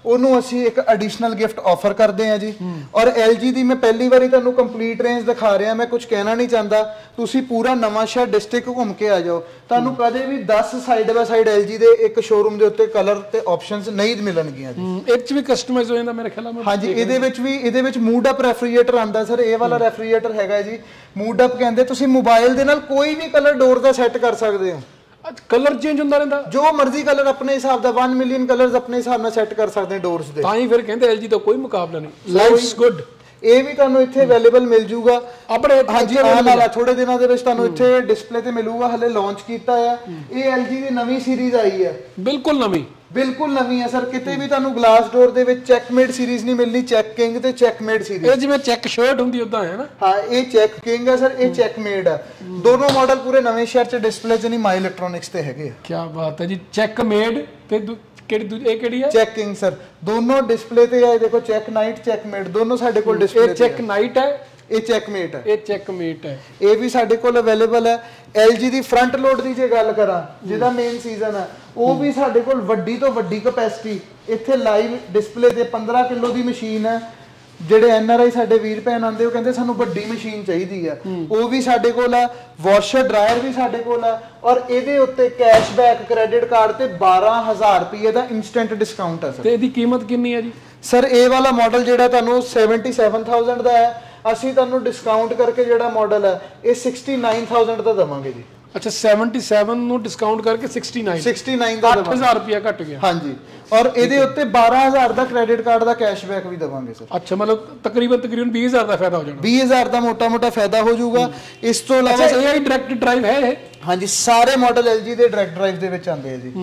ਉਹਨੂੰ ਅਸੀਂ ਇੱਕ ਐਡੀਸ਼ਨਲ ਗਿਫਟ ਆਫਰ ਕਰਦੇ ਹਾਂ ਜੀ। ਔਰ L G ਦੀ ਮੈਂ ਪਹਿਲੀ ਵਾਰੀ ਤੁਹਾਨੂੰ ਕੰਪਲੀਟ ਰੇਂਜ ਦਿਖਾ ਰਿਹਾ, ਮੈਂ ਕੁਝ ਕਹਿਣਾ ਨਹੀਂ ਚਾਹੁੰਦਾ। ਤੁਸੀਂ ਪੂਰਾ ਨਵਾਂ ਸ਼ਹਿਰ ਡਿਸਟ੍ਰਿਕਟ ਘੁੰਮ ਕੇ ਆ ਜਾਓ, ਤੁਹਾਨੂੰ ਕਦੇ ਵੀ ਦਸ side by side L G ਦੇ ਇੱਕ ਸ਼ੋਰੂਮ ਦੇ ਉੱਤੇ ਕਲਰ ਤੇ ਆਪਸ਼ਨਸ ਨਹੀਂ ਮਿਲਣਗੀਆਂ ਜੀ। ਇਹ ਚ ਵੀ ਕਸਟਮਾਈਜ਼ ਹੋ ਜਾਂਦਾ ਮੇਰੇ ਖਿਆਲ ਨਾਲ। ਹਾਂਜੀ, ਇਹਦੇ ਵਿੱਚ ਵੀ ਇਹਦੇ ਵਿੱਚ ਮੂਡ ਅਪ ਰੈਫਰੀਜਰੇਟਰ ਆਂਦਾ ਸਰ। ਇਹ ਵਾਲਾ ਰੈਫਰੀਜਰੇਟਰ ਹੈਗਾ ਜੀ ਮੂਡ ਅਪ ਕਹਿੰਦੇ। ਤੁਸੀਂ ਮੋਬਾਈਲ ਦੇ ਨਾਲ ਕੋਈ ਵੀ ਕਲਰ ਡੋਰ ਦਾ ਸੈੱਟ ਕਰ ਸਕਦੇ ਹੋ। ਕਲਰ ਚੇਂਜ ਹੁੰਦਾ ਰਹਿੰਦਾ, ਜੋ ਮਰਜ਼ੀ ਕਲਰ ਆਪਣੇ ਹਿਸਾਬ ਦਾ ਇੱਕ ਮਿਲੀਅਨ ਕਲਰਸ ਆਪਣੇ ਹਿਸਾਬ ਨਾਲ ਸੈੱਟ ਕਰ ਸਕਦੇ ਡੋਰਸ ਦੇ। ਤਾਂ ਹੀ ਫਿਰ ਕਹਿੰਦੇ L G ਦਾ ਕੋਈ ਮੁਕਾਬਲਾ ਨਹੀਂ। ਲਾਈਫਸ ਗੁੱਡ ਇਹ ਵੀ ਤੁਹਾਨੂੰ ਇੱਥੇ ਅਵੇਲੇਬਲ ਮਿਲ ਜੂਗਾ ਆਪਣੇ। ਹਾਂਜੀ, ਆਉਣ ਵਾਲਾ ਥੋੜੇ ਦਿਨਾਂ ਦੇ ਵਿੱਚ ਤੁਹਾਨੂੰ ਇੱਥੇ ਡਿਸਪਲੇ ਤੇ ਮਿਲੂਗਾ। ਹਲੇ ਲਾਂਚ ਕੀਤਾ ਆ ਇਹ L G ਦੀ ਨਵੀਂ ਸੀਰੀਜ਼ ਆਈ ਹੈ, ਬਿਲਕੁਲ ਨਵੀਂ ਬਿਲਕੁਲ ਨਵੀਂ ਹੈ ਸਰ। ਕਿਤੇ ਵੀ ਤੁਹਾਨੂੰ ਗਲਾਸ ਡੋਰ ਦੇ ਵਿੱਚ ਚੈਕਮੇਡ ਸੀਰੀਜ਼ ਨਹੀਂ ਮਿਲਣੀ। ਚੈਕ ਕਿੰਗ ਤੇ ਚੈਕਮੇਡ ਸੀਰੀਜ਼, ਇਹ ਜਿਵੇਂ ਚੈੱਕ ਸ਼ਰਟ ਹੁੰਦੀ ਉਦਾਂ ਹੈ ਨਾ। ਹਾਂ, ਇਹ ਚੈਕ ਕਿੰਗ ਹੈ ਸਰ, ਇਹ ਚੈਕਮੇਡ ਹੈ। ਦੋਨੋਂ ਮਾਡਲ ਪੂਰੇ ਨਵੇਂ ਸ਼ਹਿਰ ਚ ਡਿਸਪਲੇ ਚ ਨਹੀਂ, ਮਾਈ ਇਲੈਕਟ੍ਰੋਨਿਕਸ ਤੇ ਹੈਗੇ ਆ। ਕੀ ਬਾਤ ਹੈ ਜੀ। ਚੈਕਮੇਡ ਤੇ ਕਿਹੜੀ ਇਹ ਕਿਹੜੀ ਹੈ? ਚੈਕ ਕਿੰਗ ਸਰ, ਦੋਨੋਂ ਡਿਸਪਲੇ ਤੇ ਹੈ। ਦੇਖੋ ਚੈਕ ਨਾਈਟ, ਚੈਕਮੇਡ ਦੋਨੋਂ ਸਾਡੇ ਕੋਲ ਡਿਸਪਲੇ ਤੇ। ਇਹ ਚੈਕ ਨਾਈਟ ਹੈ, ਇਹ ਚੈਕਮੇਟ ਹੈ, ਇਹ ਚੈਕਮੇਟ ਹੈ। ਇਹ ਵੀ ਸਾਡੇ ਕੋਲ ਅਵੇਲੇਬਲ ਹੈ। L G ਦੀ ਫਰੰਟ ਲੋਡ ਦੀ ਜੇ ਗੱਲ ਕਰਾਂ, ਜਿਹਦਾ ਮੇਨ ਸੀਜ਼ਨ ਹੈ, ਉਹ ਵੀ ਸਾਡੇ ਕੋਲ ਵੱਡੀ ਤੋਂ ਵੱਡੀ ਕਪੈਸਿਟੀ ਇੱਥੇ ਲਾਈਵ ਡਿਸਪਲੇ ਤੇ ਪੰਦਰਾਂ ਕਿਲੋ ਦੀ ਮਸ਼ੀਨ ਹੈ। ਜਿਹੜੇ ਐਨ ਆਰ ਆਈ ਸਾਡੇ ਵੀਰ ਭੈਣ ਆਉਂਦੇ ਉਹ ਕਹਿੰਦੇ ਸਾਨੂੰ ਵੱਡੀ ਮਸ਼ੀਨ ਚਾਹੀਦੀ ਆ, ਉਹ ਵੀ ਸਾਡੇ ਕੋਲ ਆ। ਵਾਸ਼ਰ ਡਰਾਇਰ ਵੀ ਸਾਡੇ ਕੋਲ ਆ। ਔਰ ਇਹਦੇ ਉੱਤੇ ਕੈਸ਼ਬੈਕ ਕ੍ਰੈਡਿਟ ਕਾਰਡ ਤੇ ਬਾਰਾਂ ਹਜ਼ਾਰ ਰੁਪਏ ਦਾ ਇਨਸਟੈਂਟ ਡਿਸਕਾਊਂਟ ਹੈ ਸਰ। ਤੇ ਇਹਦੀ ਕੀਮਤ ਕਿੰਨੀ ਹੈ ਜੀ? ਸਰ ਇਹ ਵਾਲਾ ਮਾਡਲ ਜਿਹੜਾ ਤੁਹਾਨੂੰ ਸੱਤਰ ਹਜ਼ਾਰ ਦਾ ਹੈ, ਅਸੀਂ ਤੁਹਾਨੂੰ ਡਿਸਕਾਊਂਟ ਕਰਕੇ ਜਿਹੜਾ ਮਾਡਲ ਹੈ ਇਹ ਉਨਆਸੀ ਹਜ਼ਾਰ ਦਾ ਦਵਾਂਗੇ ਜੀ। ਅੱਛਾ, ਸੱਤਰ ਨੂੰ ਡਿਸਕਾਊਂਟ ਕਰਕੇ ਉਨਆਸੀ ਉਨਆਸੀ ਦਾ ਅੱਠ ਹਜ਼ਾਰ ਰੁਪਏ ਘਟ ਗਿਆ। ਹਾਂਜੀ, ਔਰ ਇਹਦੇ ਉੱਤੇ ਬਾਰਾਂ ਹਜ਼ਾਰ ਦਾ ਕ੍ਰੈਡਿਟ ਕਾਰਡ ਦਾ ਕੈਸ਼ਬੈਕ ਵੀ ਦਵਾਂਗੇ ਸਰ। ਅੱਛਾ, ਮਤਲਬ ਤਕਰੀਬਨ ਤਕਰੀਬਨ ਵੀਹ ਹਜ਼ਾਰ ਦਾ ਫਾਇਦਾ ਹੋ ਜਾਣਾ। ਵੀਹ ਹਜ਼ਾਰ ਦਾ ਮੋਟਾ ਮੋਟਾ ਫਾਇਦਾ ਹੋ ਜਾਊਗਾ। ਇਸ ਤੋਂ ਇਲਾਵਾ ਇਹ ਆਈ ਡਾਇਰੈਕਟ ਡਰਾਈਵ ਹੈ ਇਹ? ਹਾਂਜੀ, ਸਾਰੇ ਮਾਡਲ L G ਦੇ ਡਾਇਰੈਕਟ ਡਰਾਈਵ ਦੇ ਵਿੱਚ ਆਉਂਦੇ ਆ ਜੀ,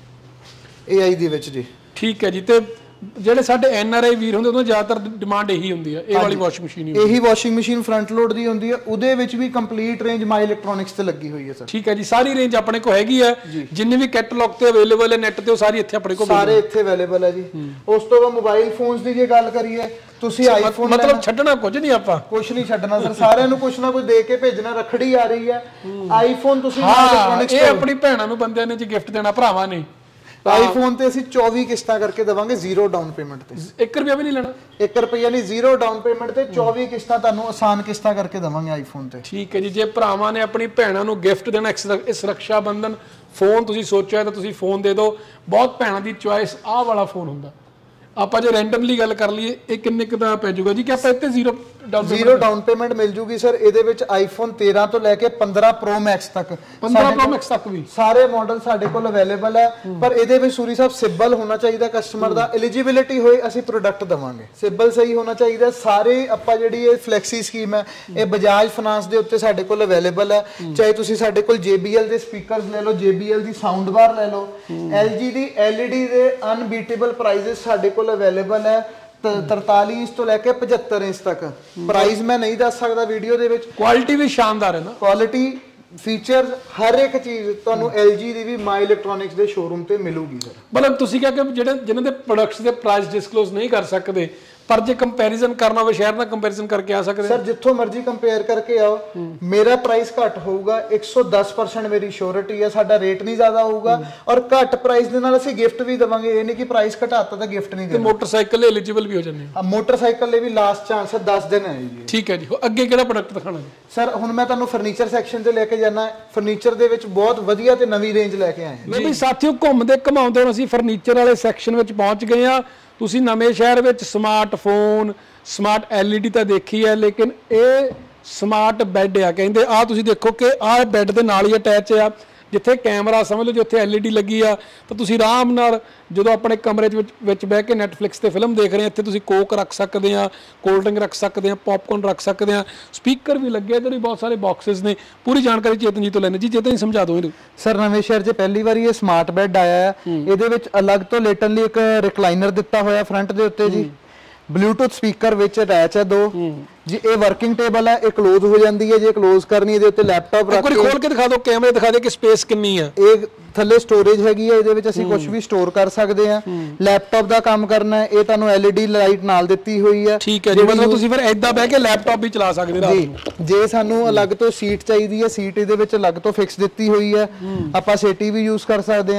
A I ਦੇ ਵਿੱਚ ਜੀ। ਠੀਕ ਹੈ ਜੀ। ਤੇ ਜਿਹੜੇ ਸਾਡੇ ਐਨ ਆਰ ਆਈ ਵੀਰ ਹੁੰਦੇ ਉਹਨਾਂ ਜ਼ਿਆਦਾਤਰ ਡਿਮਾਂਡ ਇਹੀ ਹੁੰਦੀ ਹੈ, ਇਹ ਵਾਲੀ ਵਾਸ਼ਿੰਗ ਮਸ਼ੀਨ ਹੀ। ਇਹੀ ਵਾਸ਼ਿੰਗ ਮਸ਼ੀਨ ਫਰੰਟ ਲੋਡ ਦੀ ਹੁੰਦੀ ਹੈ, ਉਹਦੇ ਵਿੱਚ ਵੀ ਕੰਪਲੀਟ ਰੇਂਜ ਮਾਈ ਇਲੈਕਟ੍ਰੋਨਿਕਸ ਤੇ ਲੱਗੀ ਹੋਈ ਹੈ ਸਰ। ਠੀਕ ਹੈ ਜੀ, ਸਾਰੀ ਰੇਂਜ ਆਪਣੇ ਕੋਲ ਹੈਗੀ ਹੈ। ਜਿੰਨੇ ਵੀ ਕੈਟਲੌਗ ਤੇ ਅਵੇਲੇਬਲ ਹੈ ਨੈਟ ਤੇ, ਉਹ ਸਾਰੀ ਇੱਥੇ ਆਪਣੇ ਕੋਲ ਸਾਰੇ ਇੱਥੇ ਅਵੇਲੇਬਲ ਹੈ ਜੀ। ਉਸ ਤੋਂ ਬਾਅਦ ਮੋਬਾਈਲ ਫੋਨਸ ਦੀ ਜੇ ਗੱਲ ਕਰੀਏ, ਤੁਸੀਂ ਆਈਫੋਨ ਮਤਲਬ ਛੱਡਣਾ ਕੁਝ ਨਹੀਂ, ਆਪਾਂ ਕੁਝ ਨਹੀਂ ਛੱਡਣਾ ਸਰ। ਸਾਰਿਆਂ ਨੂੰ ਕੁਝ ਨਾ ਕੁਝ ਦੇ ਕੇ ਭੇਜਣਾ। ਰੱਖੜੀ ਆ ਰਹੀ ਹੈ, ਆਈਫੋਨ ਤੁਸੀਂ ਇਲੈਕਟ੍ਰੋਨਿਕਸ ਇਹ ਆਪਣੀ ਭੈਣਾਂ ਨੂੰ ਬੰਦਿਆਂ ਨੇ ਜੀ ਗਿਫਟ ਦੇਣਾ, ਭਰਾਵਾਂ ਨੇ। ਆਈਫੋਨ ਤੇ ਅਸੀਂ ਚੌਵੀ ਕਿਸ਼ਤਾਂ ਕਰਕੇ ਦਵਾਂਗੇ, ਜ਼ੀਰੋ ਡਾਊਨ ਪੇਮੈਂਟ ਤੇ। ਇੱਕ ਰੁਪਿਆ ਵੀ ਨਹੀਂ ਲੈਣਾ, ਇੱਕ ਰੁਪਿਆ ਨਹੀਂ, ਜ਼ੀਰੋ ਡਾਊਨ ਪੇਮੈਂਟ ਤੇ ਚੌਵੀ ਕਿਸ਼ਤਾਂ ਤੁਹਾਨੂੰ ਆਸਾਨ ਕਿਸ਼ਤਾਂ ਕਰਕੇ ਦਵਾਂਗੇ ਆਈਫੋਨ ਤੇ। ਠੀਕ ਹੈ ਜੀ। ਜੇ ਭਰਾਵਾਂ ਨੇ ਆਪਣੀ ਭੈਣਾਂ ਨੂੰ ਗਿਫਟ ਦੇਣਾ ਇਸ ਰੱਖਿਆ ਬੰਧਨ, ਫੋਨ ਤੁਸੀਂ ਸੋਚਿਆ ਤਾਂ ਤੁਸੀਂ ਫੋਨ ਦੇ ਦਿਓ। ਬਹੁਤ ਭੈਣਾਂ ਦੀ ਚੁਆਇਸ ਆਹ ਵਾਲਾ ਫੋਨ ਹੁੰਦਾ। ਆਪਾਂ ਜੇ ਰੈਂਡਮਲੀ ਗੱਲ ਕਰ ਲਈਏ, ਇਹ ਕਿੰਨੇ ਕੁ ਦਾ ਪੈ ਜਾਊਗਾ ਜੀ? ਕਿ ਆਪਾਂ ਇੱਥੇ zero down zero down payment ਮਿਲ ਜੂਗੀ ਸਰ। ਇਹਦੇ ਵਿੱਚ ਆਈਫੋਨ ਤੇਰਾਂ ਤੋਂ ਲੈ ਕੇ ਪੰਦਰਾਂ ਪ੍ਰੋ ਮੈਕਸ ਤੱਕ, ਪੰਦਰਾਂ ਪ੍ਰੋ ਮੈਕਸ ਤੱਕ ਵੀ ਸਾਰੇ ਮਾਡਲ ਸਾਡੇ ਕੋਲ ਅਵੇਲੇਬਲ ਹੈ। ਪਰ ਇਹਦੇ ਵਿੱਚ ਸੂਰੀ ਸਾਹਿਬ ਸਿਬਲ ਹੋਣਾ ਚਾਹੀਦਾ ਕਸਟਮਰ ਦਾ, ਐਲੀਜੀਬਿਲਿਟੀ ਹੋਏ ਅਸੀਂ ਪ੍ਰੋਡਕਟ ਦਵਾਂਗੇ। ਸਿਬਲ ਸਹੀ ਹੋਣਾ ਚਾਹੀਦਾ। ਸਾਰੇ ਆਪਾਂ ਜਿਹੜੀ ਇਹ ਫਲੈਕਸੀ ਸਕੀਮ ਹੈ, ਇਹ ਬਜਾਜ ਫਾਈਨਾਂਸ ਦੇ ਉੱਤੇ ਸਾਡੇ ਕੋਲ ਅਵੇਲੇਬਲ ਹੈ। ਚਾਹੇ ਤੁਸੀਂ ਸਾਡੇ ਕੋਲ J B L ਦੇ ਸਪੀਕਰਸ ਲੈ ਲਓ, J B L ਦੀ ਸਾਊਂਡ ਬਾਰ ਲੈ ਲਓ, L G ਦੀ L E D ਦੇ ਅਨਬੀਟੇਬਲ ਪ੍ਰਾਈਸਸ ਸਾਡੇ ਕੋਲ ਅਵੇਲੇਬਲ ਹੈ। ਤਰਤਾਲੀ ਇੰਚ ਤੋਂ ਲੈ ਕੇ ਪਝੱਤਰ ਇੰਚ ਤੱਕ ਪ੍ਰਾਈਸ ਮੈਂ ਨਹੀਂ ਦੱਸ ਸਕਦਾ ਵੀਡੀਓ ਦੇ ਵਿੱਚ। ਕੁਆਲਿਟੀ ਵੀ ਸ਼ਾਨਦਾਰ ਹੈ ਨਾ, ਕੁਆਲਿਟੀ ਫੀਚਰਸ ਹਰ ਇੱਕ ਚੀਜ਼ ਤੁਹਾਨੂੰ L G ਦੀ ਵੀ ਮਾਈ ਇਲੈਕਟ੍ਰੋਨਿਕਸ ਦੇ ਸ਼ੋਰੂਮ ਤੇ ਮਿਲੂਗੀ ਸਰ। ਮਤਲਬ ਤੁਸੀਂ ਕਿਹਾ ਕਿ ਜਿਹੜੇ ਜਿਨ੍ਹਾਂ ਦੇ ਪ੍ਰੋਡਕਟਸ ਦੇ ਪ੍ਰਾਈਸ ਡਿਸਕਲੋਜ਼ ਨਹੀਂ ਕਰ ਸਕਦੇ, ਪਰ ਜੇ ਕੰਪੈਰੀਜ਼ਨ ਕਰਨਾ ਹੋਵੇ ਸ਼ਹਿਰ ਨਾਲ ਕੰਪੈਰੀਜ਼ਨ ਕਰਕੇ ਆ ਸਕਦੇ ਸਰ। ਜਿੱਥੋਂ ਮਰਜ਼ੀ ਕੰਪੇਅਰ ਕਰਕੇ ਆਓ, ਮੇਰਾ ਪ੍ਰਾਈਸ ਘੱਟ ਹੋਊਗਾ। ਇੱਕ ਸੌ ਦਸ ਪਰਸੈਂਟ ਮੇਰੀ ਸ਼ੋਰਿਟੀ ਹੈ, ਸਾਡਾ ਰੇਟ ਨਹੀਂ ਜ਼ਿਆਦਾ ਹੋਊਗਾ। ਔਰ ਘੱਟ ਪ੍ਰਾਈਸ ਦੇ ਨਾਲ ਅਸੀਂ ਗਿਫਟ ਵੀ ਦੇਵਾਂਗੇ। ਇਹ ਨਹੀਂ ਕਿ ਪ੍ਰਾਈਸ ਘਟਾਤਾ ਤਾਂ ਗਿਫਟ ਨਹੀਂ ਦੇਣਾ। ਮੋਟਰਸਾਈਕਲ ਲਈ ਐਲੀਜੀਬਲ ਵੀ ਹੋ ਜਾਂਦੇ ਆ। ਮੋਟਰਸਾਈਕਲ ਲਈ ਵੀ ਲਾਸਟ ਚਾਂਸ ਹੈ, ਦਸ ਦਿਨ ਹੈ ਜੀ। ਠੀਕ ਹੈ ਜੀ। ਅੱਗੇ ਕਿਹੜਾ ਪ੍ਰੋਡਕਟ ਦਿਖਾਣਾ ਜੀ ਸਰ? ਹੁਣ ਮੈਂ ਤੁਹਾਨੂੰ ਫਰਨੀਚਰ ਸੈਕਸ਼ਨ ਤੇ ਲੈ ਕੇ ਜਾਣਾ। ਫਰਨੀਚਰ ਦੇ ਵਿੱਚ ਬਹੁਤ ਵਧੀਆ ਤੇ ਨਵੀਂ ਰੇਂਜ ਲੈ ਕੇ ਆਏ ਹਾਂ ਜੀ। ਸਾਥੀਓ, ਘੁੰਮਦੇ ਘਮਾਉਂਦੇ ਅਸੀਂ ਫਰਨੀਚਰ ਵਾਲੇ ਸੈਕਸ਼ਨ ਵਿੱਚ ਪਹੁੰਚ ਗਏ ਆ। ਤੁਸੀਂ ਨਵੇਂ ਸ਼ਹਿਰ ਵਿੱਚ smartphone, smart L E D ਤਾਂ ਦੇਖੀ ਹੈ, ਲੇਕਿਨ ਇਹ ਸਮਾਰਟ ਬੈੱਡ ਆ ਕਹਿੰਦੇ। ਆ ਤੁਸੀਂ ਦੇਖੋ ਕਿ ਆਹ ਬੈੱਡ ਦੇ ਨਾਲ ਹੀ ਅਟੈਚ ਆ। ਜਿੱਥੇ ਕੈਮਰਾ ਸਮਝ ਲਓ, ਜਿੱਥੇ L E D ਲੱਗੀ ਆ, ਤਾਂ ਤੁਸੀਂ ਆਰਾਮ ਨਾਲ ਜਦੋਂ ਆਪਣੇ ਕਮਰੇ ਵਿੱਚ ਵਿੱਚ ਬਹਿ ਕੇ ਨੈਟਫਲਿਕਸ ਤੇ ਫਿਲਮ ਦੇਖ ਰਹੇ ਆ, ਇੱਥੇ ਤੁਸੀਂ ਕੋਕ ਰੱਖ ਸਕਦੇ ਆ, ਕੋਲਡ ਡਰਿੰਕ ਰੱਖ ਸਕਦੇ ਆ, ਪੌਪਕੌਰਨ ਰੱਖ ਸਕਦੇ ਆ, ਸਪੀਕਰ ਵੀ ਲੱਗੇ। ਇੱਧਰ ਵੀ ਬਹੁਤ ਸਾਰੇ ਬਾਕਸਿਸ ਨੇ। ਪੂਰੀ ਜਾਣਕਾਰੀ ਚੇਤਨ ਜੀ ਤੋਂ ਲੈਣੇ ਜੀ। ਚੇਤਨ ਜੀ ਸਮਝਾ ਦਿਓ ਇਹਨੂੰ। ਸਰ, ਨਵੇਂ ਸ਼ਹਿਰ 'ਚ ਪਹਿਲੀ ਵਾਰੀ ਇਹ ਸਮਾਰਟ ਬੈੱਡ ਆਇਆ ਹੈ। ਇਹਦੇ ਵਿੱਚ ਅਲੱਗ ਤੋਂ ਲੇਟਣ ਲਈ ਇੱਕ ਰਿਕਲਾਈਨਰ ਦਿੱਤਾ ਹੋਇਆ ਫਰੰਟ ਦੇ ਉੱਤੇ ਜੀ। ਬਲੂਟੁੱਥ ਸਪੀਕਰ ਵਿੱਚ ਅਟੈਚ ਹੈ ਦੋ ਜੀ। ਇਹ ਵਰਕਿੰਗ ਟੇਬਲ ਹੈ, ਇਹ ਕਲੋਜ਼ ਹੋ ਜਾਂਦੀ ਹੈ। ਜੇ ਕਲੋਜ਼ ਕਰਨੀ ਇਹਦੇ ਉੱਤੇ ਲੈਪਟਾਪ ਰੱਖ ਕੇ ਖੋਲ ਕੇ ਦਿਖਾ ਦਿਓ, ਕੈਮਰੇ ਦਿਖਾ ਦੇ ਕਿ ਸਪੇਸ ਕਿੰਨੀ ਹੈ। ਇਹ ਥੱਲੇ ਸਟੋਰੇਜ ਹੈਗੀ ਹੈ, ਇਹਦੇ ਵਿੱਚ ਅਸੀਂ ਕੁਝ ਵੀ ਸਟੋਰ ਕਰ ਸਕਦੇ ਹਾਂ। ਲੈਪਟਾਪ ਦਾ ਕੰਮ ਕਰਨਾ ਹੈ, ਇਹ ਤੁਹਾਨੂੰ L E D ਲਾਈਟ ਨਾਲ ਦਿੱਤੀ ਹੋਈ ਹੈ। ਠੀਕ ਹੈ ਜੀ। ਮਤਲਬ ਤੁਸੀਂ ਫਿਰ ਏਦਾਂ ਬਹਿ ਕੇ ਲੈਪਟਾਪ ਵੀ ਚਲਾ ਸਕਦੇ ਹੋ ਜੀ। ਜੇ ਸਾਨੂੰ ਅਲੱਗ ਤੋਂ ਸੀਟ ਚਾਹੀਦੀ ਹੈ, ਸੀਟ ਇਹਦੇ ਵਿੱਚ ਅਲੱਗ ਤੋਂ ਫਿਕਸ ਦਿੱਤੀ ਹੋਈ ਹੈ। ਆਪਾਂ ਸੇਟੀ ਵੀ ਯੂਜ਼ ਕਰ ਸਕਦੇ ਹਾਂ।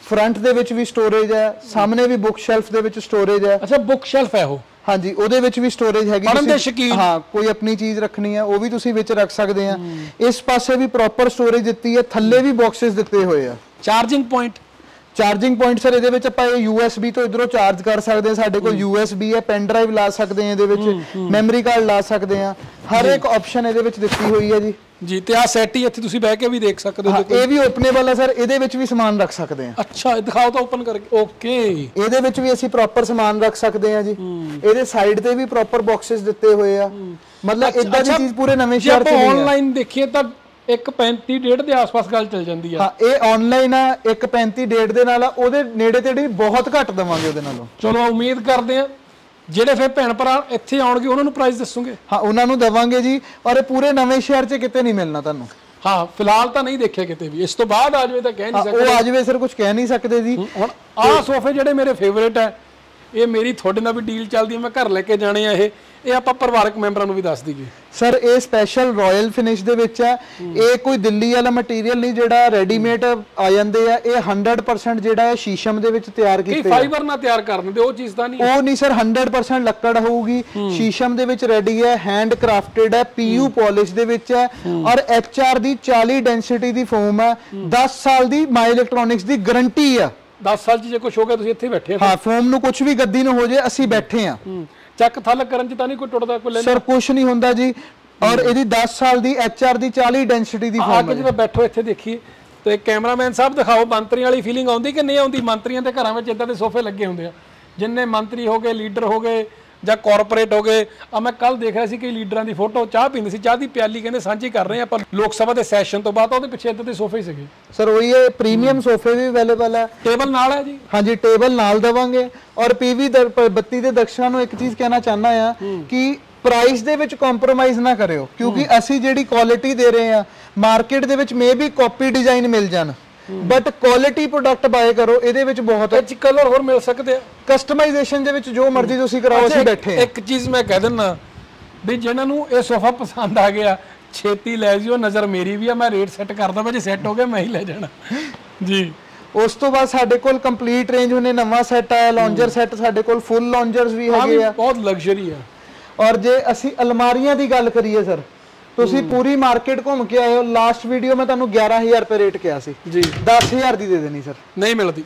ਫਰੰਟ ਦੇ ਵਿੱਚ ਵੀ ਸਟੋਰੇਜ ਹੈ, ਸਾਹਮਣੇ ਵੀ ਬੁੱਕ ਸ਼ੈਲਫ ਦੇ ਵਿੱਚ ਸਟੋਰੇਜ ਹੈ। ਅੱਛਾ ਬੁੱਕ ਸ਼ੈਲਫ ਹੈ ਉਹ? ਹਾਂਜੀ, ਉਹਦੇ ਵਿੱਚ ਵੀ ਸਟੋਰੇਜ ਹੈਗੀ। ਪੜ੍ਹਨ ਦੇ ਸ਼ੌਕੀਨ, ਹਾਂ, ਕੋਈ ਆਪਣੀ ਚੀਜ਼ ਰੱਖਣੀ ਹੈ ਉਹ ਵੀ ਤੁਸੀਂ ਵਿੱਚ ਰੱਖ ਸਕਦੇ ਆ। ਇਸ ਪਾਸੇ ਵੀ ਪ੍ਰੋਪਰ ਸਟੋਰੇਜ ਦਿੱਤੀ ਹੈ, ਥੱਲੇ ਵੀ ਬਾਕਸਸ ਦਿੱਤੇ ਹੋਏ ਆ। Charging point, charging point sir ਇਹਦੇ ਵਿੱਚ ਆਪਾਂ ਯੂ ਐਸ ਬੀ ਤੋਂ ਇਧਰੋਂ ਚਾਰਜ ਕਰ ਸਕਦੇ ਹਾਂ। ਸਾਡੇ ਕੋਲ ਯੂ ਐਸ ਬੀ ਹੈ, ਪੈਨ ਡਰਾਈਵ ਲਾ ਸਕਦੇ ਹਾਂ ਇਹਦੇ ਵਿੱਚ, ਮੈਮਰੀ ਕਾਰਡ ਲਾ ਸਕਦੇ ਹਾਂ, ਹਰ ਇੱਕ ਆਪਸ਼ਨ ਇਹਦੇ ਵਿੱਚ ਦਿੱਤੀ ਹੋਈ ਹੈ ਜੀ। ਜੀ ਤੇ ਆ ਸੈਟ ਹੀ ਇੱਥੇ ਤੁਸੀਂ ਬਹਿ ਕੇ ਵੀ ਦੇਖ ਸਕਦੇ ਹੋ। ਇਹ ਵੀ ਓਪਨੇਬਲ ਹੈ ਸਰ, ਇਹਦੇ ਵਿੱਚ ਵੀ ਸਮਾਨ ਰੱਖ ਸਕਦੇ ਹਾਂ। ਅੱਛਾ, ਦਿਖਾਓ ਤਾਂ ਓਪਨ ਕਰਕੇ। ਓਕੇ, ਇਹਦੇ ਵਿੱਚ ਵੀ ਅਸੀਂ ਪ੍ਰੋਪਰ ਸਮਾਨ ਰੱਖ ਸਕਦੇ ਹਾਂ ਜੀ। ਇਹਦੇ ਸਾਈਡ ਤੇ ਵੀ ਪ੍ਰੋਪਰ ਬਾਕਸਸ ਦਿੱਤੇ ਹੋਏ ਆ, ਮਤਲਬ ਇਦਾਂ ਦੀ ਚੀਜ਼ ਪੂਰੇ ਨਵੇਂ ਸ਼ਹਿਰ 'ਚ ਨਹੀਂ ਹੈ। ਆਨਲਾਈਨ ਦੇਖੀਏ ਤਾਂ ਇੱਕ ਪੈਂਤੀ ਡੇਢ ਦੇ ਆਸ-ਪਾਸ ਗੱਲ ਚੱਲ ਜਾਂਦੀ ਆ। ਹਾਂ, ਇਹ ਆਨਲਾਈਨ ਆ, ਇੱਕ ਪੈਂਤੀ ਡੇਢ ਦੇ ਨਾਲ ਆ, ਉਹਦੇ ਨੇੜੇ ਤੇੜੇ ਬਹੁਤ ਘੱਟ ਦਵਾਂਗੇ ਉਹਦੇ ਨਾਲੋਂ। ਚਲੋ ਉਮੀਦ ਕਰਦੇ ਆ ਜਿਹੜੇ ਫਿਰ ਭੈਣ ਭਰਾ ਇੱਥੇ ਆਉਣਗੇ ਉਹਨਾਂ ਨੂੰ ਪ੍ਰਾਈਸ ਦੱਸੋਗੇ? ਹਾਂ, ਉਹਨਾਂ ਨੂੰ ਦਵਾਂਗੇ ਜੀ, ਔਰ ਇਹ ਪੂਰੇ ਨਵੇਂ ਸ਼ਹਿਰ 'ਚ ਕਿਤੇ ਨਹੀਂ ਮਿਲਣਾ ਤੁਹਾਨੂੰ। ਹਾਂ, ਫਿਲਹਾਲ ਤਾਂ ਨਹੀਂ ਦੇਖਿਆ ਕਿਤੇ ਵੀ, ਇਸ ਤੋਂ ਬਾਅਦ ਆ ਜਾਵੇ ਤਾਂ ਕਹਿ ਨਹੀਂ ਸਕਦੇ। ਉਹ ਆ ਜਾਵੇ ਸਰ, ਕੁਝ ਕਹਿ ਨਹੀਂ ਸਕਦੇ ਜੀ। ਹੁਣ ਆਹ ਸੋਫੇ ਜਿਹੜੇ ਮੇਰੇ ਫੇਵਰੇਟ ਹੈ, ਇਹ ਮੇਰੀ ਤੁਹਾਡੇ ਨਾਲ ਵੀ ਡੀਲ ਚੱਲਦੀ ਹੈ, ਮੈਂ ਘਰ ਲੈ ਕੇ ਜਾਣੇ ਆ। ਇਹ ਇਹ ਆਪਾਂ ਪਰਿਵਾਰਕ ਮੈਂਬਰਾਂ ਨੂੰ ਵੀ ਦੱਸ ਦਈਏ ਸਰ। ਇਹ ਸਪੈਸ਼ਲ ਰਾਇਲ ਫਿਨਿਸ਼ ਦੇ ਵਿੱਚ ਹੈ। ਇਹ ਕੋਈ ਦਿੱਲੀ ਵਾਲਾ ਮਟੀਰੀਅਲ ਨਹੀਂ ਜਿਹੜਾ ਰੈਡੀਮੇਡ ਆ ਜਾਂਦੇ ਆ। ਇਹ ਹੰਡਰਡ ਪਰਸੈਂਟ ਜਿਹੜਾ ਹੈ ਸ਼ੀਸ਼ਮ ਦੇ ਵਿੱਚ ਤਿਆਰ ਕੀਤੇ ਆ। ਫਾਈਬਰ ਨਾਲ ਤਿਆਰ ਕਰ ਦਿੰਦੇ, ਉਹ ਚੀਜ਼ ਤਾਂ ਨਹੀਂ? ਉਹ ਨਹੀਂ ਸਰ, ਹੰਡਰਡ ਪਰਸੈਂਟ ਲੱਕੜ ਹੋਊਗੀ, ਸ਼ੀਸ਼ਮ ਦੇ ਵਿੱਚ ਰੈਡੀ ਹੈ, ਹੈਂਡ ਕ੍ਰਾਫਟਡ ਹੈ, ਪੀਯੂ ਪਾਲਿਸ਼ ਦੇ ਵਿੱਚ ਹੈ, ਔਰ ਐਚ ਆਰ ਦੀ ਚਾਲੀ ਡੈਂਸਿਟੀ ਦੀ ਫੋਮ ਹੈ। ਦਸ ਸਾਲ ਦੀ ਮਾਈ ਇਲੈਕਟ੍ਰੋਨਿਕਸ ਦੀ ਗਾਰੰਟੀ ਆ। ਦਸ ਸਾਲ 'ਚ ਜੇ ਕੁਝ ਹੋ ਗਿਆ ਤੁਸੀਂ ਇੱਥੇ ਬੈਠੇ ਹੋ। ਹਾਂ, ਫੋਮ ਨੂੰ ਕੁਝ ਵੀ ਗੱਦੀ ਨੂੰ ਹੋ ਜੇ, ਅਸੀਂ ਬੈਠੇ ਆ। ਚੱਕ ਥੱਲ ਕਰਨ 'ਚ ਤਾਂ ਨਹੀਂ ਕੋਈ ਟੁੱਟਦਾ ਕੋਈ? ਸਰ ਕੁਝ ਨਹੀਂ ਹੁੰਦਾ ਜੀ, ਔਰ ਇਹਦੀ ਦਸ ਸਾਲ ਦੀ ਐਚ ਆਰ ਦੀ ਚਾਲੀ ਡੈਂਸਿਟੀ ਦੀ ਫੋਮ ਹੈ। ਆ ਕੇ ਜਦੋਂ ਬੈਠੋ ਇੱਥੇ ਦੇਖੀਏ ਤੇ ਕੈਮਰਾਮੈਨ ਸਾਹਿਬ ਦਿਖਾਓ, ਮੰਤਰੀਆਂ ਵਾਲੀ ਫੀਲਿੰਗ ਆਉਂਦੀ ਕਿ ਨਹੀਂ ਆਉਂਦੀ? ਮੰਤਰੀਆਂ ਦੇ ਘਰਾਂ ਵਿੱਚ ਇਦਾਂ ਦੇ ਸੋਫੇ ਲੱਗੇ ਹੁੰਦੇ ਆ, ਜਿੰਨੇ ਮੰਤਰੀ ਹੋ ਗਏ, ਲੀਡਰ ਹੋ ਗਏ ਜਾਂ ਕਾਰਪੋਰੇਟ ਹੋ ਗਏ। ਆ ਮੈਂ ਕੱਲ ਦੇਖ ਰਿਹਾ ਸੀ ਕਿ ਲੀਡਰਾਂ ਦੀ ਫੋਟੋ, ਚਾਹ ਪੀਂਦੇ ਸੀ, ਚਾਹ ਦੀ ਪਿਆਲੀ ਕਹਿੰਦੇ ਸਾਂਝੀ ਕਰ ਰਹੇ ਆ ਆਪਾਂ ਲੋਕ ਸਭਾ ਦੇ ਸੈਸ਼ਨ ਤੋਂ ਬਾਅਦ। ਉਹਦੇ ਪਿੱਛੇ ਇਦਾਂ ਦੇ ਸੋਫੇ ਹੀ ਸੀਗੇ ਸਰ। ਉਹੀ ਇਹ ਪ੍ਰੀਮੀਅਮ ਸੋਫੇ ਵੀ ਅਵੇਲੇਬਲ ਹੈ। ਟੇਬਲ ਨਾਲ ਹੈ ਜੀ? ਹਾਂਜੀ, ਟੇਬਲ ਨਾਲ ਦੇਵਾਂਗੇ। ਔਰ ਪੀਵੀ ਬੱਤੀ ਦੇ ਦਰਸ਼ਕਾਂ ਨੂੰ ਇੱਕ ਚੀਜ਼ ਕਹਿਣਾ ਚਾਹੁੰਦਾ ਆ ਕਿ ਪ੍ਰਾਈਸ ਦੇ ਵਿੱਚ ਕੰਪਰੋਮਾਈਜ਼ ਨਾ ਕਰਿਓ, ਕਿਉਂਕਿ ਅਸੀਂ ਜਿਹੜੀ ਕੁਆਲਿਟੀ ਦੇ ਰਹੇ ਆ, ਮਾਰਕੀਟ ਦੇ ਵਿੱਚ ਮੇ ਵੀ ਕਾਪੀ ਡਿਜ਼ਾਈਨ ਮਿਲ ਜਾਣ, ਬਟ ਕੁਆਲਿਟੀ ਪ੍ਰੋਡਕਟ ਬਾਏ ਕਰੋ। ਇਹਦੇ ਵਿੱਚ ਬਹੁਤ ਅੱਛੇ ਕਲਰ ਹੋਰ ਮਿਲ ਸਕਦੇ ਆ, ਕਸਟਮਾਈਜ਼ੇਸ਼ਨ ਦੇ ਵਿੱਚ ਜੋ ਮਰਜ਼ੀ ਤੁਸੀਂ ਕਰਾਓ, ਅਸੀਂ ਬੈਠੇ ਆ। ਇੱਕ ਚੀਜ਼ ਮੈਂ ਕਹਿ ਦਿੰਦਾ ਵੀ ਜਿਹਨਾਂ ਨੂੰ ਇਹ ਸੋਫਾ ਪਸੰਦ ਆ ਗਿਆ ਛੇਤੀ ਲੈ ਜਿਓ, ਨਜ਼ਰ ਮੇਰੀ ਵੀ ਆ, ਮੈਂ ਰੇਟ ਸੈੱਟ ਕਰਦਾ ਵਾ, ਜੇ ਸੈੱਟ ਹੋ ਗਿਆ ਮੈਂ ਹੀ ਲੈ ਜਾਣਾ ਜੀ। ਉਸ ਤੋਂ ਬਾਅਦ ਸਾਡੇ ਕੋਲ ਕੰਪਲੀਟ ਰੇਂਜ ਹੁਣੇ ਨਵਾਂ ਸੈੱਟ ਆਇਆ, ਲੌਂਜਰ ਸੈੱਟ। ਸਾਡੇ ਕੋਲ ਫੁੱਲ ਲੌਂਜਰਸ ਵੀ ਹੈਗੇ ਆ, ਬਹੁਤ ਲਗਜ਼ਰੀ ਆ। ਔਰ ਜੇ ਅਸੀਂ ਅਲਮਾਰੀਆਂ ਦੀ ਗੱਲ ਕਰੀਏ ਸਰ, ਤੁਸੀਂ ਪੂਰੀ ਮਾਰਕੀਟ ਘੁੰਮ ਕੇ ਆਏ ਹੋ। ਲਾਸਟ ਵੀਡੀਓ ਮੈਂ ਤੁਹਾਨੂੰ ਗਿਆਰਾਂ ਹਜ਼ਾਰ ਰੁਪਏ ਰੇਟ ਕਿਹਾ ਸੀ ਜੀ, ਦਸ ਹਜ਼ਾਰ ਦੀ ਦੇ ਦੇਣੀ ਸਰ। ਨਹੀਂ ਮਿਲਦੀ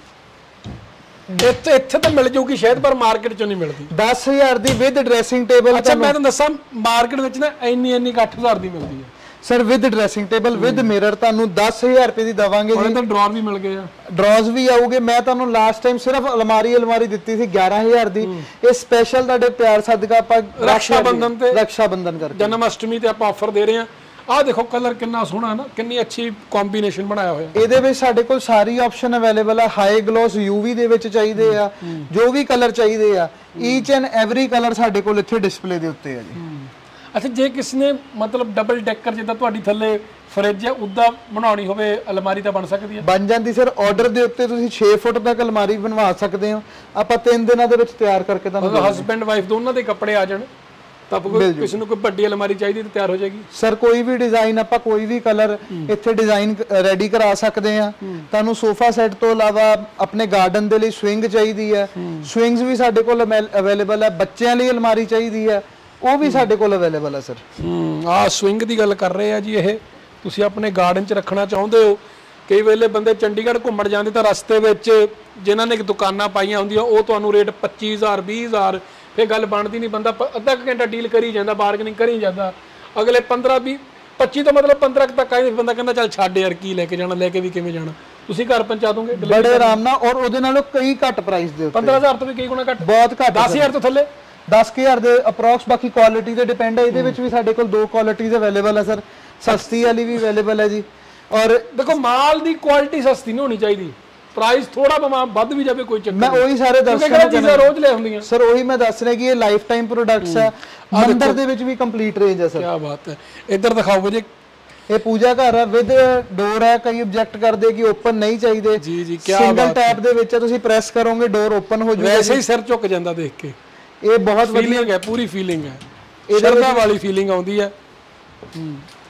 ਇੱਥੇ, ਇੱਥੇ ਤਾਂ ਮਿਲ ਜਾਊਗੀ ਸ਼ਾਇਦ, ਪਰ ਮਾਰਕੀਟ ਚੋਂ ਨਹੀਂ ਮਿਲਦੀ। ਦਸ ਹਜ਼ਾਰ ਦੀ ਵਿਦ ਡਰੈਸਿੰਗ ਟੇਬਲ। ਅੱਛਾ, ਮੈਂ ਤੁਹਾਨੂੰ ਦੱਸਾਂ ਮਾਰਕੀਟ ਵਿੱਚ ਨਾ ਇੰਨੀ ਇੰਨੀ ਅੱਠ ਹਜ਼ਾਰ ਦੀ ਮਿਲਦੀ ਹੈ sir, with dressing table with mirror. ਤੁਹਾਨੂੰ ਦਸ ਹਜ਼ਾਰ ਰੁਪਏ ਦੀ ਦਵਾਂਗੇ ਜੀ। ਉਹਦੇ ਤਾਂ ਡਰਾਅਰ ਵੀ ਮਿਲ ਗਏ ਆ, ਡਰਾਅਰਸ ਵੀ ਆਉਗੇ। ਮੈਂ ਤੁਹਾਨੂੰ ਲਾਸਟ ਟਾਈਮ ਸਿਰਫ ਅਲਮਾਰੀ ਅਲਮਾਰੀ ਦਿੱਤੀ ਸੀ ਗਿਆਰਾਂ ਹਜ਼ਾਰ ਦੀ। ਇਹ ਸਪੈਸ਼ਲ ਤੁਹਾਡੇ ਪਿਆਰ ਸਦਕਾ ਆਪਾਂ ਰਕਸ਼ਾ ਬੰਧਨ ਤੇ ਰਕਸ਼ਾ ਬੰਧਨ ਕਰਕੇ, ਜਨਮ ਅਸ਼ਟਮੀ ਤੇ ਆਪਾਂ ਆਫਰ ਦੇ ਰਹੇ ਹਾਂ। ਆਹ ਦੇਖੋ ਕਲਰ ਕਿੰਨਾ ਸੋਹਣਾ ਨਾ, ਕਿੰਨੀ ਅੱਛੀ ਕੰਬੀਨੇਸ਼ਨ ਬਣਾਇਆ ਹੋਇਆ। ਇਹਦੇ ਵਿੱਚ ਸਾਡੇ ਕੋਲ ਸਾਰੀ ਆਪਸ਼ਨ ਅਵੇਲੇਬਲ ਆ। ਹਾਈ ਗਲੋਸ ਯੂਵੀ ਦੇ ਵਿੱਚ ਚਾਹੀਦੇ ਆ, ਜੋ ਵੀ ਕਲਰ ਚਾਹੀਦੇ ਆ, ਈਚ ਐਂਡ ਐਵਰੀ ਕਲਰ ਸਾਡੇ ਕੋਲ ਇੱਥੇ ਡਿਸਪਲੇ ਦੇ ਉੱਤੇ ਆ ਜੀ। ਅੱਛਾ, ਜੇ ਕਿਸੇ ਨੇ ਮਤਲਬ ਡਬਲ ਡੈਕਰ ਜਿੱਦਾਂ ਤੁਹਾਡੀ ਥੱਲੇ ਫਰਿੱਜ ਹੈ ਉਦਾਂ ਬਣਾਉਣੀ ਹੋਵੇ ਅਲਮਾਰੀ ਤਾਂ ਬਣ ਸਕਦੀ ਹੈ? ਬਣ ਜਾਂਦੀ ਸਰ। ਆਰਡਰ ਦੇ ਉੱਤੇ ਤੁਸੀਂ ਛੇ ਫੁੱਟ ਤੱਕ ਅਲਮਾਰੀ ਬਣਵਾ ਸਕਦੇ ਹੋ, ਆਪਾਂ ਤਿੰਨ ਦਿਨਾਂ ਦੇ ਵਿੱਚ ਤਿਆਰ ਕਰਕੇ ਤੁਹਾਨੂੰ। ਹਸਬੈਂਡ ਵਾਈਫ ਦੋਨਾਂ ਦੇ ਕੱਪੜੇ ਆ ਜਾਣ ਤਾਂ ਕਿਸੇ ਨੂੰ ਕੋਈ ਵੱਡੀ ਅਲਮਾਰੀ ਚਾਹੀਦੀ ਤਾਂ ਤਿਆਰ ਹੋ ਜਾਏਗੀ ਸਰ। ਕੋਈ ਵੀ ਡਿਜ਼ਾਈਨ ਆਪਾਂ ਕੋਈ ਵੀ ਕਲਰ ਇੱਥੇ ਡਿਜ਼ਾਈਨ ਰੈਡੀ ਕਰਾ ਸਕਦੇ ਆ। ਤੁਹਾਨੂੰ ਸੋਫਾ ਸੈੱਟ ਤੋਂ ਇਲਾਵਾ ਆਪਣੇ ਗਾਰਡਨ ਦੇ ਲਈ ਸਵਿੰਗ ਚਾਹੀਦੀ ਹੈ, ਸਵਿੰਗਸ ਵੀ ਸਾਡੇ ਕੋਲ ਅਵੇਲੇਬਲ ਹੈ। ਬੱਚਿਆਂ ਲਈ ਅਲਮਾਰੀ ਚਾਹੀਦੀ ਹੈ, ਉਹ ਵੀ ਸਾਡੇ ਕੋਲ ਅਵੇਲੇਬਲ ਹੈ ਸਰ। ਹੂੰ, ਆਹ ਸਵਿੰਗ ਦੀ ਗੱਲ ਕਰ ਰਹੇ ਆ ਜੀ। ਇਹ ਤੁਸੀਂ ਆਪਣੇ ਗਾਰਡਨ 'ਚ ਰੱਖਣਾ ਚਾਹੁੰਦੇ ਹੋ। ਕਈ ਵੇਲੇ ਬੰਦੇ ਚੰਡੀਗੜ੍ਹ ਘੁੰਮਣ ਜਾਂਦੇ ਤਾਂ ਰਸਤੇ ਵਿੱਚ ਜਿਨ੍ਹਾਂ ਨੇ ਦੁਕਾਨਾਂ ਪਾਈਆਂ ਹੁੰਦੀਆਂ ਉਹ ਤੁਹਾਨੂੰ ਰੇਟ ਪੱਚੀ ਹਜ਼ਾਰ ਵੀਹ ਹਜ਼ਾਰ, ਫਿਰ ਗੱਲ ਬਣਦੀ ਨਹੀਂ। ਬੰਦਾ ਅੱਧਾ ਘੰਟਾ ਡੀਲ ਕਰੀ ਜਾਂਦਾ, ਬਾਰਗੇਨਿੰਗ ਕਰੀ ਜਾਂਦਾ। ਅਗਲੇ ਪੰਦਰਾਂ ਵੀਹ ਪੱਚੀ ਤੋਂ ਮਤਲਬ ਪੰਦਰਾਂ ਤੱਕ ਆਏ, ਬੰਦਾ ਕਹਿੰਦਾ ਚੱਲ ਛੱਡ ਯਾਰ ਕੀ ਲੈ ਕੇ ਜਾਣਾ, ਲੈ ਕੇ ਵੀ ਕਿਵੇਂ ਜਾਣਾ। ਤੁਸੀਂ ਘਰ ਪਹੁੰਚਾ ਦੋਗੇ ਬੜੇ ਆਰਾਮ ਨਾਲ, ਔਰ ਉਹਦੇ ਨਾਲੋਂ ਕਈ ਘੱਟ ਪ੍ਰਾਈਸ ਦੇ ਉੱਤੇ। ਪੰਦਰਾਂ ਹਜ਼ਾਰ ਤੋਂ ਵੀ ਕਈ ਗੁਣਾ ਘੱਟ, ਬਹੁਤ ਘੱਟ। ਦਸ ਹਜ਼ਾਰ ਤੋਂ ਥੱਲੇ ਦਸ ਹਜ਼ਾਰ ਦੇ ਅਪਰੋਕਸ। ਬਾਕੀ ਕੁਆਲਿਟੀ ਤੇ ਡਿਪੈਂਡ ਹੈ। ਇਹਦੇ ਵਿੱਚ ਵੀ ਸਾਡੇ ਕੋਲ ਦੋ ਕੁਆਲਿਟੀਜ਼ ਅਵੇਲੇਬਲ ਹੈ ਸਰ, ਸਸਤੀ ਵਾਲੀ ਵੀ ਅਵੇਲੇਬਲ ਹੈ ਜੀ। ਔਰ ਦੇਖੋ ਮਾਲ ਦੀ ਕੁਆਲਿਟੀ ਸਸਤੀ ਨਹੀਂ ਹੋਣੀ ਚਾਹੀਦੀ, ਪ੍ਰਾਈਸ ਥੋੜਾ ਬਮਾ ਵੱਧ ਵੀ ਜਾਵੇ ਕੋਈ ਚੱਕਰ ਮੈਂ ਉਹੀ ਸਾਰੇ ਦਰਸ਼ਕਾਂ ਨੂੰ ਚੀਜ਼ਾਂ ਰੋਜ਼ ਲੈ ਹੁੰਦੀਆਂ ਸਰ। ਉਹੀ ਮੈਂ ਦੱਸ ਰਿਹਾ ਕਿ ਇਹ ਲਾਈਫ ਟਾਈਮ ਪ੍ਰੋਡਕਟਸ ਹੈ। ਮੰਦਰ ਦੇ ਵਿੱਚ ਵੀ ਕੰਪਲੀਟ ਰੇਂਜ ਹੈ ਸਰ। ਕੀ ਬਾਤ ਹੈ। ਇੱਧਰ ਦਿਖਾਓ ਜੀ, ਇਹ ਪੂਜਾ ਘਰ ਹੈ, ਵਿਦ ਡੋਰ ਹੈ। ਕਈ ਆਬਜੈਕਟ ਕਰਦੇ ਕਿ ਓਪਨ ਨਹੀਂ ਚਾਹੀਦੇ ਜੀ ਜੀ। ਕੀ ਸਿੰਗਲ ਟੈਪ ਦੇ ਵਿੱਚ ਤੁਸੀਂ ਪ੍ਰੈਸ ਕਰੋਗੇ ਡੋਰ ਓਪਨ ਹੋ ਜਾਊਗਾ। ਵੈਸੇ ਹੀ ਸਿਰ ਝੁਕ ਜਾਂਦਾ ਦੇਖ ਕੇ। ਇਹ ਬਹੁਤ ਵਧੀਆ ਹੈ, ਪੂਰੀ ਫੀਲਿੰਗ ਹੈ, ਸ਼ਰਧਾ ਵਾਲੀ ਫੀਲਿੰਗ ਆਉਂਦੀ ਹੈ।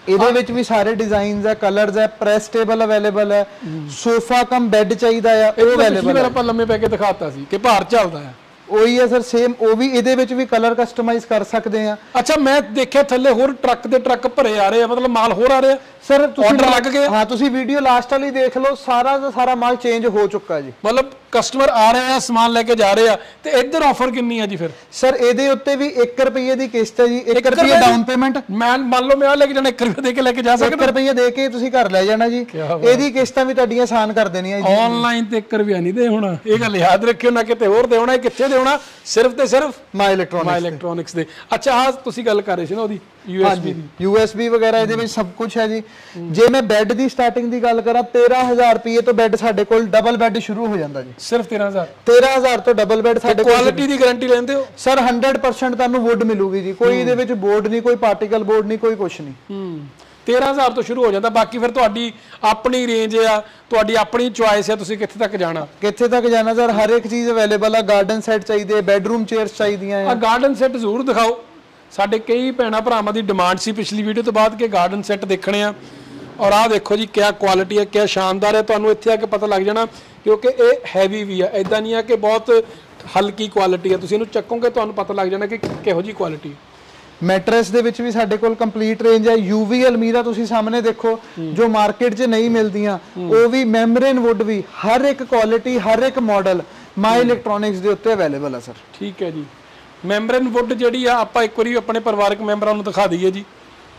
ਇਹਦੇ ਵਿੱਚ ਵੀ ਸਾਰੇ ਡਿਜ਼ਾਈਨਸ ਹੈ, ਕਲਰਸ ਹੈ, ਪ੍ਰੈਸ ਟੇਬਲ ਅਵੇਲੇਬਲ ਹੈ, ਸੋਫਾ ਕਮ ਬੈੱਡ ਚਾਹੀਦਾ ਆ ਉਹ ਅਵੇਲੇਬਲ ਹੈ। ਆਪਾਂ ਲੰਮੇ ਪੈ ਕੇ ਦਿਖਾਤਾ ਸੀ ਕਿ ਭਾਰ ਚੱਲਦਾ ਹੈ, ਉਹੀ ਹੈ ਸਰ ਸੇਮ। ਉਹ ਵੀ ਇਹਦੇ ਵਿੱਚ ਵੀ ਕਲਰ ਕਸਟਮਾਈਜ਼ ਕਰ ਸਕਦੇ ਆ। ਅੱਛਾ ਮੈਂ ਦੇਖਿਆ ਥੱਲੇ ਹੋਰ ਟਰੱਕ ਦੇ ਟਰੱਕ ਭਰੇ ਆ ਰਹੇ ਆ, ਮਤਲਬ ਮਾਲ ਹੋਰ ਆ ਰਿਹਾ ਸਰ। ਆਰਡਰ ਲੱਗ ਗਿਆ? ਹਾਂ ਤੁਸੀਂ ਵੀਡੀਓ ਲਾਸਟ ਵਾਲੀ ਦੇਖ ਲਓ, ਸਾਰਾ ਦਾ ਸਾਰਾ ਮਾਲ ਚੇਂਜ ਹੋ ਚੁੱਕਾ ਜੀ। ਮਤਲਬ ਕਸਟਮਰ ਆ ਰਹੇ ਆ, ਸਮਾਨ ਲੈ ਕੇ ਜਾ ਰਹੇ ਆ। ਤੇ ਇੱਧਰ ਆਫਰ ਕਿੰਨੀ ਹੈ ਜੀ ਫਿਰ? ਸਰ ਇਹਦੇ ਉੱਤੇ ਵੀ ਇੱਕ ਰੁਪਏ ਦੀ ਕਿਸ਼ਤ ਹੈ ਜੀ, ਇੱਕ ਰੁਪਏ ਡਾਊਨ ਪੇਮੈਂਟ। ਮੈਂ ਮੰਨ ਲਓ ਮੈਂ ਆ ਲੈ ਕੇ ਜਾਣਾ, ਇੱਕ ਰੁਪਏ ਦੇ ਕੇ ਲੈ ਕੇ ਜਾ ਸਕਦਾ? ਇੱਕ ਰੁਪਏ ਦੇ ਕੇ ਤੁਸੀਂ ਘਰ ਲੈ ਜਾਣਾ ਜੀ। ਇਹਦੀ ਕਿਸ਼ਤਾਂ ਵੀ ਤੁਹਾਡੀਆਂ ਆਸਾਨ ਕਰ ਦੇਣੀਆਂ ਜੀ। ਆਨਲਾਈਨ ਤੇ ਇੱਕ ਰੁਪਿਆ ਨਹੀਂ ਦੇ ਹੋਣਾ, ਇਹ ਗੱਲ ਯਾਦ ਰੱਖਿਓ ਨਾ ਕਿਤੇ ਹੋਰ ਦੇ ਹੋਣਾ। ਕਿੱਥੇ ਦੇ ਹੋਣਾ? ਸਿਰਫ ਤੇ ਸਿਰਫ ਮਾਈ ਇਲੈਕਟ੍ਰੋਨਿਕਸ ਮਾਈ ਇਲੈਕਟ੍ਰੋਨਿਕਸ ਦੇ। ਅੱਛਾ ਆਹ ਤੁਸੀਂ ਗੱਲ ਕਰ ਰਹੇ ਸੀ ਨਾ ਉਹਦੀ ਯੂਐਸਬੀ ਦੀ, ਯੂਐਸਬੀ ਵਗੈਰਾ ਇਹਦੇ ਵਿੱਚ ਸਭ ਕੁਝ ਹੈ ਜੀ। ਜੇ ਮੈਂ ਬੈੱਡ ਦੀ ਸਟਾਰਟਿੰਗ ਦੀ ਗੱਲ ਕਰਾਂ, ਤੇਰਾਂ ਹਜ਼ਾਰ ਰੁਪਏ ਤੋਂ ਬੈੱਡ ਸਾਡੇ ਕੋਲ ਡਬਲ ਬੈੱਡ ਸ਼ੁਰੂ ਹੋ ਜਾਂਦਾ ਜੀ। ਸਿਰਫ ਤੇਰਾਂ ਹਜ਼ਾਰ? ਤੇਰਾਂ ਹਜ਼ਾਰ ਤੋਂ ਡਬਲ ਬੈੱਡ ਸਾਡੇ ਕੋਲ। ਕੁਆਲਿਟੀ ਦੀ ਗਾਰੰਟੀ ਲੈਂਦੇ ਹੋ ਸਰ? ਹੰਡਰਡ ਪਰਸੈਂਟ ਤੁਹਾਨੂੰ ਵੁੱਡ ਮਿਲੂਗੀ ਜੀ, ਕੋਈ ਇਹਦੇ ਵਿੱਚ ਬੋਰਡ ਨਹੀਂ, ਕੋਈ ਪਾਰਟੀਕਲ ਬੋਰਡ ਨਹੀਂ, ਕੋਈ ਕੁਝ ਨਹੀਂ। ਹੂੰ ਤੇਰਾਂ ਹਜ਼ਾਰ ਤੋਂ ਸ਼ੁਰੂ ਹੋ ਜਾਂਦਾ। ਬਾਕੀ ਫਿਰ ਤੁਹਾਡੀ ਆਪਣੀ ਰੇਂਜ ਆ, ਤੁਹਾਡੀ ਆਪਣੀ ਚੁਆਇਸ ਆ, ਤੁਸੀਂ ਕਿੱਥੇ ਤੱਕ ਜਾਣਾ। ਕਿੱਥੇ ਤੱਕ ਜਾਣਾ ਸਰ? ਹਰ ਇੱਕ ਚੀਜ਼ ਅਵੇਲੇਬਲ ਆ। ਗਾਰਡਨ ਸੈੱਟ ਚਾਹੀਦੇ, ਬੈਡਰੂਮ ਚੇਅਰਸ ਚਾਹੀਦੀਆਂ ਆ। ਗਾਰਡਨ ਸੈੱਟ ਜ਼ਰੂਰ ਦਿਖਾਓ। ਸਾਡੇ ਕਈ ਭੈਣਾਂ ਭਰਾਵਾਂ ਦੀ ਡਿਮਾਂਡ ਸੀ ਪਿਛਲੀ ਵੀਡੀਓ ਤੋਂ ਬਾਅਦ ਕਿ ਗਾਰਡਨ ਸੈੱਟ ਦੇਖਣੇ ਆ। ਔਰ ਆਹ ਦੇਖੋ ਜੀ ਕਿਆ ਕੁਆਲਿਟੀ ਹੈ, ਕਿਆ ਸ਼ਾਨਦਾਰ ਹੈ। ਤੁਹਾਨੂੰ ਇੱਥੇ ਆ ਕੇ ਪਤਾ ਲੱਗ ਜਾਣਾ, ਕਿਉਂਕਿ ਇਹ ਹੈਵੀ ਵੀ ਆ, ਇਦਾਂ ਨਹੀਂ ਆ ਕਿ ਬਹੁਤ ਹਲਕੀ ਕੁਆਲਿਟੀ ਹੈ। ਤੁਸੀਂ ਇਹਨੂੰ ਚੱਕੋਗੇ ਤੁਹਾਨੂੰ ਪਤਾ ਲੱਗ ਜਾਣਾ ਕਿ ਕਿਹੋ ਜੀ ਕੁਆਲਿਟੀ। ਮੈਟਰੈਸ ਦੇ ਵਿੱਚ ਵੀ ਸਾਡੇ ਕੋਲ ਕੰਪਲੀਟ ਰੇਂਜ ਹੈ। ਯੂਵੀ ਅਲਮੀਰਾ ਤੁਸੀਂ ਸਾਹਮਣੇ ਦੇਖੋ, ਜੋ ਮਾਰਕੀਟ 'ਚ ਨਹੀਂ ਮਿਲਦੀਆਂ, ਉਹ ਵੀ ਮੈਮਬ੍ਰੇਨ ਵੁੱਡ ਵੀ, ਹਰ ਇੱਕ ਕੁਆਲਿਟੀ, ਹਰ ਇੱਕ ਮਾਡਲ ਮਾਈ ਇਲੈਕਟ੍ਰੋਨਿਕਸ ਦੇ ਉੱਤੇ ਅਵੇਲੇਬਲ ਹੈ ਸਰ। ਠੀਕ ਹੈ ਜੀ। ਮੈਮਬ੍ਰੇਨ ਵੁੱਡ ਜਿਹੜੀ ਆ ਆਪਾਂ ਇੱਕ ਵਾਰੀ ਆਪਣੇ ਪਰਿਵਾਰਕ ਮੈਂਬਰਾਂ ਨੂੰ ਦਿਖਾ ਦਈਏ ਜੀ।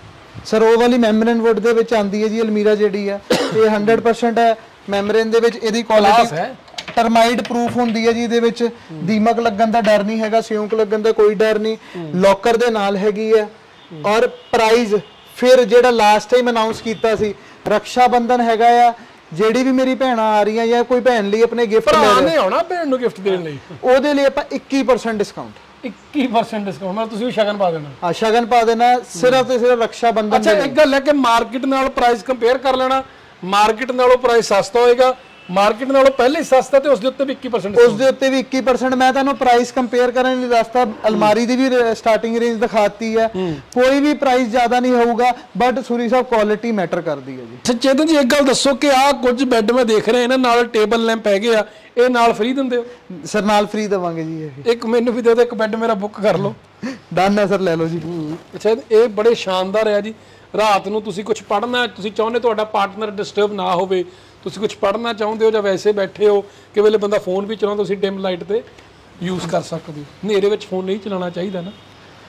ਸਰ ਉਹ ਵਾਲੀ ਮੈਮਬ੍ਰੇਨ ਵੁੱਡ ਦੇ ਵਿੱਚ ਆਂਦੀ ਹੈ ਜੀ ਅਲਮੀਰਾ ਜਿਹੜੀ ਹੈ, ਇਹ ਹੰਡਰਡ ਪਰਸੈਂਟ ਹੈ ਮੈਮਬ੍ਰੇਨ ਦੇ ਵਿੱਚ। ਇਹਦੀ ਕੁਆਲਿਟੀ ਹੈ ਟਰਮਾਈਟ ਪ੍ਰੂਫ ਹੁੰਦੀ ਹੈ ਜੀ। ਇਹਦੇ ਵਿੱਚ ਦੀਮਕ ਲੱਗਣ ਦਾ ਡਰ ਨਹੀਂ ਹੈਗਾ, ਸਿਉਂਕ ਲੱਗਣ ਦਾ ਕੋਈ ਡਰ ਨਹੀਂ, ਲੋਕਰ ਦੇ ਨਾਲ ਹੈਗੀ ਹੈ। ਔਰ ਪ੍ਰਾਈਸ ਫਿਰ ਜਿਹੜਾ ਲਾਸਟ ਟਾਈਮ ਅਨਾਉਂਸ ਕੀਤਾ ਸੀ, ਰਕਸ਼ਾ ਬੰਧਨ ਹੈਗਾ ਆ, ਜਿਹੜੀ ਵੀ ਮੇਰੀ ਭੈਣਾਂ ਆ ਰਹੀਆਂ ਜਾਂ ਕੋਈ ਭੈਣ ਲਈ ਆਪਣੇ ਗਿਫਟ ਲੈ ਰਹੇ ਆ, ਆਉਣਾ ਭੈਣ ਨੂੰ ਗਿਫਟ ਦੇਣ ਲਈ, ਉਹਦੇ ਲਈ ਆਪਾਂ ਇੱਕੀ ਪਰਸੈਂਟ ਡਿਸਕਾਊਂਟ। ਇੱਕੀ ਪਰਸੈਂਟ ਡਿਸਕਾਊਂਟ ਮਤਲਬ ਤੁਸੀਂ ਵੀ ਸ਼ਗਨ ਪਾ ਦੇਣਾ? ਹਾਂ ਸ਼ਗਨ ਪਾ ਦੇਣਾ, ਸਿਰਫ ਤੇ ਸਿਰਫ ਰਕਸ਼ਾ ਬੰਧਨ। ਅੱਛਾ ਇੱਕ ਗੱਲ ਹੈ ਕਿ ਮਾਰਕੀਟ ਨਾਲ ਪ੍ਰਾਈਸ ਕੰਪੇਅਰ ਕਰ ਲੈਣਾ, ਮਾਰਕੀਟ ਨਾਲੋਂ ਪ੍ਰਾਈਸ ਸਸਤਾ ਹੋਏਗਾ, ਮਾਰਕੀਟ ਨਾਲੋਂ ਪਹਿਲੇ ਹੀ ਸਸਤਾ ਤੇ ਉਸ ਦੇ ਉੱਤੇ ਵੀ ਇੱਕੀ ਪਰਸੈਂਟ। ਉਸ ਦੇ ਉੱਤੇ ਵੀ ਇੱਕੀ ਪਰਸੈਂਟ। ਮੈਂ ਤੁਹਾਨੂੰ ਪ੍ਰਾਈਸ ਕੰਪੇਅਰ ਕਰਨ ਲਈ ਦੱਸਤਾ, ਅਲਮਾਰੀ ਦੀ ਵੀ ਸਟਾਰਟਿੰਗ ਰੇਂਜ ਦਿਖਾਤੀ ਹੈ। ਕੋਈ ਵੀ ਪ੍ਰਾਈਸ ਜ਼ਿਆਦਾ ਨਹੀਂ ਹੋਊਗਾ, ਬਟ ਸੂਰੀ ਸਾਹਿਬ ਕੁਆਲਿਟੀ ਮੈਟਰ ਕਰਦੀ ਹੈ ਜੀ। ਚੇਤਨ ਜੀ ਇੱਕ ਗੱਲ ਦੱਸੋ ਕਿ ਆਹ ਕੁਝ ਬੈੱਡ ਮੈਂ ਦੇਖ ਰਿਹਾ ਇਹਨਾਂ ਨਾਲ ਟੇਬਲ ਲੈਂਪ ਹੈਗੇ ਆ, ਇਹ ਨਾਲ ਫ੍ਰੀ ਦਿੰਦੇ ਹੋ? ਸਰ ਨਾਲ ਫ੍ਰੀ ਦੇਵਾਂਗੇ ਜੀ। ਇਹ ਇੱਕ ਮੈਨੂੰ ਵੀ ਦੇ ਦਿਓ, ਇੱਕ ਬੈੱਡ ਮੇਰਾ ਬੁੱਕ ਕਰ ਲਓ। ਡਨ ਹੈ ਸਰ, ਲੈ ਲਓ ਜੀ। ਅੱਛਾ ਇਹ ਬੜੇ ਸ਼ਾਨਦਾਰ ਹੈ ਜੀ। ਰਾਤ ਨੂੰ ਤੁਸੀਂ ਕੁਝ ਪੜ੍ਹਨਾ, ਤੁਸੀਂ ਚਾਹੁੰਦੇ ਤੁਹਾਡਾ ਪਾਰਟਨਰ ਡਿਸਟਰਬ ਨਾ ਹੋਵੇ, ਤੁਸੀਂ ਕੁਝ ਪੜ੍ਹਨਾ ਚਾਹੁੰਦੇ ਹੋ ਜਾਂ ਵੈਸੇ ਬੈਠੇ ਹੋ, ਕਿ ਵੇਲੇ ਬੰਦਾ ਫੋਨ ਵੀ ਚਲਾਉਂਦਾ, ਤੁਸੀਂ ਡਿਮ ਲਾਈਟ ਤੇ ਯੂਜ਼ ਕਰ ਸਕਦੇ ਹੋ। ਹਨੇਰੇ ਵਿੱਚ ਫੋਨ ਨਹੀਂ ਚਲਾਉਣਾ ਚਾਹੀਦਾ ਨਾ।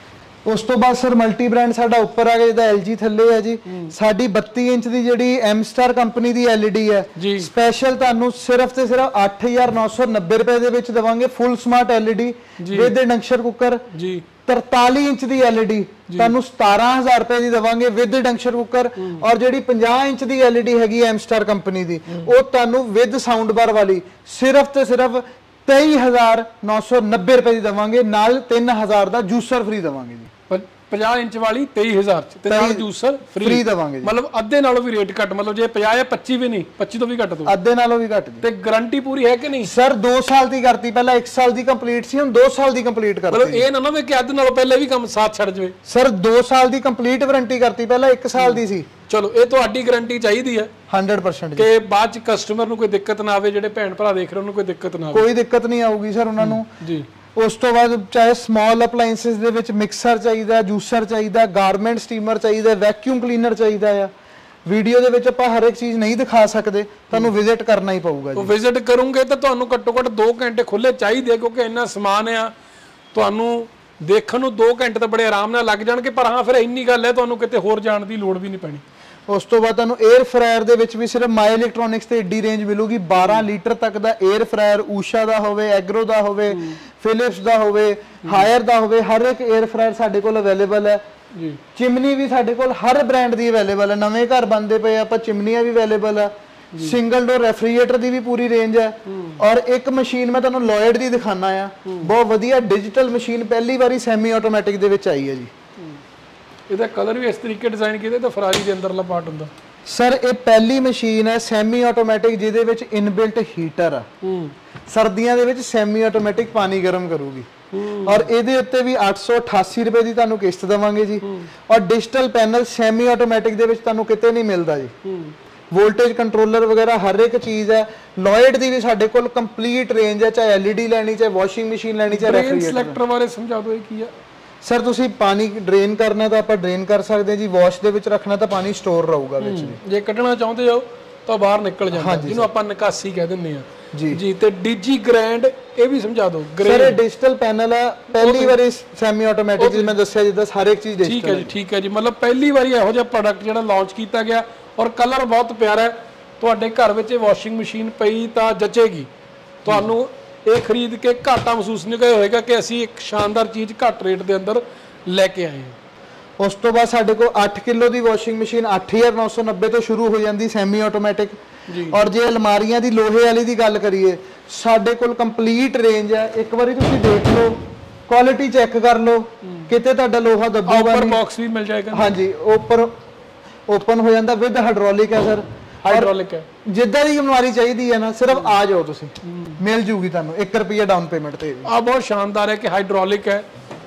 ਉਸ ਤੋਂ ਬਾਅਦ ਸਰ ਮਲਟੀ ਬ੍ਰਾਂਡ ਸਾਡਾ ਉੱਪਰ ਆ ਗਿਆ, ਜਿਹਦਾ ਐਲ ਜੀ ਥੱਲੇ ਹੈ ਜੀ। ਸਾਡੀ ਬੱਤੀ ਇੰਚ ਦੀ ਜਿਹੜੀ ਐਮ ਸਟਾਰ ਕੰਪਨੀ ਦੀ ਐਲ ਈ ਡੀ ਹੈ, ਸਪੈਸ਼ਲ ਤੁਹਾਨੂੰ ਸਿਰਫ ਤੇ ਸਿਰਫ ਅੱਠ ਹਜ਼ਾਰ ਨੌ ਸੌ ਨੱਬੇ ਰੁਪਏ ਦੇ ਵਿੱਚ ਦੇਵਾਂਗੇ। Full smart L E D with induction cooker ਜੀ। ਤਰਤਾਲੀ ਇੰਚ ਦੀ ਐਲ ਈ ਡੀ ਤੁਹਾਨੂੰ ਸਤਾਰਾਂ ਹਜ਼ਾਰ ਰੁਪਏ ਦੀ ਦੇਵਾਂਗੇ ਵਿਦ ਇੰਡਕਸ਼ਨ ਕੁੱਕਰ। ਔਰ ਜਿਹੜੀ ਪੰਜਾਹ ਇੰਚ ਦੀ ਐਲ ਈ ਡੀ ਹੈਗੀ ਐਮ ਸਟਾਰ ਕੰਪਨੀ ਦੀ, ਉਹ ਤੁਹਾਨੂੰ ਵਿਦ ਸਾਊਂਡ ਬਾਰ ਵਾਲੀ ਸਿਰਫ ਤੇ ਸਿਰਫ ਤੇਈ ਹਜ਼ਾਰ ਨੌ ਸੌ ਨੱਬੇ ਰੁਪਏ ਦੀ ਦੇਵਾਂਗੇ, ਨਾਲ ਤਿੰਨ ਹਜ਼ਾਰ ਦਾ ਜੂਸਰ ਫ੍ਰੀ ਦੇਵਾਂਗੇ ਜੀ। ਪੰਜਾਹ ਇੰਚ ਵਾਲੀ ਤੇਈ ਹਜ਼ਾਰ ਚ ਤੇ ਨਾਲ ਜੂਸਰ ਫ੍ਰੀ ਦੇਵਾਂਗੇ ਜੀ। ਮਤਲਬ ਅੱਧੇ ਨਾਲੋਂ ਵੀ ਰੇਟ ਘੱਟ, ਮਤਲਬ ਜੇ ਪੰਜਾਹ ਹੈ ਪੱਚੀ ਵੀ ਨਹੀਂ, ਪੱਚੀ ਤੋਂ ਵੀ ਘੱਟ ਦੋ, ਅੱਧੇ ਨਾਲੋਂ ਵੀ ਘੱਟ ਜੀ। ਤੇ ਗਾਰੰਟੀ ਪੂਰੀ ਹੈ ਕਿ ਨਹੀਂ? ਸਰ ਦੋ ਸਾਲ ਦੀ ਕਰਤੀ, ਪਹਿਲਾਂ ਇੱਕ ਸਾਲ ਦੀ ਕੰਪਲੀਟ ਸੀ, ਹੁਣ ਦੋ ਸਾਲ ਦੀ ਕੰਪਲੀਟ ਕਰਤੀ। ਮਤਲਬ ਇਹ ਨਾ ਨਾ ਵੇ ਕਿ ਅੱਧ ਨਾਲੋਂ ਪਹਿਲੇ ਵੀ ਕੰਮ ਸਾਥ ਛੱਡ ਜਵੇ। ਸਰ ਦੋ ਸਾਲ ਦੀ ਕੰਪਲੀਟ ਵਾਰੰਟੀ ਕਰਤੀ, ਪਹਿਲਾਂ ਇੱਕ ਸਾਲ ਦੀ ਸੀ। ਚਲੋ ਇਹ ਤੁਹਾਡੀ ਗਾਰੰਟੀ ਚਾਹੀਦੀ ਹੈ ਹੰਡਰਡ ਪਰਸੈਂਟ ਕਿ ਬਾਅਦ ਚ ਕਸਟਮਰ ਨੂੰ ਕੋਈ ਦਿੱਕਤ ਨਾ ਆਵੇ, ਜਿਹੜੇ ਭੈਣ ਭਰਾ ਦੇਖ ਰਹੇ ਉਹਨੂੰ ਕੋਈ ਦਿੱਕਤ ਨਾ ਆਵੇ। ਕੋਈ ਦਿੱਕਤ ਨਹੀਂ ਆਊਗੀ ਸਰ ਉਹਨਾਂ ਨੂੰ ਜੀ। ਉਸ ਤੋਂ ਬਾਅਦ ਚਾਹੇ ਸਮਾਲ ਅਪਲਾਈਐਂਸਸ ਦੇ ਵਿੱਚ ਮਿਕਸਰ ਚਾਹੀਦਾ, ਜੂਸਰ ਚਾਹੀਦਾ, ਗਾਰਮੈਂਟ ਸਟੀਮਰ ਚਾਹੀਦਾ, ਵੈਕਿਊਮ ਕਲੀਨਰ ਚਾਹੀਦਾ ਆ। ਵੀਡੀਓ ਦੇ ਵਿੱਚ ਆਪਾਂ ਹਰ ਇੱਕ ਚੀਜ਼ ਨਹੀਂ ਦਿਖਾ ਸਕਦੇ, ਤੁਹਾਨੂੰ ਵਿਜ਼ਿਟ ਕਰਨਾ ਹੀ ਪਊਗਾ ਜੀ। ਵਿਜ਼ਿਟ ਕਰੋਗੇ ਤਾਂ ਤੁਹਾਨੂੰ ਘੱਟੋ ਘੱਟ ਦੋ ਘੰਟੇ ਖੁੱਲੇ ਚਾਹੀਦੇ, ਕਿਉਂਕਿ ਇੰਨਾ ਸਮਾਨ ਆ, ਤੁਹਾਨੂੰ ਦੇਖਣ ਨੂੰ ਦੋ ਘੰਟੇ ਤਾਂ ਬੜੇ ਆਰਾਮ ਨਾਲ ਲੱਗ ਜਾਣਗੇ। ਪਰ ਹਾਂ ਫਿਰ ਇੰਨੀ ਗੱਲ ਹੈ, ਤੁਹਾਨੂੰ ਕਿਤੇ ਹੋਰ ਜਾਣ ਦੀ ਲੋੜ ਵੀ ਨਹੀਂ ਪੈਣੀ। ਉਸ ਤੋਂ ਬਾਅਦ ਤੁਹਾਨੂੰ 에ਅਰ ਫਰਾਇਰ ਦੇ ਵਿੱਚ ਵੀ ਸਿਰਫ ਮਾਈ ਇਲੈਕਟ੍ਰੋਨਿਕਸ ਤੇ ਏਡੀ ਰੇਂਜ ਮਿਲੂਗੀ। ਬਾਰਾਂ ਲੀਟਰ ਤੱਕ ਦਾ 에ਅਰ ਫਰਾਇਰ, ਊਸ਼ਾ ਦਾ ਹੋਵੇ, ਐਗਰੋ ਦਾ ਹੋਵੇ, ਫਿਲਿਪਸ ਦਾ ਹੋਵੇ, ਹਾਇਰ ਦਾ ਹੋਵੇ, ਹਰ ਇੱਕ 에ਅਰ ਫਰਾਇਰ ਸਾਡੇ ਕੋਲ ਅਵੇਲੇਬਲ ਹੈ ਜੀ। ਚਿਮਨੀ ਵੀ ਸਾਡੇ ਕੋਲ ਹਰ ਬ੍ਰਾਂਡ ਦੀ ਅਵੇਲੇਬਲ ਹੈ, ਨਵੇਂ ਘਰ ਬਣਦੇ ਪਏ ਆਪਾਂ, ਚਿਮਨੀਆਂ ਵੀ ਅਵੇਲੇਬਲ ਹੈ। ਸਿੰਗਲ ਡੋਰ ਰੈਫਰੀਜਰੇਟਰ ਦੀ ਵੀ ਪੂਰੀ ਰੇਂਜ ਹੈ। ਔਰ ਇੱਕ ਮਸ਼ੀਨ ਮੈਂ ਤੁਹਾਨੂੰ ਲੋਇਡ ਦੀ ਦਿਖਾਣਾ ਆ, ਬਹੁਤ ਵਧੀਆ ਡਿਜੀਟਲ ਮਸ਼ੀਨ, ਪਹਿਲੀ ਵਾਰੀ ਸੈਮੀ ਆਟੋਮੈਟਿਕ ਦੇ ਵਿੱਚ ਆਈ ਹੈ ਜੀ। ਇਹਦਾ ਕਲਰ ਵੀ ਇਸ ਤਰੀਕੇ ਡਿਜ਼ਾਈਨ ਕੀਤਾ, ਤਾਂ ਫਰਾਰੀ ਦੇ ਅੰਦਰਲਾ ਪਾਰਟ ਹੁੰਦਾ। ਸਰ ਇਹ ਪਹਿਲੀ ਮਸ਼ੀਨ ਹੈ ਸੈਮੀ ਆਟੋਮੈਟਿਕ ਜਿਹਦੇ ਵਿੱਚ ਇਨਬਿਲਟ ਹੀਟਰ ਆ। ਸਰਦੀਆਂ ਦੇ ਵਿੱਚ ਸੈਮੀ ਆਟੋਮੈਟਿਕ ਪਾਣੀ ਗਰਮ ਕਰੂਗੀ। ਔਰ ਇਹਦੇ ਉੱਤੇ ਵੀ ਅੱਠ ਸੌ ਅਠਾਸੀ ਰੁਪਏ ਦੀ ਤੁਹਾਨੂੰ ਕਿਸ਼ਤ ਦੇਵਾਂਗੇ ਜੀ। ਔਰ ਡਿਜੀਟਲ ਪੈਨਲ ਸੈਮੀ ਆਟੋਮੈਟਿਕ ਦੇ ਵਿੱਚ ਤੁਹਾਨੂੰ ਕਿਤੇ ਨਹੀਂ ਮਿਲਦਾ ਜੀ। ਵੋਲਟੇਜ ਕੰਟਰੋਲਰ ਵਗੈਰਾ ਹਰ ਇੱਕ ਚੀਜ਼ ਹੈ। ਲੋਇਡ ਦੀ ਵੀ ਸਾਡੇ ਕੋਲ ਕੰਪਲੀਟ ਰੇਂਜ ਹੈ, ਚਾਹੇ ਐਲਈਡੀ ਲੈਣੀ, ਚਾਹੇ ਵਾਸ਼ਿੰਗ ਮਸ਼ੀਨ ਲੈਣੀ, ਚਾਹੇ ਰੈਫਰੀਜਰੇਟਰ। ਸਿਲੈਕਟਰ ਬਾਰੇ ਸਮਝਾ ਦਿਓ ਇਹ ਕੀ ਆ ਸਰ। ਤੁਸੀਂ ਪਾਣੀ ਡਰੇਨ ਕਰਨਾ ਤਾਂ ਆਪਾਂ ਡਰੇਨ ਕਰ ਸਕਦੇ ਹਾਂ ਜੀ, ਵਾਸ਼ ਦੇ ਵਿੱਚ ਰੱਖਣਾ ਤਾਂ ਪਾਣੀ ਸਟੋਰ ਰਹੂਗਾ ਵਿੱਚ ਜੀ। ਜੇ ਕੱਢਣਾ ਚਾਹੁੰਦੇ ਹੋ ਤਾਂ ਬਾਹਰ ਨਿਕਲ ਜਾਂਦਾ, ਜਿਹਨੂੰ ਆਪਾਂ ਨਿਕਾਸੀ ਕਹਿ ਦਿੰਦੇ ਆ ਜੀ ਜੀ। ਤੇ ਡੀਜੀ ਗ੍ਰੈਂਡ ਇਹ ਵੀ ਸਮਝਾ ਦਿਓ। ਸਰ ਇਹ ਡਿਜੀਟਲ ਪੈਨਲ ਹੈ, ਪਹਿਲੀ ਵਾਰੀ ਸੈਮੀ ਆਟੋਮੈਟਿਕ ਜਿਵੇਂ ਦੱਸਿਆ ਜਿੱਦਾਂ ਹਰ ਇੱਕ ਚੀਜ਼ ਡਿਜੀਟਲ। ਠੀਕ ਹੈ ਜੀ, ਠੀਕ ਹੈ ਜੀ। ਮਤਲਬ ਪਹਿਲੀ ਵਾਰੀ ਇਹੋ ਜਿਹਾ ਪ੍ਰੋਡਕਟ ਜਿਹੜਾ ਲਾਂਚ ਕੀਤਾ ਗਿਆ ਔਰ ਕਲਰ ਬਹੁਤ ਪਿਆਰਾ ਹੈ। ਤੁਹਾਡੇ ਘਰ ਵਿੱਚ ਵਾਸ਼ਿੰਗ ਮਸ਼ੀਨ ਪਈ ਤਾਂ ਜਚੇਗੀ, ਤੁਹਾਨੂੰ ਇਹ ਖਰੀਦ ਕੇ ਘਾਟਾ ਮਹਿਸੂਸ ਨਹੀਂ ਹੋਏਗਾ ਕਿ ਅਸੀਂ ਇੱਕ ਸ਼ਾਨਦਾਰ ਚੀਜ਼ ਘੱਟ ਰੇਟ ਦੇ ਅੰਦਰ ਲੈ ਕੇ ਆਏ ਹਾਂ। ਉਸ ਤੋਂ ਬਾਅਦ ਸਾਡੇ ਕੋਲ ਅੱਠ ਕਿਲੋ ਦੀ ਵਾਸ਼ਿੰਗ ਮਸ਼ੀਨ ਅੱਠ ਹਜ਼ਾਰ ਨੌ ਸੌ ਨੱਬੇ ਤੋਂ ਸ਼ੁਰੂ ਹੋ ਜਾਂਦੀ ਸੈਮੀ ਆਟੋਮੈਟਿਕ। ਔਰ ਜੇ ਅਲਮਾਰੀਆਂ ਦੀ ਲੋਹੇ ਵਾਲੀ ਦੀ ਗੱਲ ਕਰੀਏ, ਸਾਡੇ ਕੋਲ ਕੰਪਲੀਟ ਰੇਂਜ ਹੈ। ਇੱਕ ਵਾਰੀ ਤੁਸੀਂ ਦੇਖ ਲਓ, ਕੁਆਲਿਟੀ ਚੈੱਕ ਕਰ ਲਓ, ਕਿਤੇ ਤੁਹਾਡਾ ਲੋਹਾ ਦੱਬੂਗਾ ਨਹੀਂ। ਉੱਪਰ ਬਾਕਸ ਵੀ ਮਿਲ ਜਾਏਗਾ। ਹਾਂਜੀ, ਉੱਪਰ ਓਪਨ ਹੋ ਜਾਂਦਾ, ਵਿਦ ਹਾਈਡ੍ਰੋਲਿਕ ਹੈ ਸਰ। ਹਾਈਡ੍ਰੋਲਿਕ ਹੈ। ਜਿੱਦਾਂ ਦੀ ਅਲਮਾਰੀ ਚਾਹੀਦੀ ਹੈ ਨਾ, ਸਿਰਫ ਆ ਜਾਓ ਤੁਸੀਂ, ਮਿਲ ਜੂਗੀ ਤੁਹਾਨੂੰ ਇੱਕ ਰੁਪਿਆ ਡਾਊਨ ਪੇਮੈਂਟ ਤੇ। ਆ ਬਹੁਤ ਸ਼ਾਨਦਾਰ ਹੈ ਕਿ ਹਾਈਡ੍ਰੋਲਿਕ ਹੈ,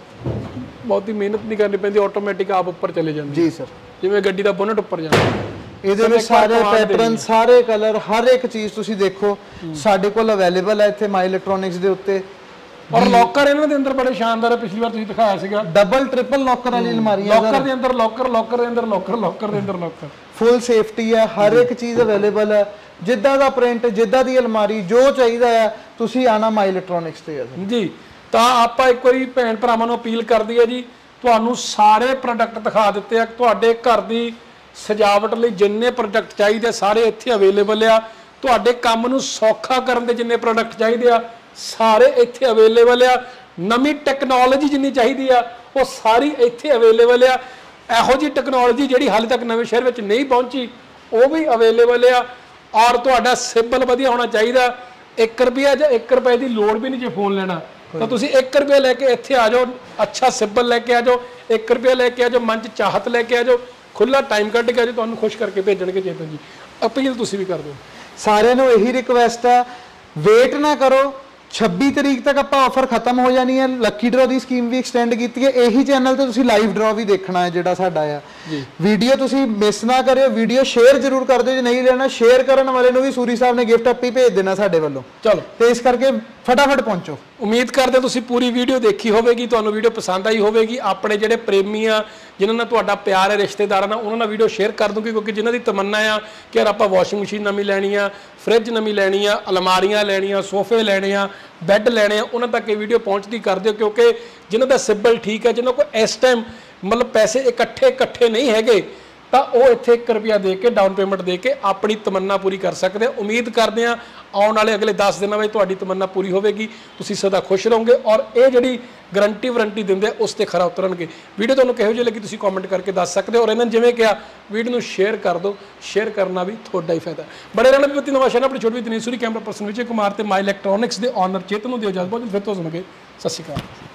ਬਹੁਤੀ ਮਿਹਨਤ ਨਹੀਂ ਕਰਨੀ ਪੈਂਦੀ, ਆਟੋਮੈਟਿਕ ਆਪ ਉੱਪਰ ਚਲੇ ਜਾਂਦੀ ਜੀ ਸਰ। ਜਿਵੇਂ ਗੱਡੀ ਦਾ ਬੋਨਟ ਉੱਪਰ ਜਾਂਦਾ। ਇਹਦੇ ਵਿੱਚ ਸਾਰੇ ਪੈਟਰਨ, ਸਾਰੇ ਕਲਰ, ਹਰ ਇੱਕ ਚੀਜ਼ ਤੁਸੀਂ ਦੇਖੋ ਸਾਡੇ ਕੋਲ ਅਵੇਲੇਬਲ ਹੈ ਇੱਥੇ ਮਾਈ ਇਲੈਕਟ੍ਰੋਨਿਕਸ ਦੇ ਉੱਤੇ। ਔਰ ਲੋਕਰ ਇਹਨਾਂ ਦੇ ਅੰਦਰ ਬੜੇ ਸ਼ਾਨਦਾਰ ਹੈ, ਪਿਛਲੀ ਵਾਰ ਤੁਸੀਂ ਦਿਖਾਇਆ ਸੀਗਾ। ਡਬਲ ਟ੍ਰਿਪਲ ਲੋਕਰ ਵਾਲੀ ਅਲਮਾਰੀਆਂ, ਲੋਕਰ ਦੇ ਅੰਦਰ ਲੋਕਰ, ਲੋਕਰ ਦੇ ਅੰਦਰ ਲੋਕਰ, ਲੋਕਰ ਦੇ ਅੰਦਰ ਲੋਕਰ, ਫੁੱਲ ਸੇਫਟੀ ਹੈ, ਹਰ ਇੱਕ ਚੀਜ਼ ਅਵੇਲੇਬਲ ਹੈ। ਜਿੱਦਾਂ ਦਾ ਪ੍ਰਿੰਟ, ਜਿੱਦਾਂ ਦੀ ਅਲਮਾਰੀ, ਜੋ ਚਾਹੀਦਾ ਹੈ ਤੁਸੀਂ ਆਣਾ ਮਾਈ ਇਲੈਕਟ੍ਰੋਨਿਕਸ ਤੇ ਹੈ ਜੀ। ਤਾਂ ਆਪਾਂ ਇੱਕ ਵਾਰੀ ਭੈਣ ਭਰਾਵਾਂ ਨੂੰ ਅਪੀਲ ਕਰਦੀ ਹੈ ਜੀ, ਤੁਹਾਨੂੰ ਸਾਰੇ ਪ੍ਰੋਡਕਟ ਦਿਖਾ ਦਿੱਤੇ ਆ। ਤੁਹਾਡੇ ਘਰ ਦੀ ਸਜਾਵਟ ਲਈ ਜਿੰਨੇ ਪ੍ਰੋਡਕਟ ਚਾਹੀਦੇ ਸਾਰੇ ਇੱਥੇ ਅਵੇਲੇਬਲ ਆ। ਤੁਹਾਡੇ ਕੰਮ ਨੂੰ ਸੌਖਾ ਕਰਨ ਦੇ ਜਿੰਨੇ ਪ੍ਰੋਡਕਟ ਚਾਹੀਦੇ ਆ ਸਾਰੇ ਇੱਥੇ ਅਵੇਲੇਬਲ ਆ। ਨਵੀਂ ਟੈਕਨੋਲੋਜੀ ਜਿੰਨੀ ਚਾਹੀਦੀ ਆ ਉਹ ਸਾਰੀ ਇੱਥੇ ਅਵੇਲੇਬਲ ਆ। ਇਹੋ ਜਿਹੀ ਟੈਕਨੋਲੋਜੀ ਜਿਹੜੀ ਹਾਲੇ ਤੱਕ ਨਵੇਂ ਸ਼ਹਿਰ ਵਿੱਚ ਨਹੀਂ ਪਹੁੰਚੀ ਉਹ ਵੀ ਅਵੇਲੇਬਲ ਆ। ਔਰ ਤੁਹਾਡਾ ਸਿਬਲ ਵਧੀਆ ਹੋਣਾ ਚਾਹੀਦਾ। ਇੱਕ ਰੁਪਿਆ ਜਾਂ ਇੱਕ ਰੁਪਏ ਦੀ ਲੋੜ ਵੀ ਨਹੀਂ ਜੇ ਫੋਨ ਲੈਣਾ ਤਾਂ ਤੁਸੀਂ ਇੱਕ ਰੁਪਿਆ ਲੈ ਕੇ ਇੱਥੇ ਆ ਜਾਓ, ਅੱਛਾ ਸਿਬਲ ਲੈ ਕੇ ਆ ਜਾਓ, ਇੱਕ ਰੁਪਿਆ ਲੈ ਕੇ ਆ ਜਾਓ, ਮਨ 'ਚ ਚਾਹਤ ਲੈ ਕੇ ਆ ਜਾਓ, ਖੁੱਲਾ ਟਾਈਮ ਕੱਢ ਕੇ ਆ ਜਾਓ, ਤੁਹਾਨੂੰ ਖੁਸ਼ ਕਰਕੇ ਭੇਜਣਗੇ। ਚੇਤਨ ਜੀ ਅਪੀਲ ਤੁਸੀਂ ਵੀ ਕਰ ਦਿਓ। ਸਾਰਿਆਂ ਨੂੰ ਇਹੀ ਰਿਕਵੈਸਟ ਹੈ, ਵੇਟ ਨਾ ਕਰੋ। ਛੱਬੀ ਤਰੀਕ ਤੱਕ ਆਪਾਂ ਆਫਰ ਖਤਮ ਹੋ ਜਾਣੀ ਹੈ। ਲੱਕੀ ਡਰਾ ਦੀ ਸਕੀਮ ਵੀ ਐਕਸਟੈਂਡ ਕੀਤੀ ਹੈ। ਇਹੀ ਚੈਨਲ ਤੇ ਤੁਸੀਂ ਲਾਈਵ ਡਰਾ ਵੀ ਦੇਖਣਾ ਹੈ ਜਿਹੜਾ ਸਾਡਾ ਆ ਜੀ। ਵੀਡੀਓ ਤੁਸੀਂ ਮਿਸ ਨਾ ਕਰਿਓ, ਵੀਡੀਓ ਸ਼ੇਅਰ ਜ਼ਰੂਰ ਕਰ ਦਿਓ। ਜੇ ਨਹੀਂ ਲੈਣਾ, ਸ਼ੇਅਰ ਕਰਨ ਵਾਲੇ ਨੂੰ ਵੀ ਸੂਰੀ ਸਾਹਿਬ ਨੇ ਗਿਫਟ ਆਪੀ ਭੇਜ ਦੇਣਾ ਸਾਡੇ ਵੱਲੋਂ। ਚਲੋ, ਤੇ ਇਸ ਕਰਕੇ ਫਟਾਫਟ ਪਹੁੰਚੋ। ਉਮੀਦ ਕਰਦੇ ਤੁਸੀਂ ਪੂਰੀ ਵੀਡੀਓ ਦੇਖੀ ਹੋਵੇਗੀ, ਤੁਹਾਨੂੰ ਵੀਡੀਓ ਪਸੰਦ ਆਈ ਹੋਵੇਗੀ। ਆਪਣੇ ਜਿਹੜੇ ਪ੍ਰੇਮੀ ਆ, ਜਿਨ੍ਹਾਂ ਨਾਲ ਤੁਹਾਡਾ ਪਿਆਰ ਹੈ, ਰਿਸ਼ਤੇਦਾਰਾਂ ਨਾਲ, ਉਹਨਾਂ ਨਾਲ ਵੀਡੀਓ ਸ਼ੇਅਰ ਕਰ ਦੂੰਗੀ, ਕਿਉਂਕਿ ਜਿਨ੍ਹਾਂ ਦੀ ਤਮੰਨਾ ਆ ਕਿ ਯਾਰ ਆਪਾਂ ਵਾਸ਼ਿੰਗ ਮਸ਼ੀਨ ਨਵੀਂ ਲੈਣੀ ਆ, ਫ੍ਰਿਜ ਨਵੀਂ ਲੈਣੀ ਆ, ਅਲਮਾਰੀਆਂ ਲੈਣੀਆਂ, ਸੋਫੇ ਲੈਣੇ ਆ, ਬੈੱਡ ਲੈਣੇ ਆ, ਉਹਨਾਂ ਤੱਕ ਇਹ ਵੀਡੀਓ ਪਹੁੰਚਦੀ ਕਰ ਦਿਓ। ਕਿਉਂਕਿ ਜਿਨ੍ਹਾਂ ਦਾ ਸਿਬਲ ਠੀਕ ਹੈ, ਜਿਨ੍ਹਾਂ ਕੋਲ ਇਸ ਟਾਈਮ ਮਤਲਬ ਪੈਸੇ ਇਕੱਠੇ ਇਕੱਠੇ ਨਹੀਂ ਹੈਗੇ, ਤਾਂ ਉਹ ਇੱਥੇ ਇੱਕ ਰੁਪਿਆ ਦੇ ਕੇ ਡਾਊਨ ਪੇਮੈਂਟ ਦੇ ਕੇ ਆਪਣੀ ਤਮੰਨਾ ਪੂਰੀ ਕਰ ਸਕਦੇ ਆ। ਉਮੀਦ ਕਰਦੇ ਆ ਆਉਣ ਵਾਲੇ ਅਗਲੇ ਦਸ ਦਿਨਾਂ ਵਿੱਚ ਤੁਹਾਡੀ ਤਮੰਨਾ ਪੂਰੀ ਹੋਵੇਗੀ, ਤੁਸੀਂ ਸਦਾ ਖੁਸ਼ ਰਹੋਗੇ। ਔਰ ਇਹ ਜਿਹੜੀ ਗਰੰਟੀ ਵਾਰੰਟੀ ਦਿੰਦੇ ਉਸ ਤੇ ਖਰਾ ਉਤਰਨਗੇ। ਵੀਡੀਓ ਤੁਹਾਨੂੰ ਕਿਹੋ ਜਿਹੀ ਲੱਗੀ ਤੁਸੀਂ ਕਮੈਂਟ ਕਰਕੇ ਦੱਸ ਸਕਦੇ ਹੋ। ਔਰ ਇਹਨਾਂ ਨੇ ਜਿਵੇਂ ਕਿਹਾ ਵੀਡੀਓ ਨੂੰ ਸ਼ੇਅਰ ਕਰ ਦਿਓ, ਸ਼ੇਅਰ ਕਰਨਾ ਵੀ ਤੁਹਾਡਾ ਹੀ ਫਾਇਦਾ। ਬੜੇ ਰਹਿਣਾ ਵੀ ਨਵਾਂ ਸ਼ਹਿਰ ਆਪਣੀ ਛੋਟੀ ਵੀ ਤਨੀਸੂਰੀ ਕੈਮਰਾ ਪਰਸਨ ਵਿਜੇ ਕੁਮਾਰ ਤੇ ਮਾਈ ਇਲੈਕਟ੍ਰੋਨਿਕਸ ਦੇ ਓਨਰ ਚੇਤਨ ਨੂੰ ਦਿਓ ਇਜਾਜ਼ਤ। ਬਹੁਤ ਫਿਰ ਤੋਂ ਸੁਣੋਗੇ। ਸਤਿ ਸ਼੍ਰੀ ਅਕਾਲ।